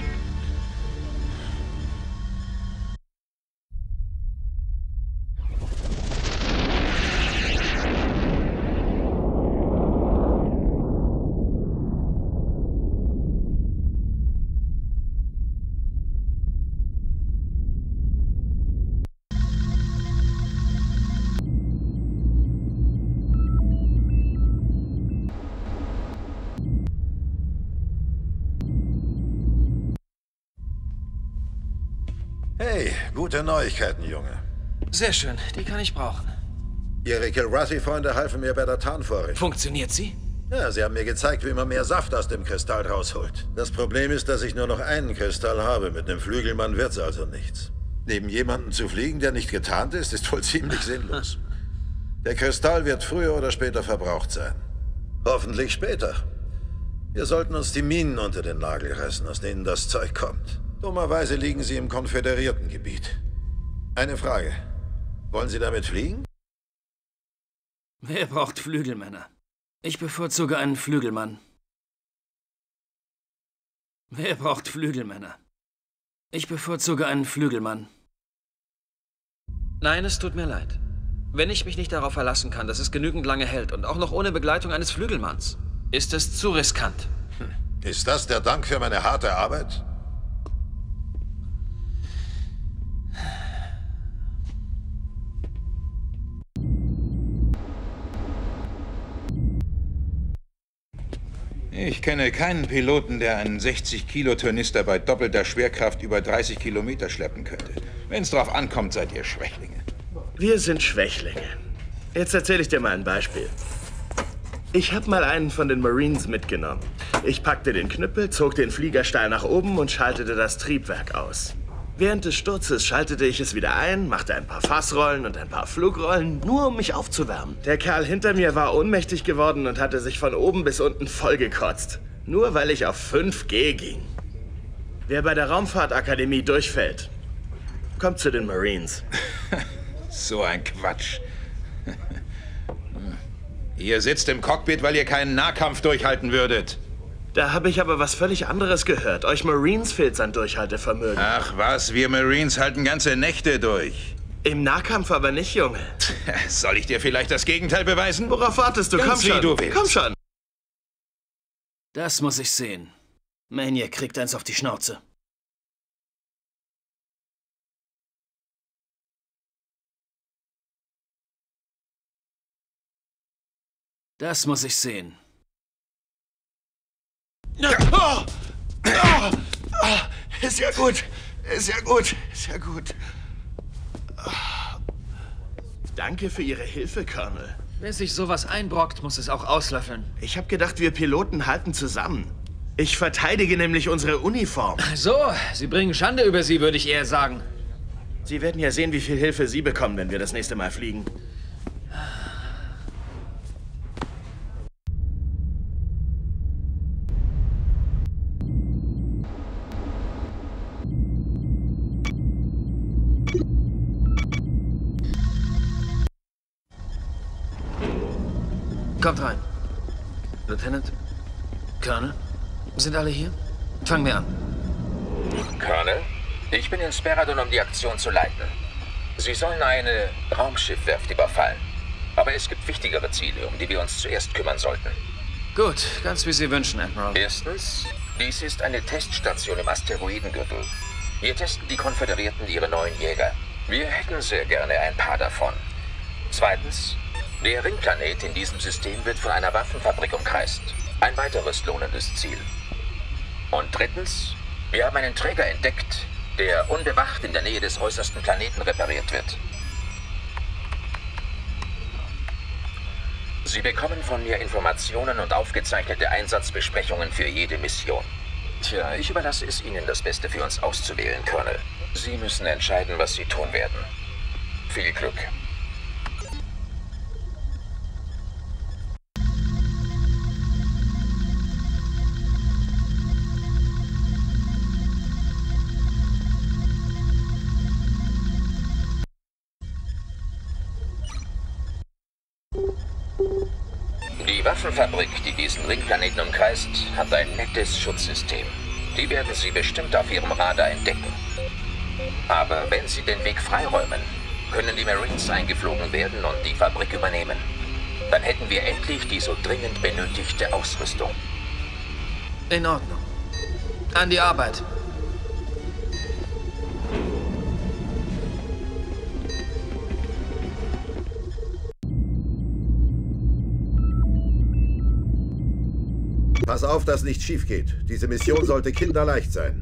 G: Hey, gute Neuigkeiten, Junge.
C: Sehr schön, die kann ich brauchen.
G: Ihre Kilrathi-Freunde halfen mir bei der Tarnvorrichtung.
C: Funktioniert sie?
G: Ja, sie haben mir gezeigt, wie man mehr Saft aus dem Kristall rausholt. Das Problem ist, dass ich nur noch einen Kristall habe. Mit einem Flügelmann wird's also nichts. Neben jemandem zu fliegen, der nicht getarnt ist, ist wohl ziemlich sinnlos. Der Kristall wird früher oder später verbraucht sein. Hoffentlich später. Wir sollten uns die Minen unter den Nagel reißen, aus denen das Zeug kommt. Dummerweise liegen sie im konföderierten Gebiet. Eine Frage. Wollen Sie damit fliegen?
C: Wer braucht Flügelmänner? Ich bevorzuge einen Flügelmann. Wer braucht Flügelmänner? Ich bevorzuge einen Flügelmann. Nein, es tut mir leid. Wenn ich mich nicht darauf verlassen kann, dass es genügend lange hält und auch noch ohne Begleitung eines Flügelmanns, ist es zu riskant.
G: Ist das der Dank für meine harte Arbeit?
R: Ich kenne keinen Piloten, der einen 60-Kilo-Tornister bei doppelter Schwerkraft über 30 Kilometer schleppen könnte. Wenn es drauf ankommt, seid ihr Schwächlinge.
D: Wir sind Schwächlinge. Jetzt erzähle ich dir mal ein Beispiel. Ich habe mal einen von den Marines mitgenommen. Ich packte den Knüppel, zog den Flieger steil nach oben und schaltete das Triebwerk aus. Während des Sturzes schaltete ich es wieder ein, machte ein paar Fassrollen und ein paar Flugrollen, nur um mich aufzuwärmen. Der Kerl hinter mir war ohnmächtig geworden und hatte sich von oben bis unten vollgekotzt. Nur weil ich auf 5G ging. Wer bei der Raumfahrtakademie durchfällt, kommt zu den Marines.
R: So ein Quatsch. Ihr sitzt im Cockpit, weil ihr keinen Nahkampf durchhalten würdet.
D: Da habe ich aber was völlig anderes gehört. Euch Marines fehlt an Durchhaltevermögen.
R: Ach was, wir Marines halten ganze Nächte durch.
D: Im Nahkampf aber nicht, Junge.
R: Soll ich dir vielleicht das Gegenteil beweisen?
D: Worauf wartest du?
R: Ganz
D: Komm schon.
R: wie du willst.
D: Komm schon.
C: Das muss ich sehen. Maniac kriegt eins auf die Schnauze. Das muss ich sehen.
D: Oh! Oh! Oh! Ist ja gut. Ist ja gut. Ist ja gut. Danke für Ihre Hilfe, Colonel.
C: Wer sich sowas einbrockt, muss es auch auslöffeln.
D: Ich habe gedacht, wir Piloten halten zusammen. Ich verteidige nämlich unsere Uniform.
C: So, Sie bringen Schande über sie, würde ich eher sagen.
D: Sie werden ja sehen, wie viel Hilfe Sie bekommen, wenn wir das nächste Mal fliegen.
C: Kommt rein. Lieutenant, Colonel, sind alle hier? Fangen wir an.
L: Colonel, ich bin in Speradon, um die Aktion zu leiten. Sie sollen eine Raumschiffwerft überfallen. Aber es gibt wichtigere Ziele, um die wir uns zuerst kümmern sollten.
C: Gut, ganz wie Sie wünschen, Admiral.
L: Erstens, dies ist eine Teststation im Asteroidengürtel. Hier testen die Konföderierten ihre neuen Jäger. Wir hätten sehr gerne ein paar davon. Zweitens, der Ringplanet in diesem System wird von einer Waffenfabrik umkreist. Ein weiteres lohnendes Ziel. Und drittens, wir haben einen Träger entdeckt, der unbewacht in der Nähe des äußersten Planeten repariert wird. Sie bekommen von mir Informationen und aufgezeichnete Einsatzbesprechungen für jede Mission. Tja, ich überlasse es Ihnen, das Beste für uns auszuwählen, Colonel. Sie müssen entscheiden, was Sie tun werden. Viel Glück. Die Waffenfabrik, die diesen Ringplaneten umkreist, hat ein nettes Schutzsystem. Die werden Sie bestimmt auf Ihrem Radar entdecken. Aber wenn Sie den Weg freiräumen, können die Marines eingeflogen werden und die Fabrik übernehmen. Dann hätten wir endlich die so dringend benötigte Ausrüstung.
C: In Ordnung. An die Arbeit.
G: Pass auf, dass nichts schief geht. Diese Mission sollte kinderleicht sein.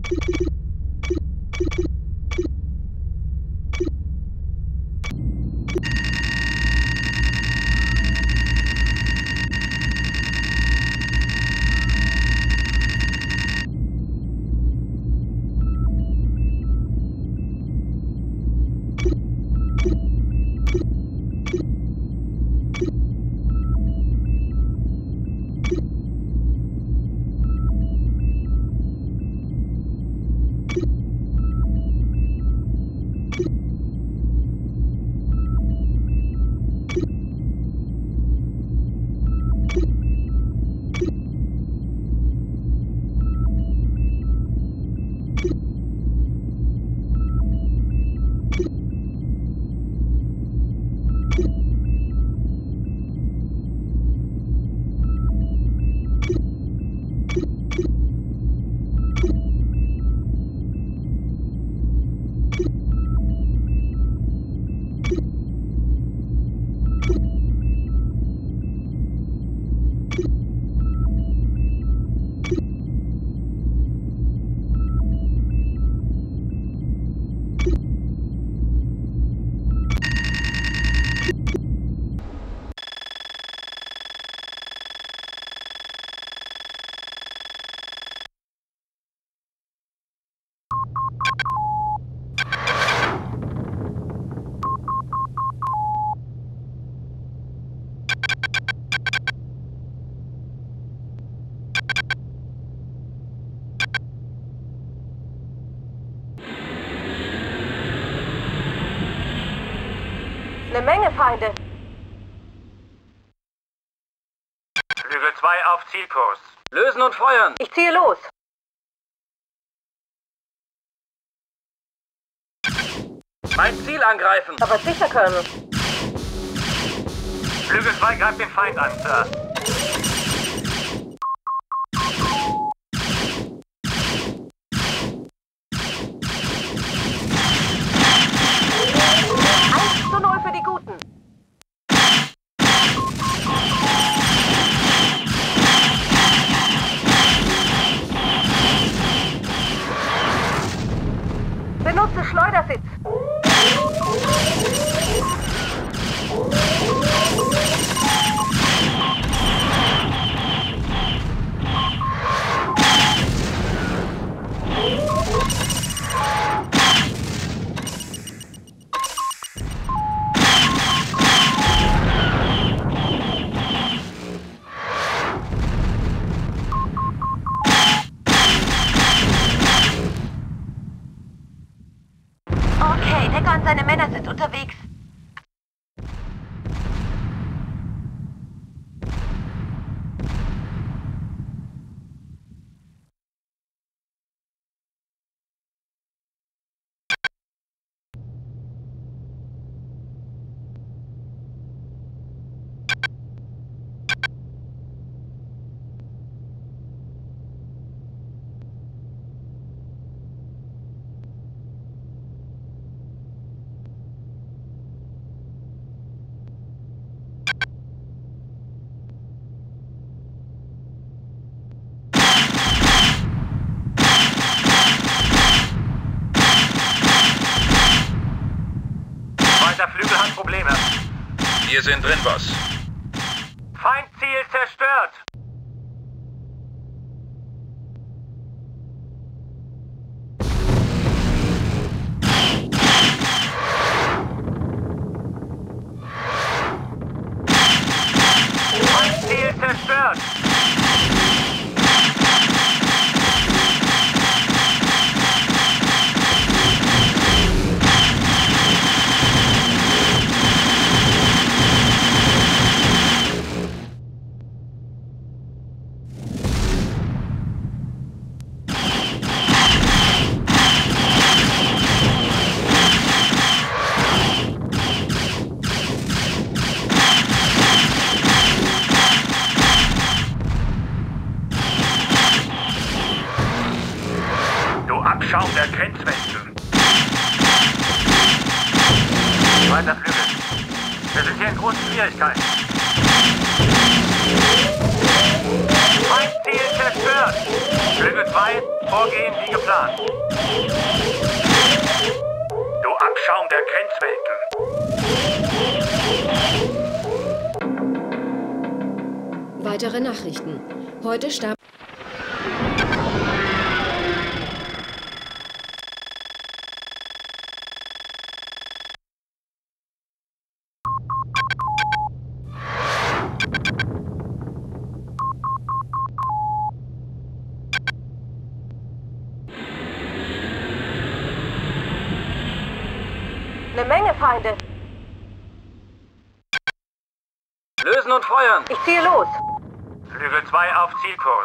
K: Eine Menge Feinde.
I: Flügel 2 auf Zielkurs. Lösen und feuern.
K: Ich ziehe los.
I: Mein Ziel angreifen.
K: Aber sicher, Colonel.
I: Flügel 2 greift den Feind an, Sir.
K: Für die Guten. Benutze Schleudersitz.
T: Wir sind drin, Boss.
I: Feindziel zerstört. Feindziel zerstört.
N: Abschaum der Grenzwände.
I: Zweiter Flügel. Wir sind hier in großen Schwierigkeiten. Feindziel zerstört. Flügel 2, vorgehen wie geplant.
N: Du Abschaum der Grenzwände.
B: Weitere Nachrichten. Heute starb...
K: Eine Menge Feinde.
I: Lösen und feuern.
K: Ich ziehe los.
I: Flügel 2 auf Zielkurs.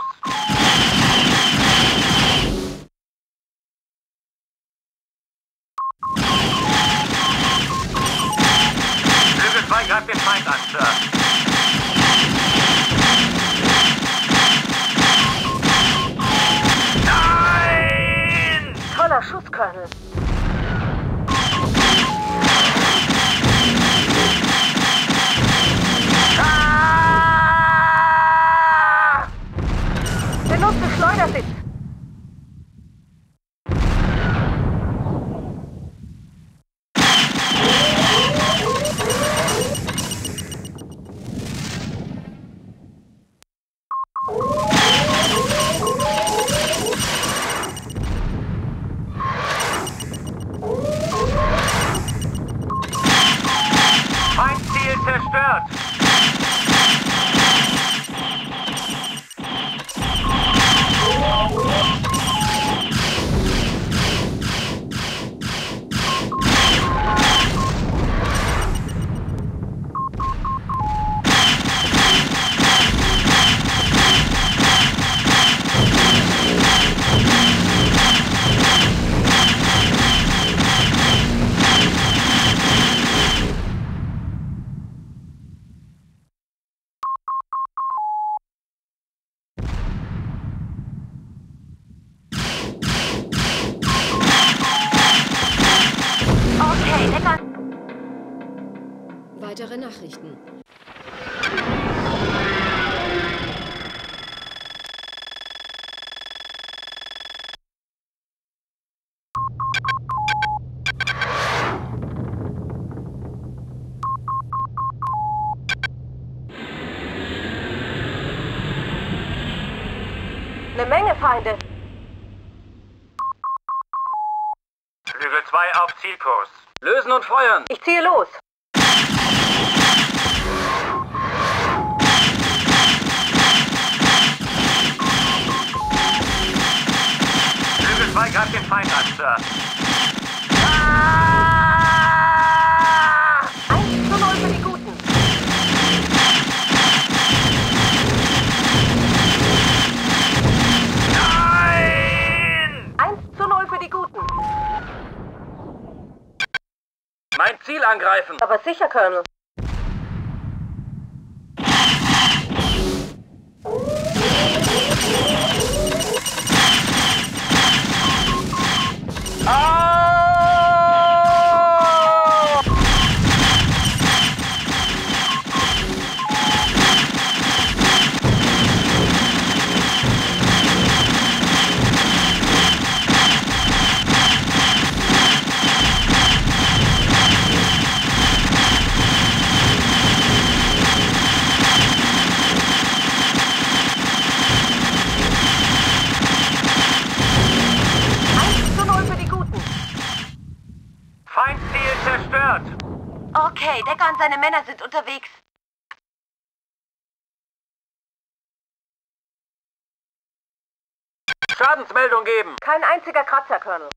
I: Flügel 2 greift den Feind an, Sir.
K: Nein! Toller Schuss, Colonel. Benutze Schleudersitz.
I: Feindziel zerstört.
B: Weitere Nachrichten.
K: Eine Menge Feinde.
I: Flügel 2 auf Zielkurs. Lösen und feuern.
K: Ich ziehe los.
I: Flügel 2 greift den Feind an, Sir.
K: 1:0 für die Guten.
I: Nein!
K: 1:0 für die Guten.
I: Mein Ziel angreifen.
K: Aber sicher, Colonel. Decker und seine Männer sind unterwegs.
I: Schadensmeldung geben.
V: Kein einziger Kratzer, Colonel.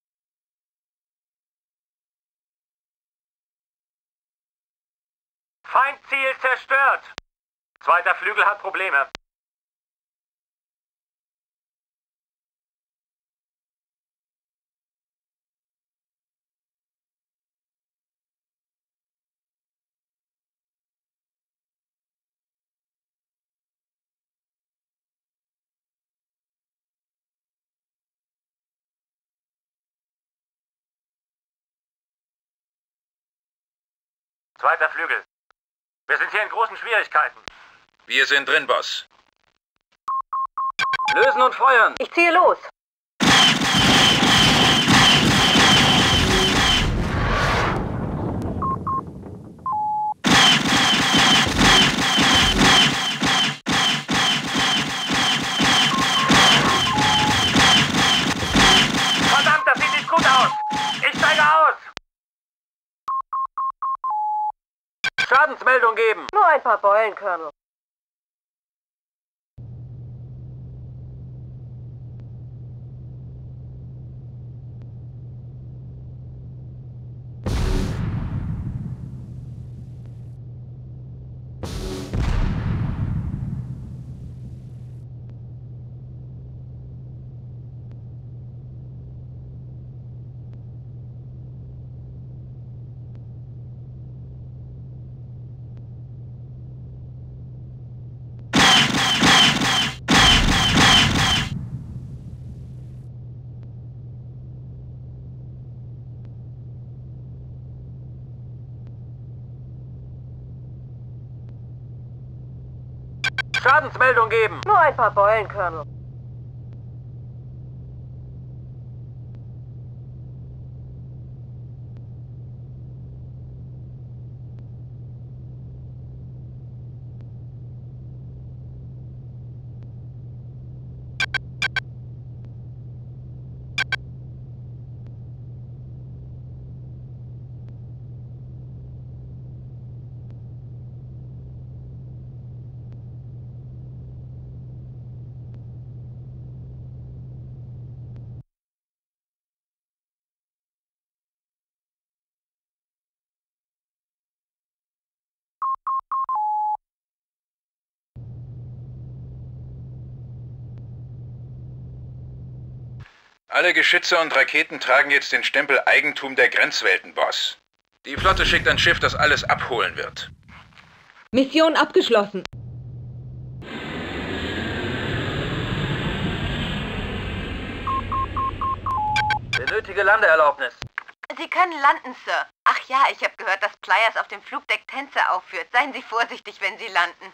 I: Feindziel zerstört. Zweiter Flügel hat Probleme. Zweiter Flügel. Wir sind hier in großen Schwierigkeiten.
R: Wir sind drin, Boss.
I: Lösen und feuern.
V: Ich ziehe los.
I: Verdammt, das sieht nicht gut aus. Ich steige aus. Schadensmeldung geben.
V: Nur ein paar Beulen, Colonel.
I: Schadensmeldung geben.
V: Nur ein paar Beulen, Colonel.
R: Alle Geschütze und Raketen tragen jetzt den Stempel Eigentum der Grenzwelten, Boss. Die Flotte schickt ein Schiff, das alles abholen wird.
J: Mission abgeschlossen.
I: Benötige Landeerlaubnis.
K: Sie können landen, Sir. Ach ja, ich habe gehört, dass Pliers auf dem Flugdeck Tänze aufführt. Seien Sie vorsichtig, wenn Sie landen.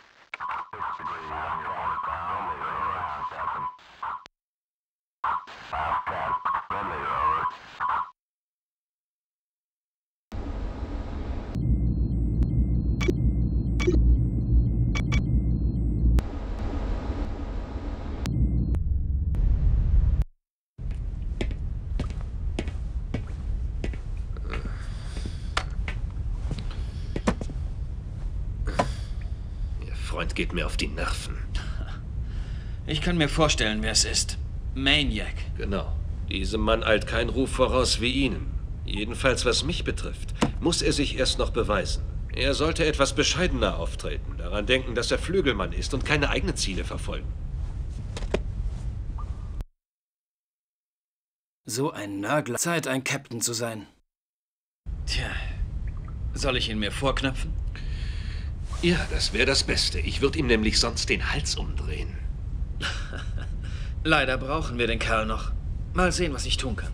F: Ihr Freund geht mir auf die Nerven.
C: Ich kann mir vorstellen, wer es ist. Maniac.
F: Genau. Diesem Mann eilt kein Ruf voraus wie Ihnen. Jedenfalls, was mich betrifft, muss er sich erst noch beweisen. Er sollte etwas bescheidener auftreten, daran denken, dass er Flügelmann ist und keine eigenen Ziele verfolgen.
C: So ein Nörgler. Zeit, ein Captain zu sein. Tja, soll ich ihn mir vorknöpfen?
F: Ja, das wäre das Beste. Ich würde ihm nämlich sonst den Hals umdrehen.
C: Leider brauchen wir den Kerl noch. Mal sehen, was ich tun kann.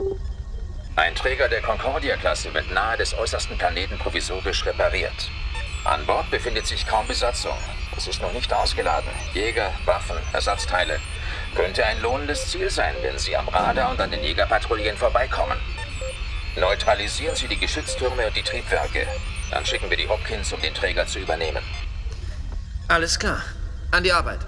L: Ein Träger der Concordia-Klasse wird nahe des äußersten Planeten provisorisch repariert. An Bord befindet sich kaum Besatzung. Es ist noch nicht ausgeladen. Jäger, Waffen, Ersatzteile. Könnte ein lohnendes Ziel sein, wenn Sie am Radar und an den Jägerpatrouillen vorbeikommen. Neutralisieren Sie die Geschütztürme und die Triebwerke. Dann schicken wir die Hopkins, um den Träger zu übernehmen.
C: Alles klar. An die Arbeit.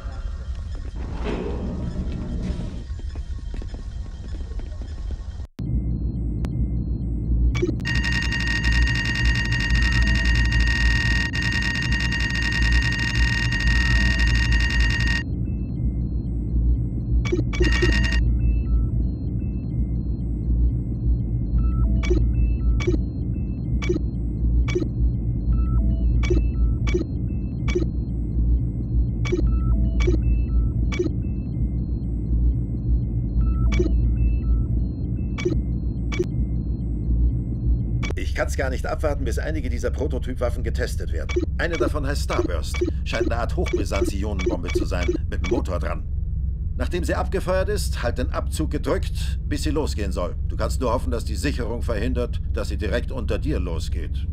G: Ich kann's gar nicht abwarten, bis einige dieser Prototypwaffen getestet werden. Eine davon heißt Starburst. Scheint eine Art Hochbrisanz-Ionenbombe zu sein, mit dem Motor dran. Nachdem sie abgefeuert ist, halt den Abzug gedrückt, bis sie losgehen soll. Du kannst nur hoffen, dass die Sicherung verhindert, dass sie direkt unter dir losgeht.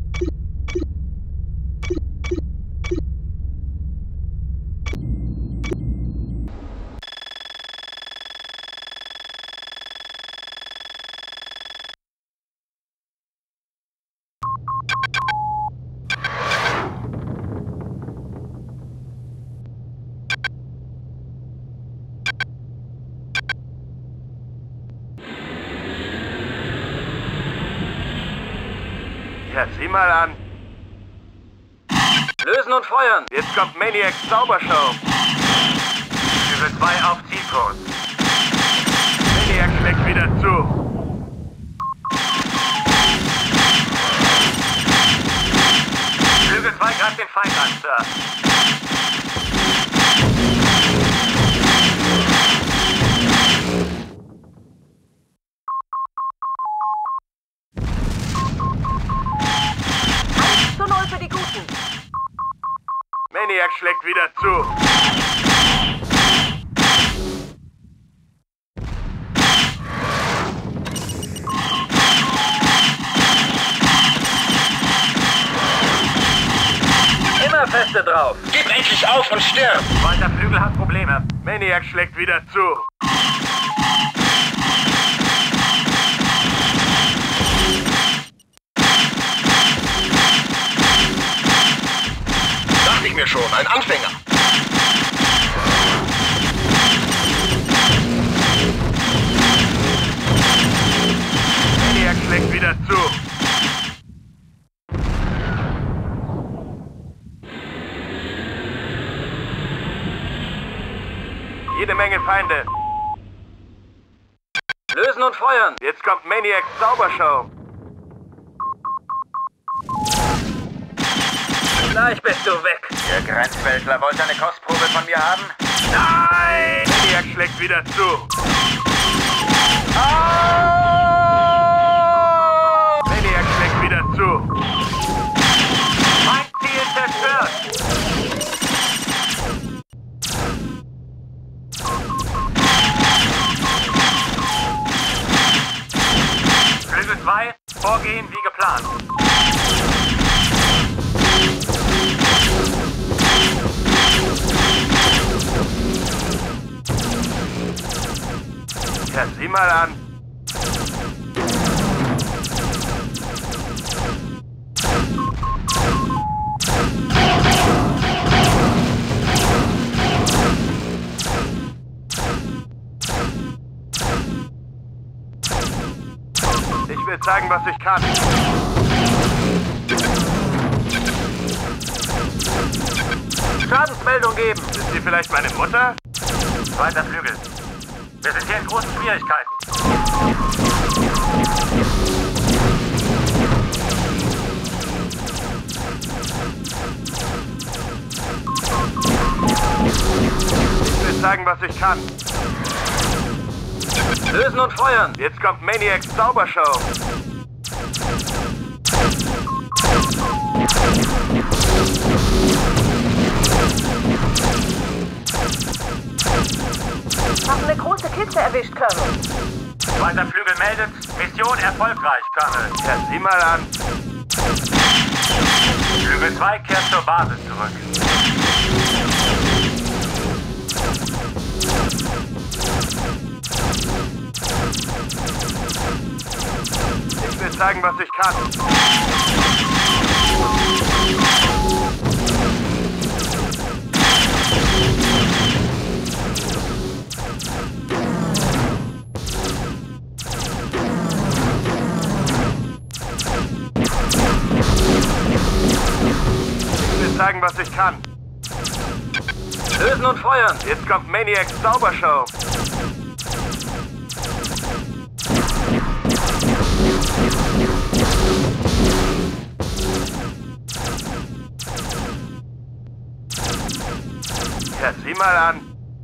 I: Ja, sieh mal an. Lösen und feuern. Jetzt kommt Maniacs Zaubershow. Flügel 2 auf Zielkurs. Maniac schlägt wieder zu. Flügel 2 greift den Feind an, Sir.
K: Für die Guten.
I: Maniac schlägt wieder zu. Immer feste drauf.
T: Gib endlich auf und stirb.
I: Zweiter Flügel hat Probleme. Maniac schlägt wieder zu.
T: Dachte ich mir schon, ein Anfänger.
I: Maniac schlägt wieder zu. Jede Menge Feinde. Lösen und feuern. Jetzt kommt Maniacs Zaubershow. Gleich bist du weg.
T: Ihr Grenzweltler wollt eine Kostprobe von mir haben?
I: Nein! Maniac schlägt wieder zu. Maniac schlägt wieder zu. Feindziel zerstört. Flügel 2, vorgehen wie geplant. Ja, sieh mal an. Ich will zeigen, was ich kann. Schadensmeldung geben. Sind Sie vielleicht meine Mutter? Zweiter Flügel. Wir sind hier in großen Schwierigkeiten. Ich will zeigen, was ich kann. Lösen und feuern. Jetzt kommt Maniacs Zaubershow.
K: Haben eine große Kiste erwischt, Colonel.
I: Zweiter Flügel meldet, Mission erfolgreich, Colonel. Ja, sieh mal an. Flügel 2 kehrt zur Basis zurück.
D: Ich will zeigen, was ich kann. Ich will zeigen, was ich kann. Lösen und feuern. Jetzt kommt Maniacs Zaubershow. Ja, sieh mal an.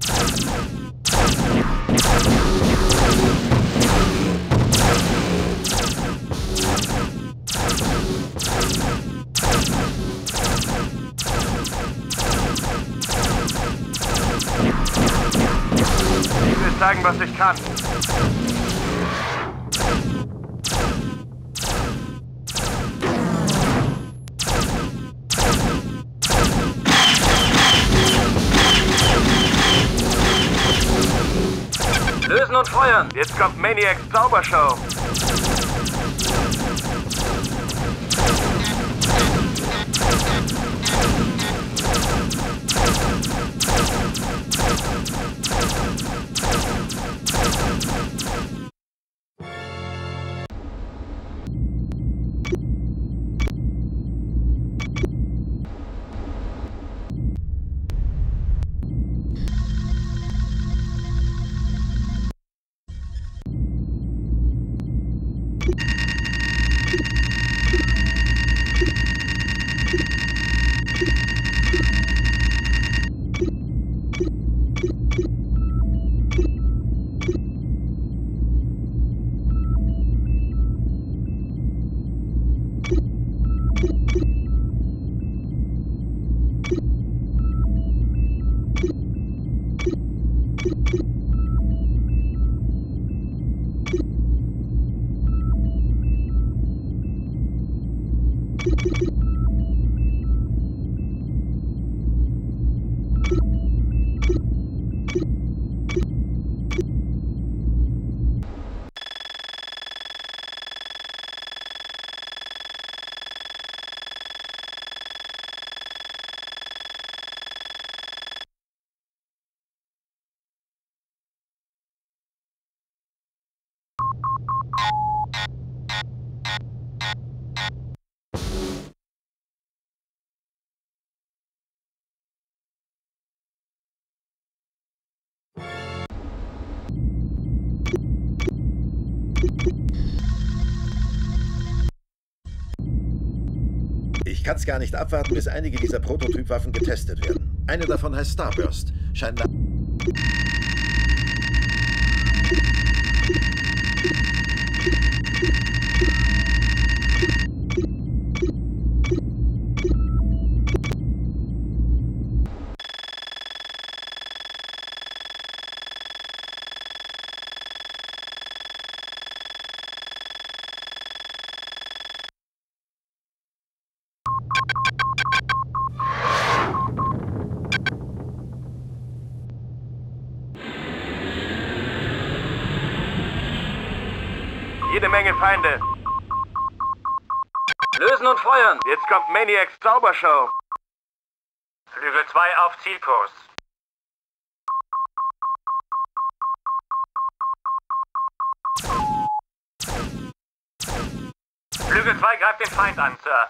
D: Ich will zeigen, was ich kann. Lösen und feuern. Jetzt kommt Maniacs Zaubershow.
G: Ich kann's gar nicht abwarten, bis einige dieser Prototypwaffen getestet werden. Eine davon heißt Starburst. Scheint nach...
D: Jede Menge Feinde. Lösen und feuern. Jetzt kommt Maniacs Zaubershow.
I: Flügel 2 auf Zielkurs. Flügel 2 greift den Feind an, Sir.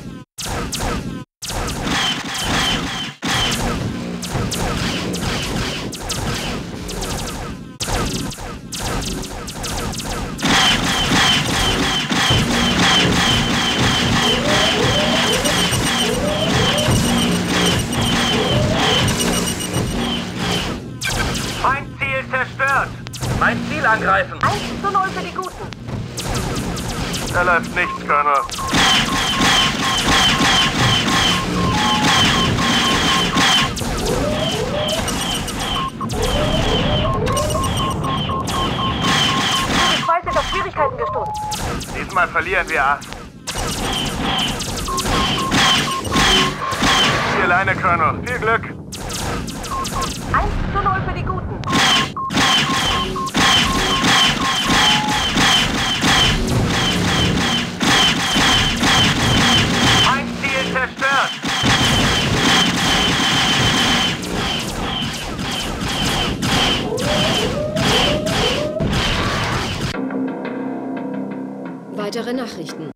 I: Feindziel zerstört. Mein Ziel angreifen.
K: 1:0 für die Guten.
D: Da läuft nichts, Colonel.
K: Die zwei sind auf Schwierigkeiten gestoßen.
D: Diesmal verlieren wir 8.
I: alleine, Colonel. Viel Glück.
K: 1:0 für die Guten.
I: Feindziel zerstört.
B: Weitere Nachrichten.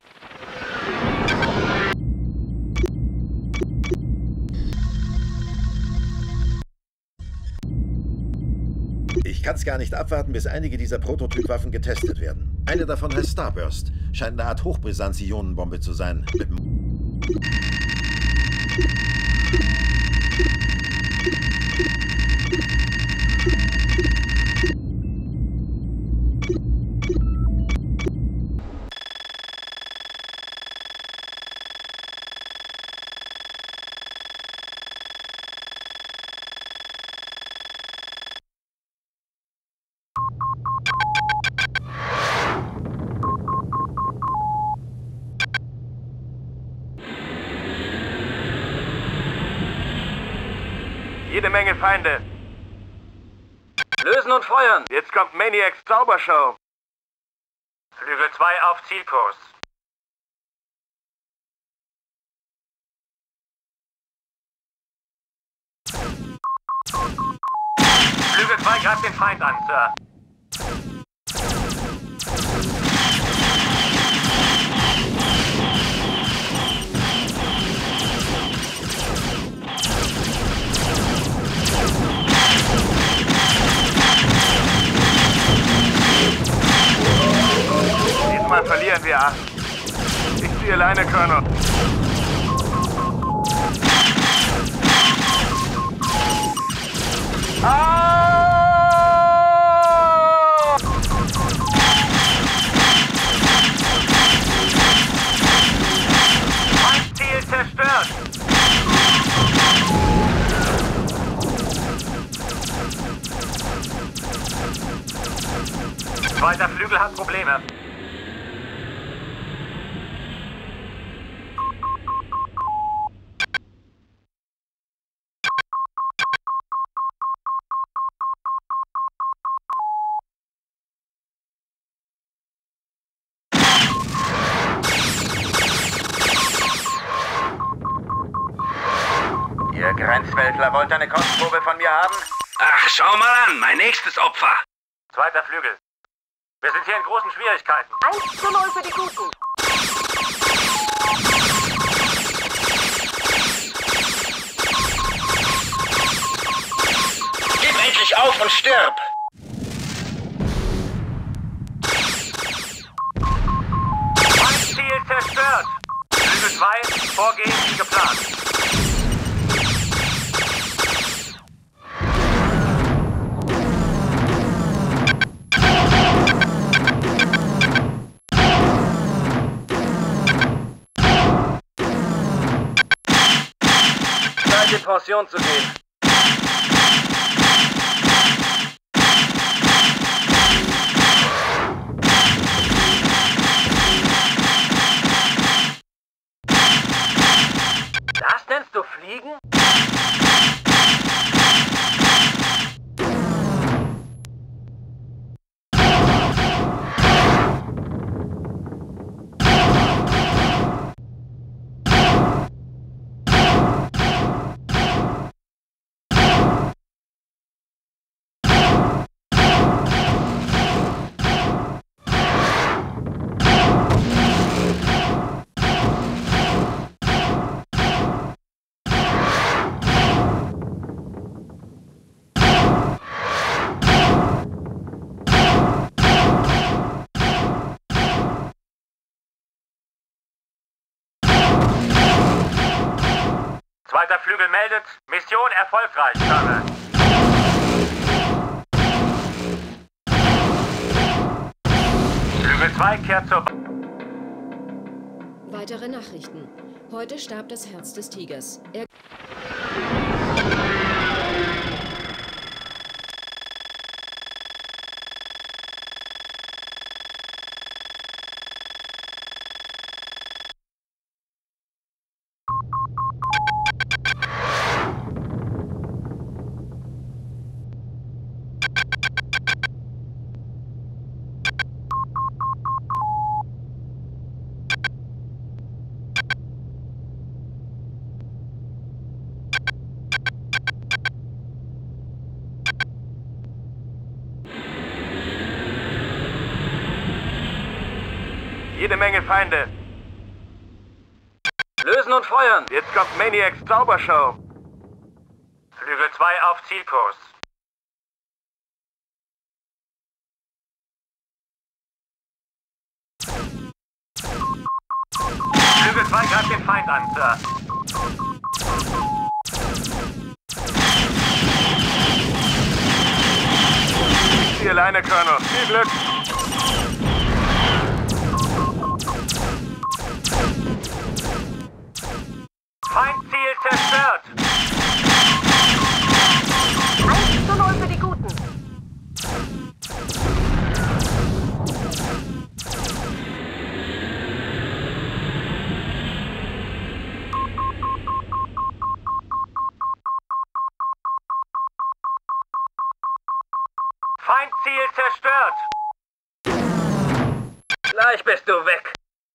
G: Ich kann's gar nicht abwarten, bis einige dieser Prototypwaffen getestet werden. Eine davon heißt Starburst. Scheint eine Art Hochbrisanz-Ionenbombe zu sein.
I: Jede Menge Feinde. Lösen und feuern. Jetzt kommt Maniacs Zaubershow. Flügel 2 auf Zielkurs. Flügel 2 greift den Feind an, Sir. Diesmal verlieren wir 8. Ich ziehe alleine, Colonel. Feindziel zerstört. Zweiter Flügel hat Probleme.
T: Ihr Grenzweltler wollt eine Kostprobe von mir haben?
I: Ach, schau mal an, mein nächstes Opfer. Zweiter Flügel. Wir sind hier in großen Schwierigkeiten.
K: 1:0 für die Guten.
T: Gib endlich auf und stirb!
I: Feindziel zerstört. Flügel 2, Vorgehen wie geplant. Zeit in Pension zu gehen. Das nennst du Fliegen? Zweiter Flügel meldet, Mission erfolgreich, Colonel. Flügel 2 kehrt zur
B: Weitere Nachrichten. Heute starb das Herz des Tigers.
I: Jede Menge Feinde. Lösen und feuern. Jetzt kommt Maniacs Zaubershow. Flügel 2 auf Zielkurs. Flügel 2 greift den Feind an, Sir. Sie alleine, Colonel. Viel Glück. Feindziel zerstört.
K: 1:0 für die Guten.
I: Feindziel zerstört. Gleich bist du weg.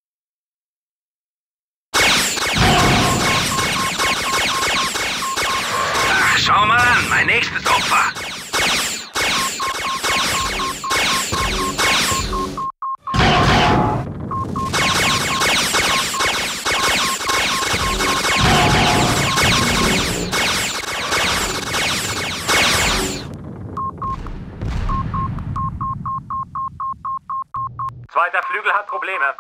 T: Ach, schau mal an, mein nächstes Opfer.
I: Zweiter Flügel hat Probleme.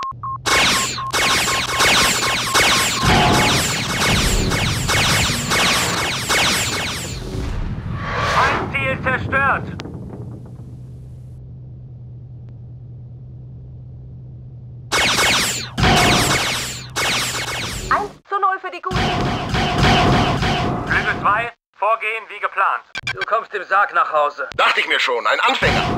I: Feindziel zerstört.
K: zu 0 für die Guten.
I: Flügel 2, vorgehen wie geplant. Du kommst im Sarg nach Hause.
D: Dachte ich mir schon, ein Anfänger.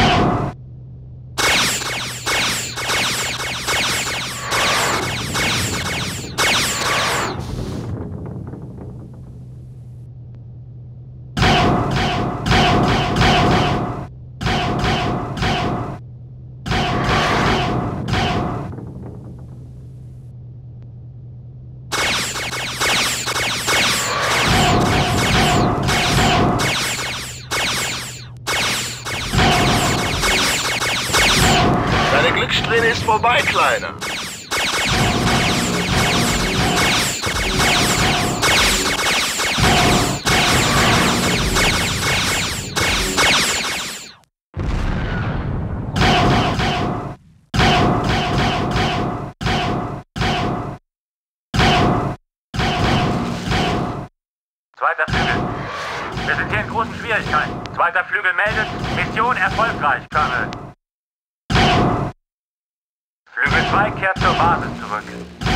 D: Glückssträhne ist vorbei, Kleiner.
I: Zweiter Flügel. Wir sind hier in großen Schwierigkeiten. Zweiter Flügel meldet, Mission erfolgreich, Colonel. Flügel 2 kehrt zur Basis zurück.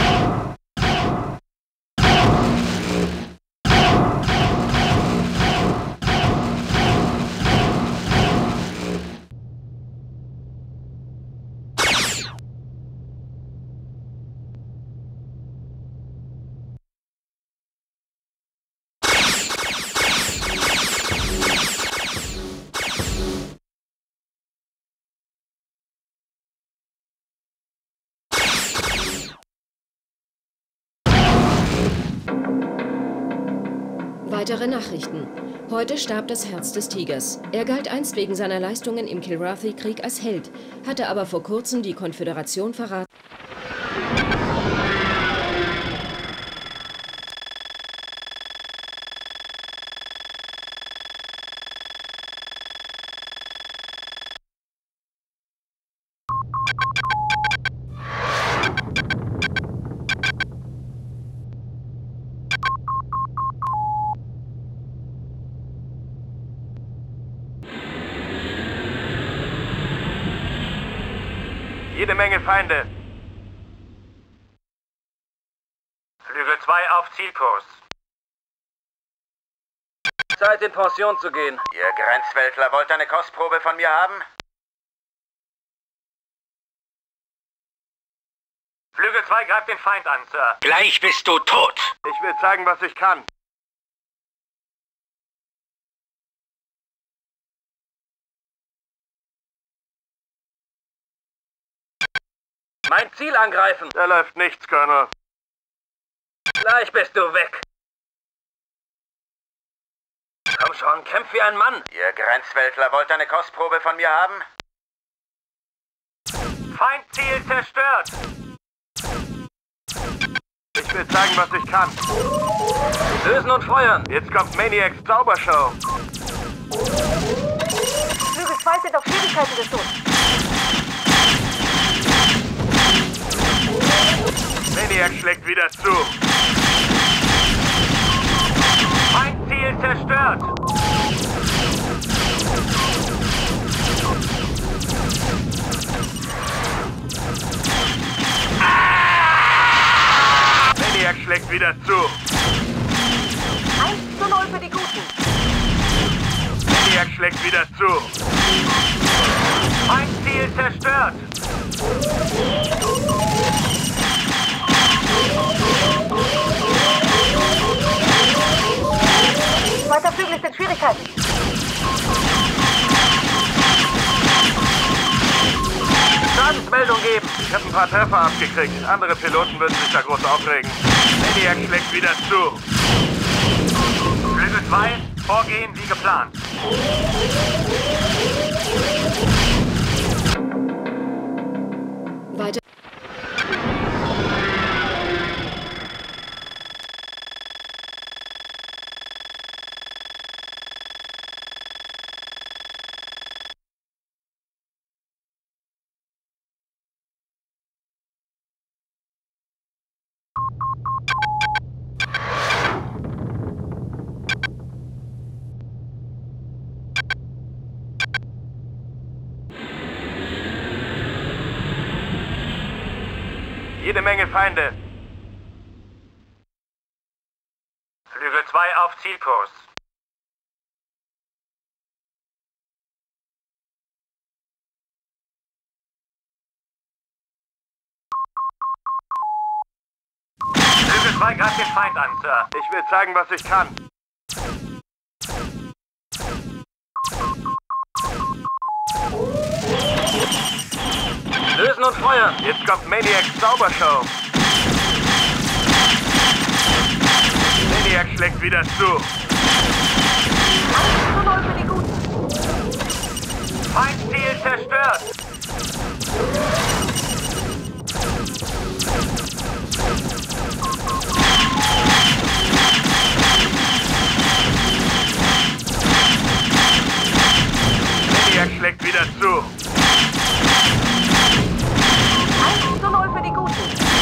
B: Weitere Nachrichten. Heute starb das Herz des Tigers. Er galt einst wegen seiner Leistungen im Kilrathi-Krieg als Held, hatte aber vor kurzem die Konföderation verraten.
I: Jede Menge Feinde. Flügel 2 auf Zielkurs. Zeit, in Pension zu gehen.
T: Ihr Grenzweltler wollt eine Kostprobe von mir haben?
I: Flügel 2 greift den Feind an, Sir.
T: Gleich bist du tot.
I: Ich will zeigen, was ich kann. Mein Ziel angreifen. Da läuft nichts, Colonel. Gleich bist du weg. Komm schon, kämpf wie ein Mann.
T: Ihr Grenzweltler wollt eine Kostprobe von mir haben?
I: Feind Ziel zerstört.
D: Ich will zeigen, was ich kann.
I: Lösen und feuern.
D: Jetzt kommt Maniacs Zaubershow.
K: Flügel 2 sind auf Schwierigkeiten gestoßen.
D: Maniac schlägt wieder zu.
I: Feindziel zerstört.
D: Maniac schlägt wieder zu.
K: 1:0 für die Guten.
D: Maniac schlägt wieder zu.
I: Feindziel zerstört.
K: Zweiter Flügel ist in Schwierigkeiten.
I: Schadensmeldung geben.
D: Ich habe ein paar Treffer abgekriegt. Andere Piloten würden sich da groß aufregen. Maniac schlägt wieder zu.
I: Flügel 2, vorgehen wie geplant.
B: Weiter.
D: Jede Menge Feinde.
I: Flügel 2 auf Zielkurs. Flügel 2 greift den Feind an, Sir.
D: Ich will zeigen, was ich kann.
I: Lösen und feuern.
D: Jetzt kommt Maniacs Zaubershow. Maniac schlägt wieder zu.
K: 1:0 für die Guten.
I: Feindziel zerstört.
D: Maniac schlägt wieder zu.
K: 1:0 für die Guten.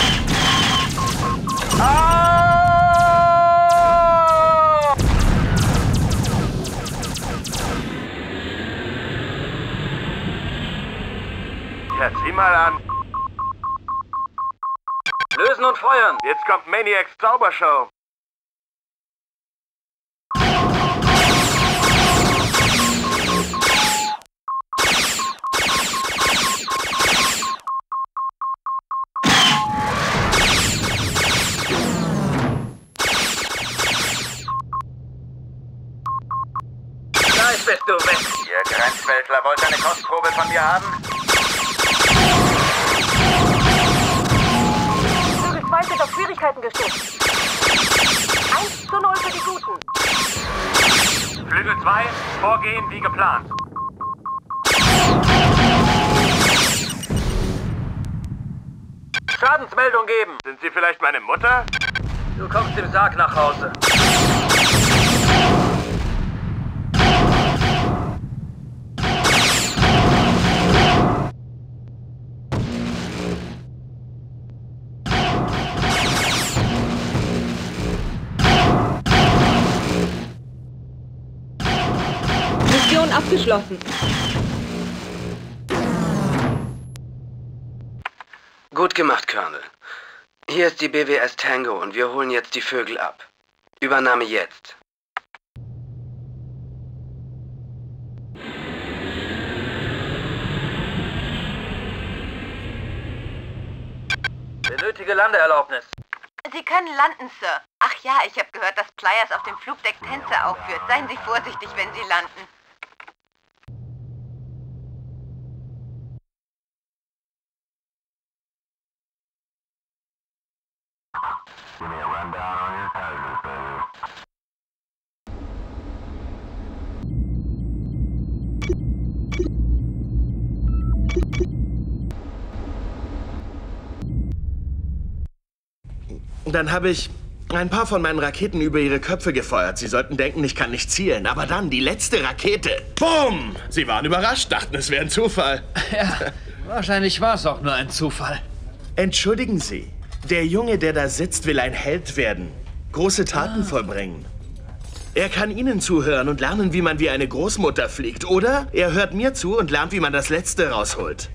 D: Ja, sieh mal an.
I: Lösen und feuern.
D: Jetzt kommt Maniacs Zaubershow.
I: Gleich bist du weg.
T: Ihr Grenzweltler wollt eine Kostprobe von mir haben?
K: Flügel 2 sind auf Schwierigkeiten gestoßen. 1:0 für die Guten.
I: Flügel 2, vorgehen wie geplant. Schadensmeldung geben.
D: Sind Sie vielleicht meine Mutter?
I: Du kommst im Sarg nach Hause.
J: Mission abgeschlossen.
H: Gut gemacht, Colonel. Hier ist die BWS Tango und wir holen jetzt die Vögel ab. Übernahme jetzt.
I: Benötige Landeerlaubnis.
K: Sie können landen, Sir. Ach ja, ich habe gehört, dass Pliers auf dem Flugdeck Tänze aufführt. Seien Sie vorsichtig, wenn Sie landen.
N: Give me a rundown on your Tigers, baby.
D: dann habe ich ein paar von meinen Raketen über ihre Köpfe gefeuert. Sie sollten denken, ich kann nicht zielen. Aber dann, die letzte Rakete. Bumm! Sie waren überrascht, dachten, es wäre ein Zufall.
C: Ja, wahrscheinlich war es auch nur ein Zufall.
D: Entschuldigen Sie, der Junge, der da sitzt, will ein Held werden. Große Taten vollbringen. Er kann Ihnen zuhören und lernen, wie man wie eine Großmutter fliegt. Oder er hört mir zu und lernt, wie man das Letzte rausholt.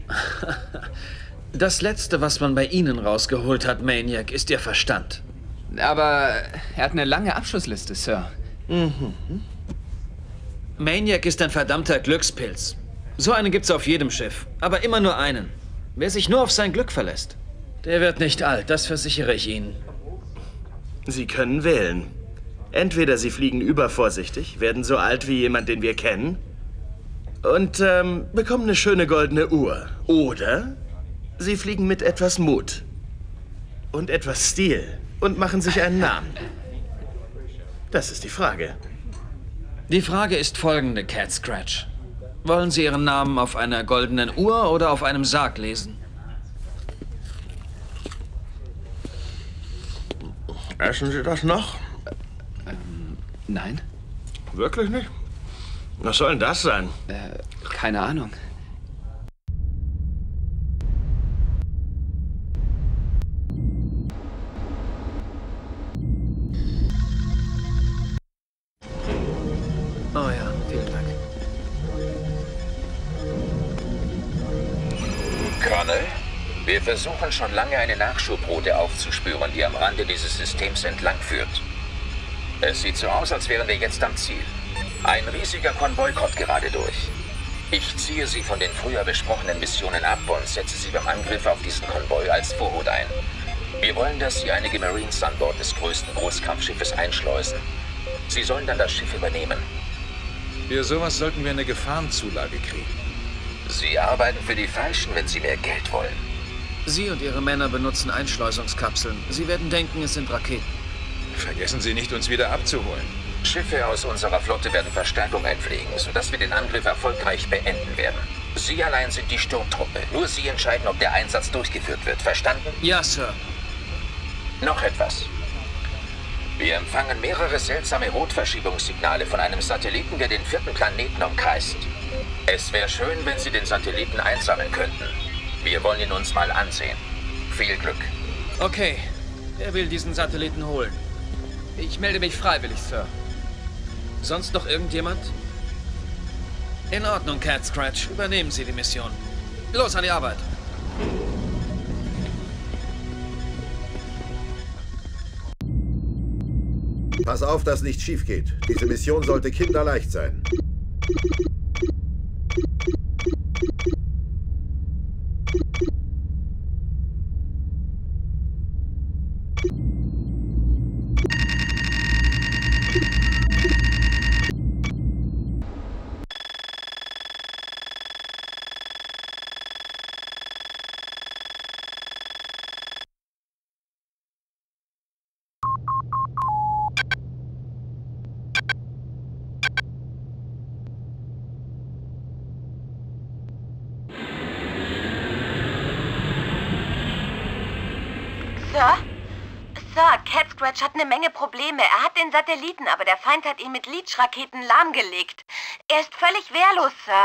C: Das Letzte, was man bei Ihnen rausgeholt hat, Maniac, ist Ihr Verstand.
P: Aber er hat eine lange Abschussliste, Sir.
C: Maniac ist ein verdammter Glückspilz. So einen gibt's auf jedem Schiff, aber immer nur einen. Wer sich nur auf sein Glück verlässt, der wird nicht alt, das versichere ich Ihnen.
D: Sie können wählen. Entweder Sie fliegen übervorsichtig, werden so alt wie jemand, den wir kennen, und bekommen eine schöne goldene Uhr. Oder Sie fliegen mit etwas Mut und etwas Stil und machen sich einen Namen. Das ist die Frage.
C: Die Frage ist folgende, Cat Scratch. Wollen Sie Ihren Namen auf einer goldenen Uhr oder auf einem Sarg lesen?
D: Essen Sie das noch?
P: Nein.
D: Wirklich nicht? Was soll denn das sein?
P: Keine Ahnung.
C: Oh ja, vielen Dank.
L: Colonel, wir versuchen schon lange eine Nachschubroute aufzuspüren, die am Rande dieses Systems entlang führt. Es sieht so aus, als wären wir jetzt am Ziel. Ein riesiger Konvoi kommt gerade durch. Ich ziehe Sie von den früher besprochenen Missionen ab und setze Sie beim Angriff auf diesen Konvoi als Vorhut ein. Wir wollen, dass Sie einige Marines an Bord des größten Großkampfschiffes einschleusen. Sie sollen dann das Schiff übernehmen.
R: Für sowas sollten wir eine Gefahrenzulage kriegen.
L: Sie arbeiten für die Falschen, wenn Sie mehr Geld wollen.
C: Sie und Ihre Männer benutzen Einschleusungskapseln. Sie werden denken, es sind Raketen.
R: Vergessen Sie nicht, uns wieder abzuholen.
L: Schiffe aus unserer Flotte werden Verstärkung einpflegen, sodass wir den Angriff erfolgreich beenden werden. Sie allein sind die Sturmtruppe. Nur Sie entscheiden, ob der Einsatz durchgeführt wird. Verstanden?
C: Ja, Sir.
L: Noch etwas. Wir empfangen mehrere seltsame Rotverschiebungssignale von einem Satelliten, der den 4. Planeten umkreist. Es wäre schön, wenn Sie den Satelliten einsammeln könnten. Wir wollen ihn uns mal ansehen. Viel Glück.
C: Okay. Wer will diesen Satelliten holen?
P: Ich melde mich freiwillig, Sir.
C: Sonst noch irgendjemand? In Ordnung, Cat Scratch. Übernehmen Sie die Mission. Los an die Arbeit.
G: Pass auf, dass nichts schief geht. Diese Mission sollte kinderleicht sein.
K: Sir, Cat Scratch hat eine Menge Probleme. Er hat den Satelliten, aber der Feind hat ihn mit Leech-Raketen lahmgelegt. Er ist völlig wehrlos, Sir.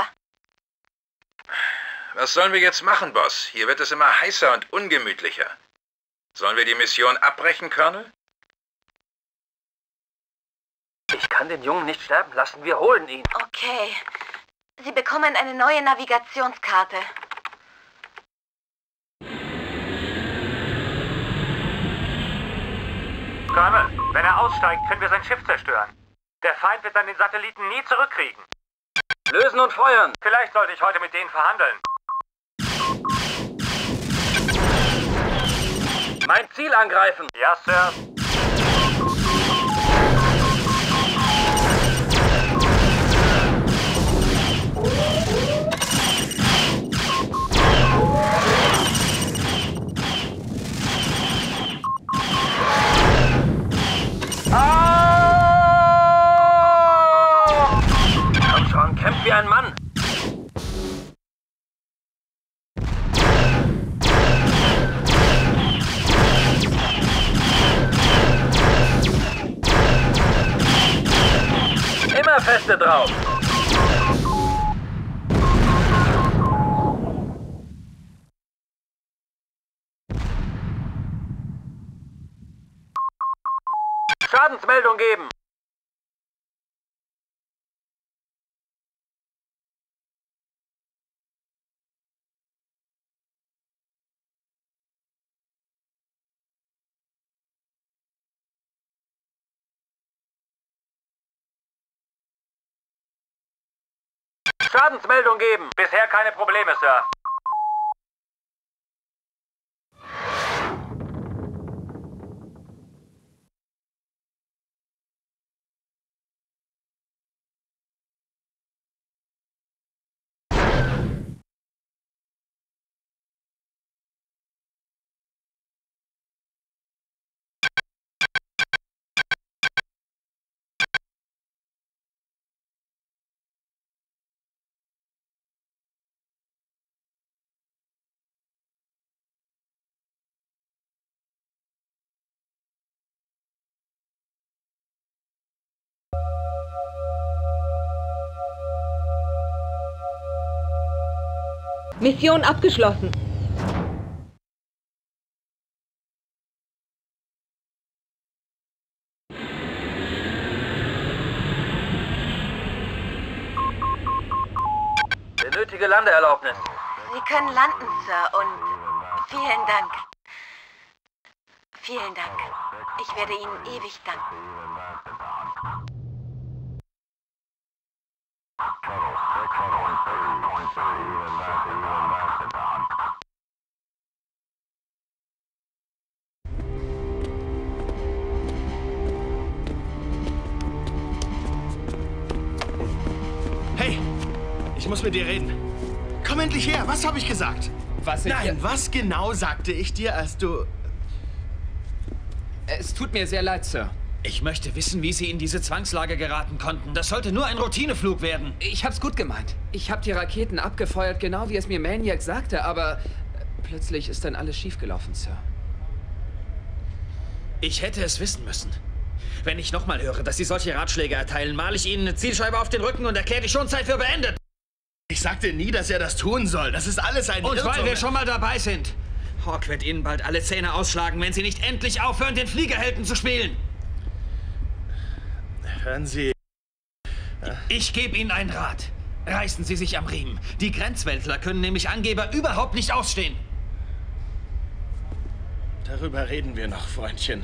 R: Was sollen wir jetzt machen, Boss? Hier wird es immer heißer und ungemütlicher. Sollen wir die Mission abbrechen, Colonel?
I: Ich kann den Jungen nicht sterben lassen. Wir holen ihn.
K: Okay. Sie bekommen eine neue Navigationskarte.
I: Colonel, wenn er aussteigt, können wir sein Schiff zerstören. Der Feind wird dann den Satelliten nie zurückkriegen. Lösen und feuern. Vielleicht sollte ich heute mit denen verhandeln. Mein Ziel angreifen. Ja, Sir. Komm schon, kämpf wie ein Mann. Nächste drauf. Schadensmeldung geben. Schadensmeldung geben. Bisher keine Probleme, Sir.
J: Mission abgeschlossen.
I: Benötige Landeerlaubnis.
K: Sie können landen, Sir, und vielen Dank. Vielen Dank. Ich werde Ihnen ewig danken.
D: Hey, ich muss mit dir reden. Komm endlich her, was habe ich gesagt? Nein, was genau sagte ich dir, als du...
P: Es tut mir sehr leid, Sir.
C: Ich möchte wissen, wie Sie in diese Zwangslage geraten konnten. Das sollte nur ein Routineflug werden.
P: Ich hab's gut gemeint. Ich hab die Raketen abgefeuert, genau wie es mir Maniac sagte, aber plötzlich ist dann alles schiefgelaufen, Sir.
C: Ich hätte es wissen müssen. Wenn ich nochmal höre, dass Sie solche Ratschläge erteilen, male ich Ihnen eine Zielscheibe auf den Rücken und erkläre die Schonzeit für beendet.
D: Ich sagte nie, dass er das tun soll. Das ist alles ein
C: Und
D: Irrtum.
C: weil wir schon mal dabei sind. Hawk wird Ihnen bald alle Zähne ausschlagen, wenn Sie nicht endlich aufhören, den Fliegerhelden zu spielen.
D: Hören Sie...
C: Ich gebe Ihnen einen Rat. Reißen Sie sich am Riemen. Die Grenzweltler können nämlich Angeber überhaupt nicht ausstehen.
D: Darüber reden wir noch, Freundchen.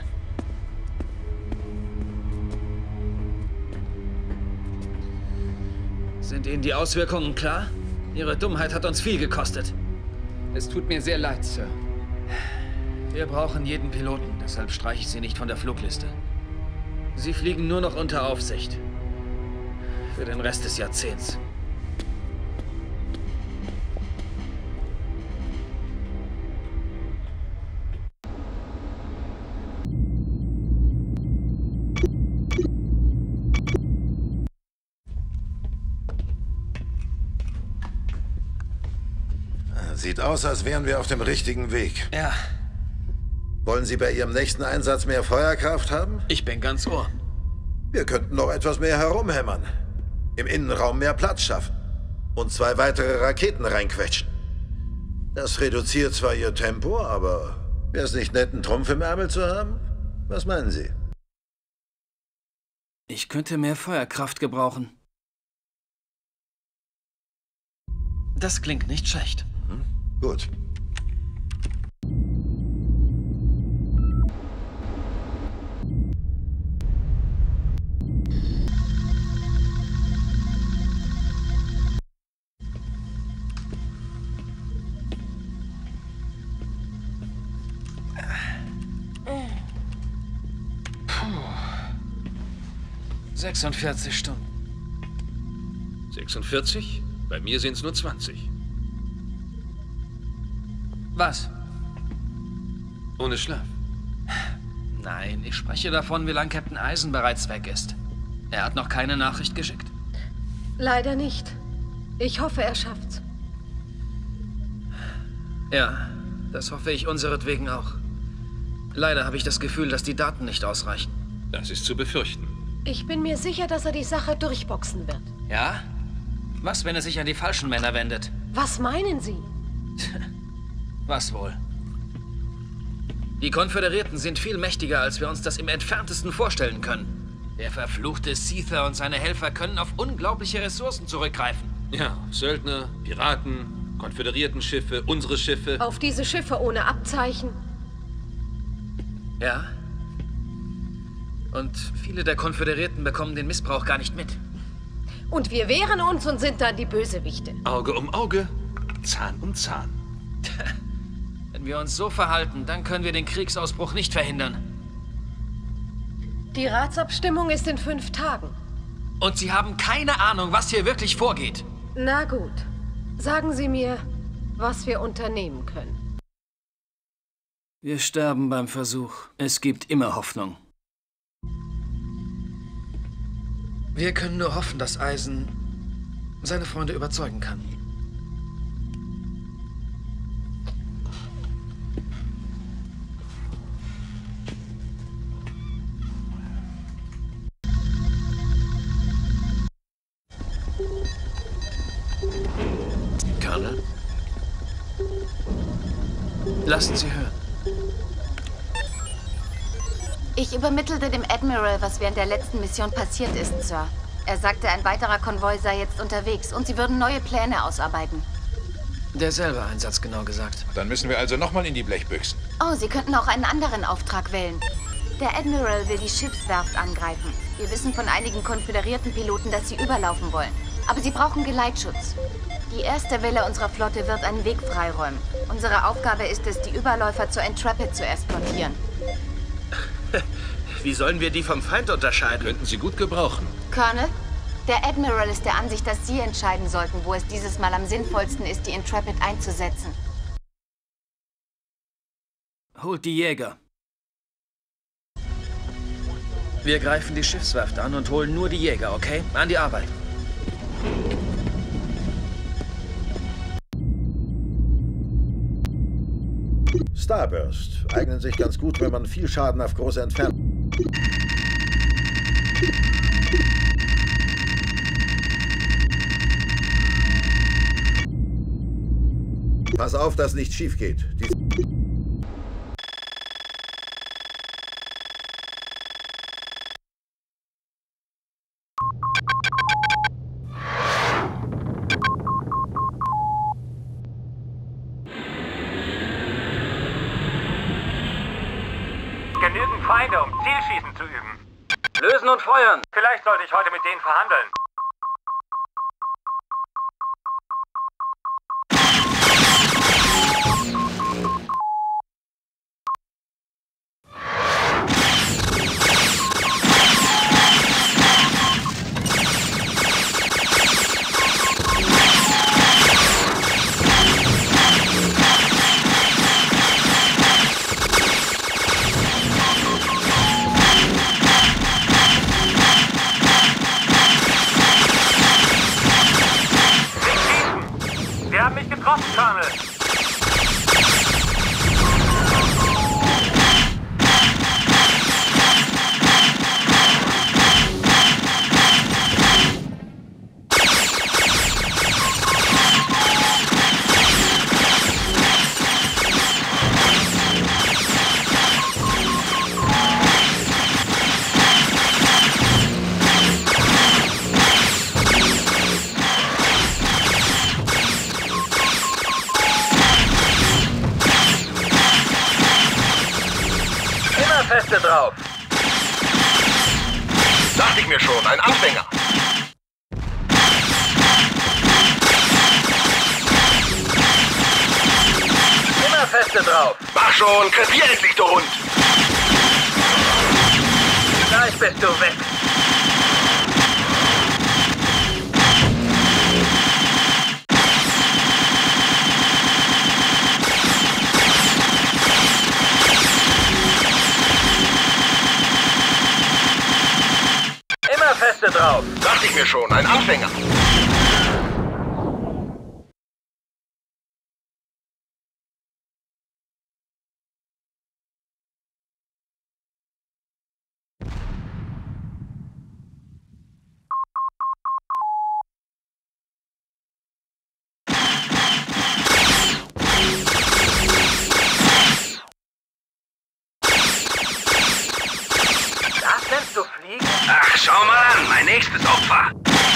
C: Sind Ihnen die Auswirkungen klar? Ihre Dummheit hat uns viel gekostet.
P: Es tut mir sehr leid, Sir.
C: Wir brauchen jeden Piloten, deshalb streiche ich Sie nicht von der Flugliste. Sie fliegen nur noch unter Aufsicht. Für den Rest des Jahrzehnts.
G: Sieht aus, als wären wir auf dem richtigen Weg.
C: Ja.
G: Wollen Sie bei Ihrem nächsten Einsatz mehr Feuerkraft haben?
C: Ich bin ganz Ohr.
G: Wir könnten noch etwas mehr herumhämmern. Im Innenraum mehr Platz schaffen. Und 2 weitere Raketen reinquetschen. Das reduziert zwar Ihr Tempo, aber wäre es nicht nett, einen Trumpf im Ärmel zu haben? Was meinen Sie?
C: Ich könnte mehr Feuerkraft gebrauchen. Das klingt nicht schlecht.
G: Gut.
C: Puh. 46 Stunden.
F: 46? Bei mir sind es nur 20.
C: Was?
F: Ohne Schlaf.
C: Nein, ich spreche davon, wie lange Captain Eisen bereits weg ist. Er hat noch keine Nachricht geschickt.
E: Leider nicht. Ich hoffe, er schafft's.
C: Ja, das hoffe ich unseretwegen auch. Leider habe ich das Gefühl, dass die Daten nicht ausreichen.
F: Das ist zu befürchten.
V: Ich bin mir sicher, dass er die Sache durchboxen wird.
C: Ja? Was, wenn er sich an die falschen Männer wendet?
V: Was meinen Sie?
C: Was wohl? Die Konföderierten sind viel mächtiger, als wir uns das im Entferntesten vorstellen können. Der verfluchte Seether und seine Helfer können auf unglaubliche Ressourcen zurückgreifen.
F: Ja, Söldner, Piraten, Konföderiertenschiffe, unsere Schiffe.
V: Auf diese Schiffe ohne Abzeichen?
C: Ja. Und viele der Konföderierten bekommen den Missbrauch gar nicht mit.
V: Und wir wehren uns und sind dann die Bösewichte.
F: Auge um Auge, Zahn um Zahn.
C: Wenn wir uns so verhalten, dann können wir den Kriegsausbruch nicht verhindern.
V: Die Ratsabstimmung ist in 5 Tagen.
C: Und Sie haben keine Ahnung, was hier wirklich vorgeht.
V: Na gut. Sagen Sie mir, was wir unternehmen können.
C: Wir sterben beim Versuch. Es gibt immer Hoffnung. Wir können nur hoffen, dass Eisen seine Freunde überzeugen kann.
M: Colonel?
C: Lassen Sie hören.
A: Ich übermittelte dem Admiral, was während der letzten Mission passiert ist, Sir. Er sagte, ein weiterer Konvoi sei jetzt unterwegs und sie würden neue Pläne ausarbeiten.
C: Derselbe Einsatz, genau gesagt.
R: Dann müssen wir also nochmal in die Blechbüchsen.
A: Oh, Sie könnten auch einen anderen Auftrag wählen. Der Admiral will die Schiffswerft angreifen. Wir wissen von einigen konföderierten Piloten, dass sie überlaufen wollen. Aber sie brauchen Geleitschutz. Die erste Welle unserer Flotte wird einen Weg freiräumen. Unsere Aufgabe ist es, die Überläufer zur Intrepid zu eskortieren.
D: Wie sollen wir die vom Feind unterscheiden?
F: Könnten Sie gut gebrauchen.
A: Colonel, der Admiral ist der Ansicht, dass Sie entscheiden sollten, wo es dieses Mal am sinnvollsten ist, die Intrepid einzusetzen.
C: Holt die Jäger. Wir greifen die Schiffswerft an und holen nur die Jäger, okay? An die Arbeit.
G: Starburst eignen sich ganz gut, wenn man viel Schaden auf große Entfernung. Pass auf, dass nichts schief geht.
I: Genügend Feinde, um Zielschießen zu üben. Lösen und feuern. Vielleicht sollte ich heute mit denen verhandeln. Colonel. Feste drauf.
N: Dachte ich mir schon, ein Anfänger.
I: Immer feste drauf.
N: Mach schon, krepier endlich, du Hund.
I: Gleich bist du weg. Feste drauf.
N: Dachte ich mir schon, ein Anfänger.
I: du fliegen?
H: Ach, schau mal an, mein nächstes Opfer.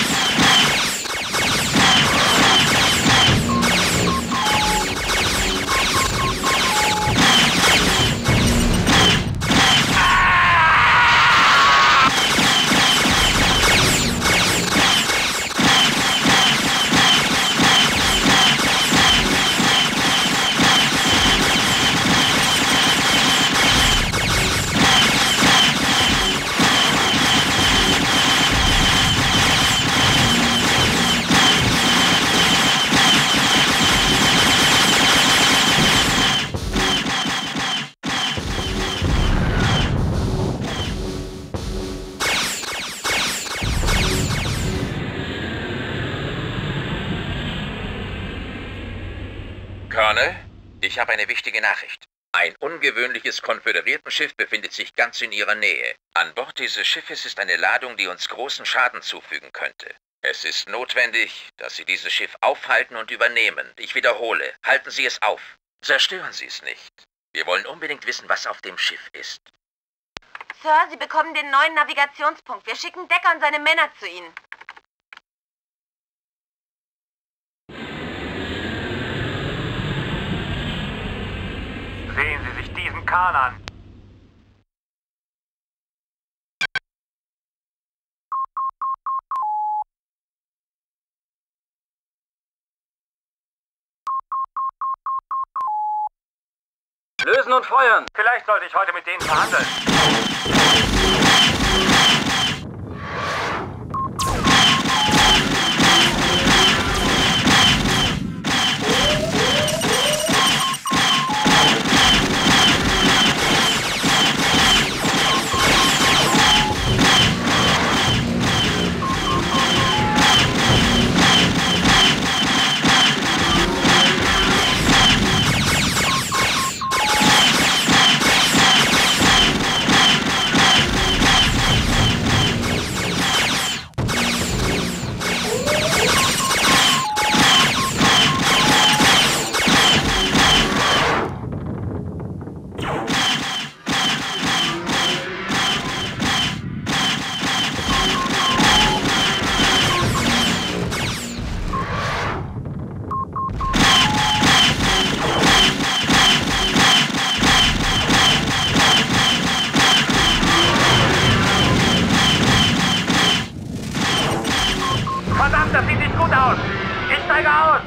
L: Colonel, ich habe eine wichtige Nachricht. Ein ungewöhnliches Konföderiertenschiff befindet sich ganz in Ihrer Nähe. An Bord dieses Schiffes ist eine Ladung, die uns großen Schaden zufügen könnte. Es ist notwendig, dass Sie dieses Schiff aufhalten und übernehmen. Ich wiederhole, halten Sie es auf. Zerstören Sie es nicht. Wir wollen unbedingt wissen, was auf dem Schiff ist.
K: Sir, Sie bekommen den neuen Navigationspunkt. Wir schicken Decker und seine Männer zu Ihnen.
I: Sehen Sie sich diesen Kahn an. Lösen und feuern. Vielleicht sollte ich heute mit denen verhandeln. Verdammt, das sieht nicht gut aus. Ich steige aus.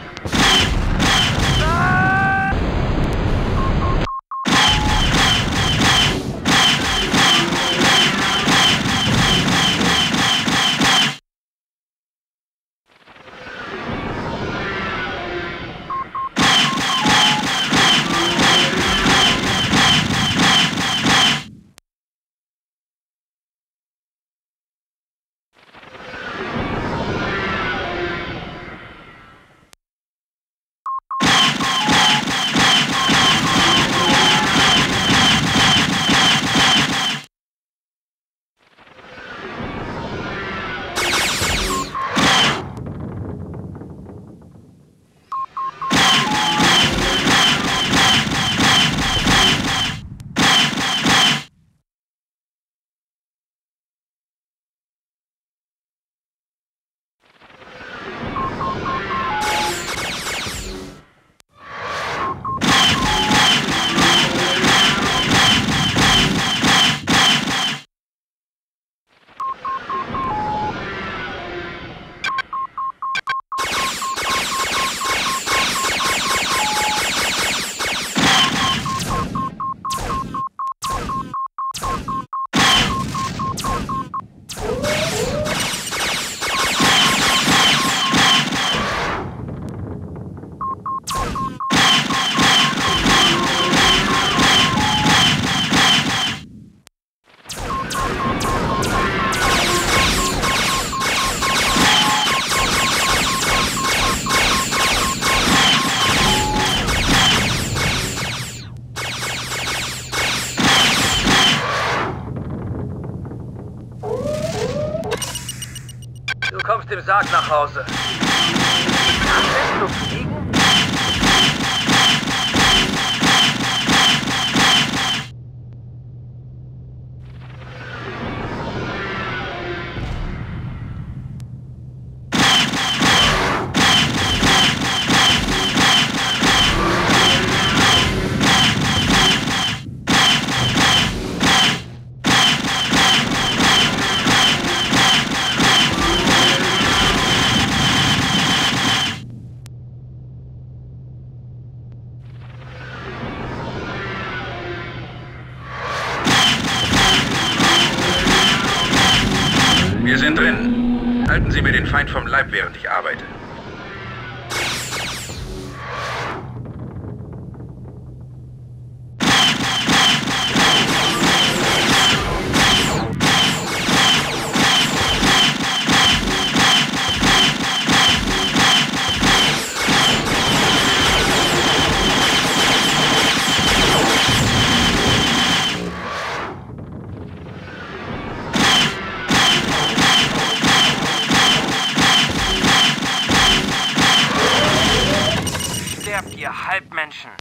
I: Du kommst im Sarg nach Hause. Kannst du fliegen?
T: Halten Sie mir den Feind vom Leib, während ich arbeite.
I: Ihr Halbmenschen!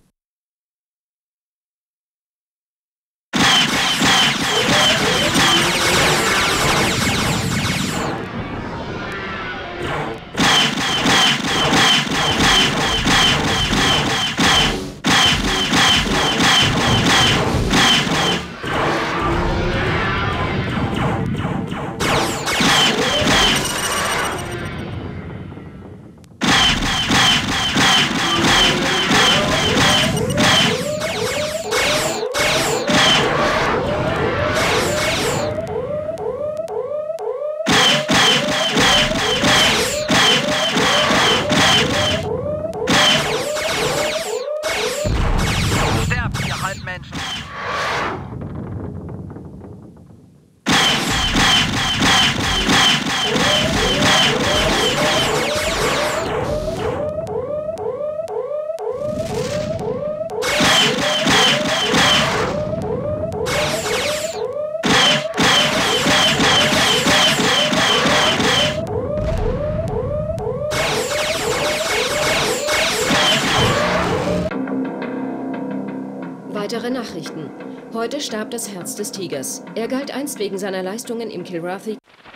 B: Weitere Nachrichten. Heute starb das Herz des Tigers. Er galt einst wegen seiner Leistungen im Kilrathi.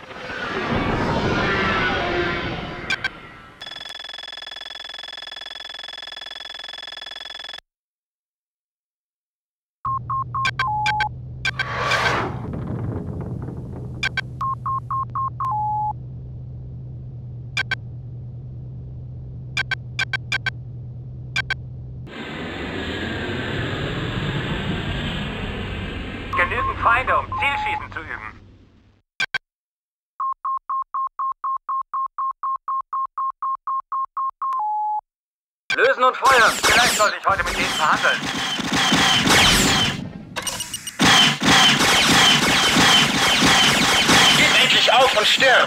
I: Genügend Feinde, um Zielschießen zu üben. Lösen und feuern. Vielleicht sollte ich heute mit denen verhandeln.
T: Gib endlich auf und stirb!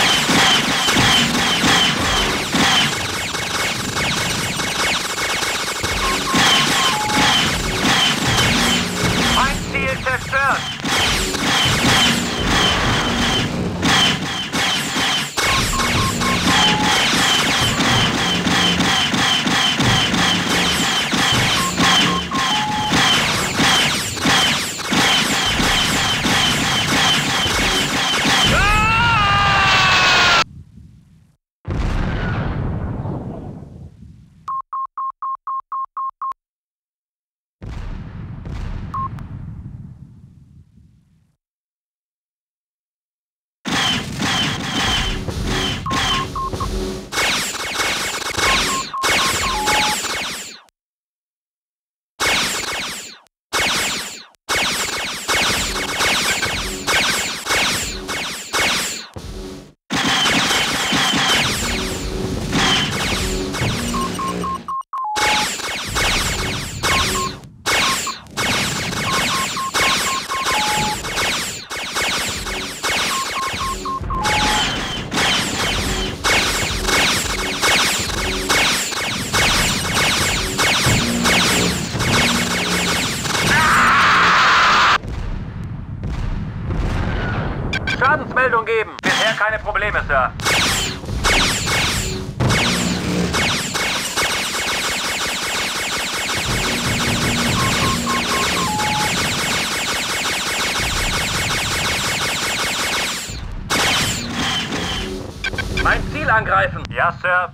I: Ziel zerstört! Schadensmeldung geben. Bisher keine Probleme, Sir. Mein Ziel angreifen. Ja, Sir.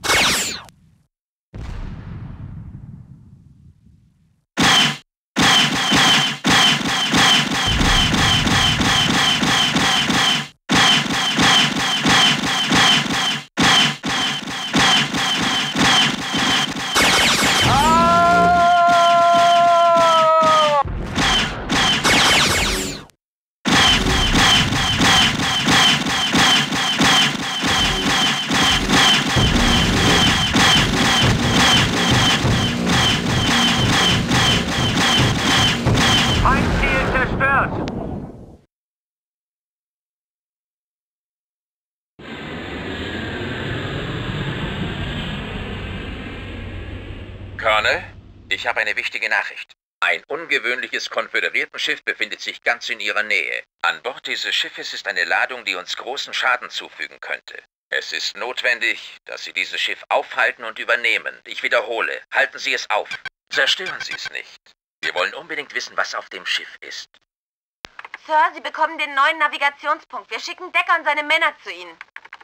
L: Colonel, ich habe eine wichtige Nachricht. Ein ungewöhnliches Konföderiertenschiff befindet sich ganz in Ihrer Nähe. An Bord dieses Schiffes ist eine Ladung, die uns großen Schaden zufügen könnte. Es ist notwendig, dass Sie dieses Schiff aufhalten und übernehmen. Ich wiederhole, halten Sie es auf. Zerstören Sie es nicht. Wir wollen unbedingt wissen, was auf dem Schiff ist.
K: Sir, Sie bekommen den neuen Navigationspunkt. Wir schicken Decker und seine Männer zu Ihnen.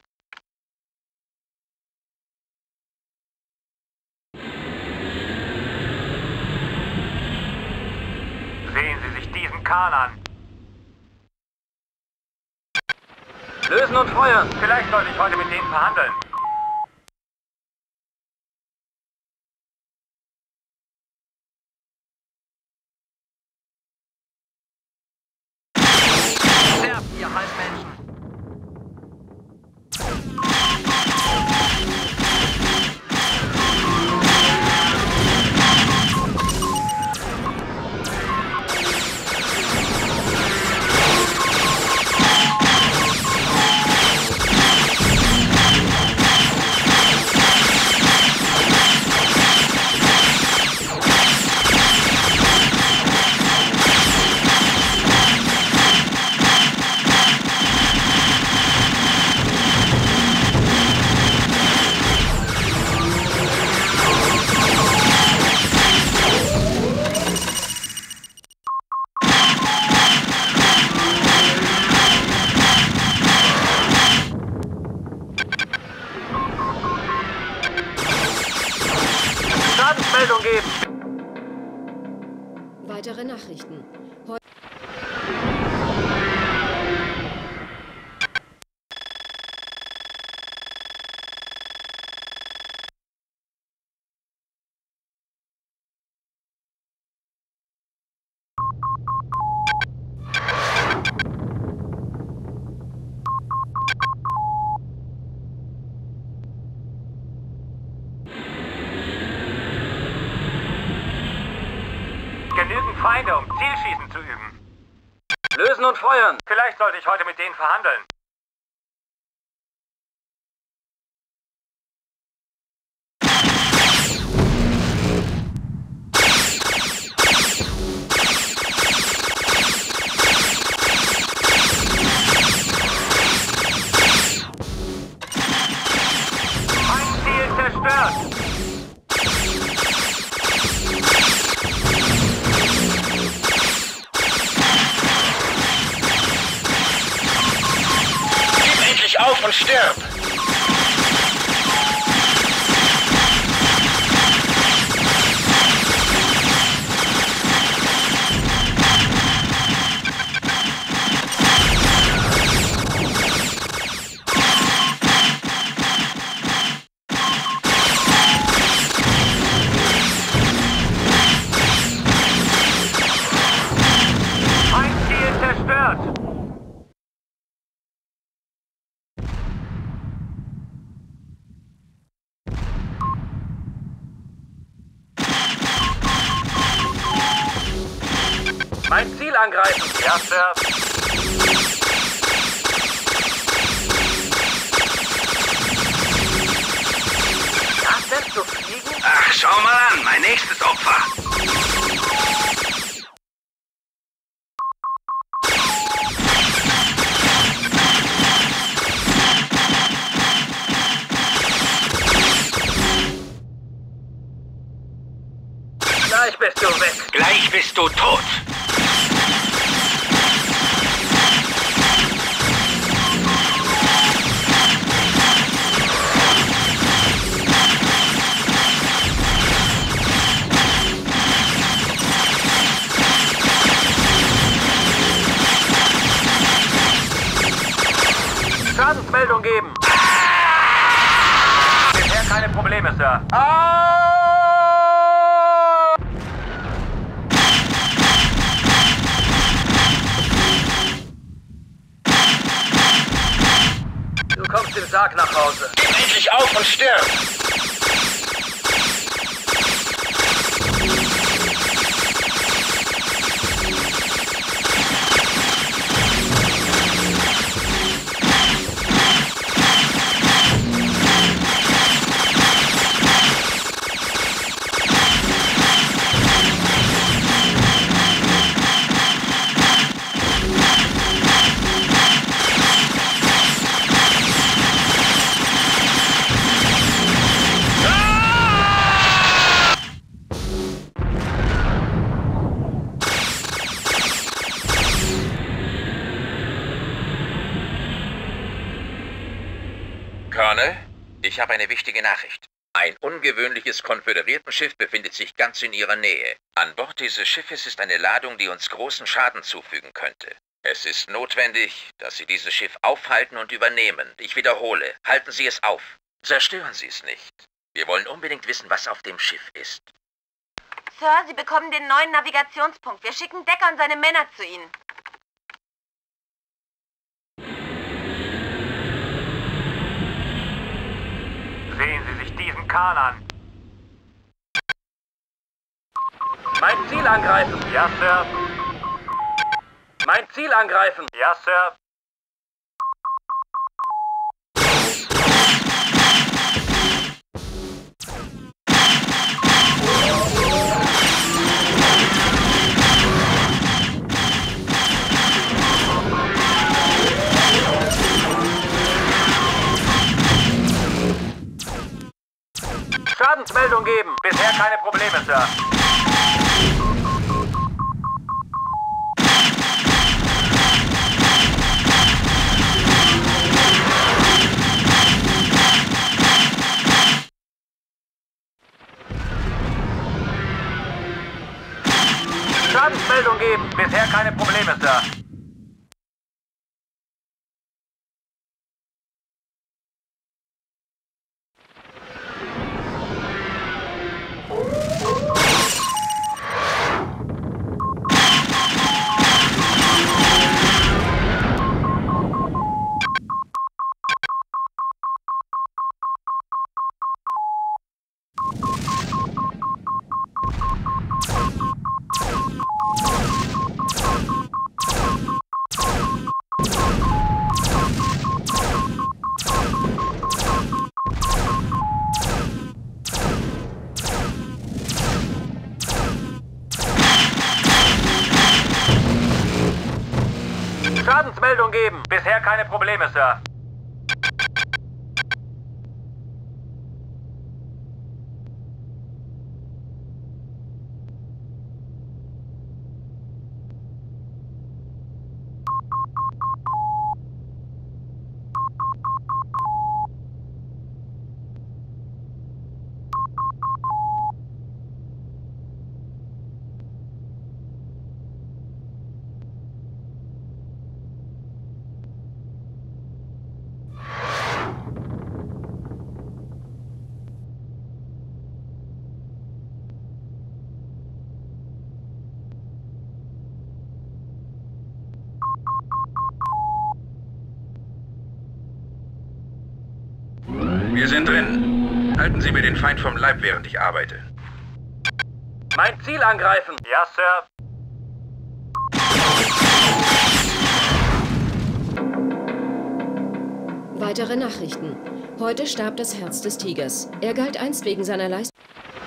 I: Sehen Sie sich diesen Kahn an. Lösen und feuern. Vielleicht sollte ich heute mit denen verhandeln. Sterbt, ihr Halbmenschen. Meldung geben.
B: Weitere Nachrichten.
I: Genügend Feinde, um Zielschießen zu üben. Lösen und feuern. Vielleicht sollte ich heute mit denen verhandeln. Feindziel zerstört.
L: Auf und stirb!
I: Feindziel zerstört! Mein Ziel angreifen. Ja, Sir. Das denn zu fliegen?
H: Ach, schau mal an, mein nächstes Opfer.
I: Gleich bist du weg.
H: Gleich bist du tot.
I: Schadensmeldung geben. Bisher keine Probleme, Sir. Du kommst im Sarg nach Hause.
L: Gib endlich auf und stirb! Ich habe eine wichtige Nachricht. Ein ungewöhnliches Konföderiertenschiff befindet sich ganz in Ihrer Nähe. An Bord dieses Schiffes ist eine Ladung, die uns großen Schaden zufügen könnte. Es ist notwendig, dass Sie dieses Schiff aufhalten und übernehmen. Ich wiederhole, halten Sie es auf. Zerstören Sie es nicht. Wir wollen unbedingt wissen, was auf dem Schiff ist.
K: Sir, Sie bekommen den neuen Navigationspunkt. Wir schicken Decker und seine Männer zu Ihnen.
I: Sehen Sie sich diesen Kahn an. Mein Ziel angreifen. Ja, Sir. Mein Ziel angreifen. Ja, Sir. Schadensmeldung geben. Bisher keine Probleme, Sir. Schadensmeldung geben. Bisher keine Probleme, Sir. Schadensmeldung geben. Bisher keine Probleme, Sir.
R: Wir sind drin. Halten Sie mir den Feind vom Leib, während ich arbeite.
I: Mein Ziel angreifen. Ja, Sir.
B: Weitere Nachrichten. Heute starb das Herz des Tigers. Er galt einst wegen seiner Leistung.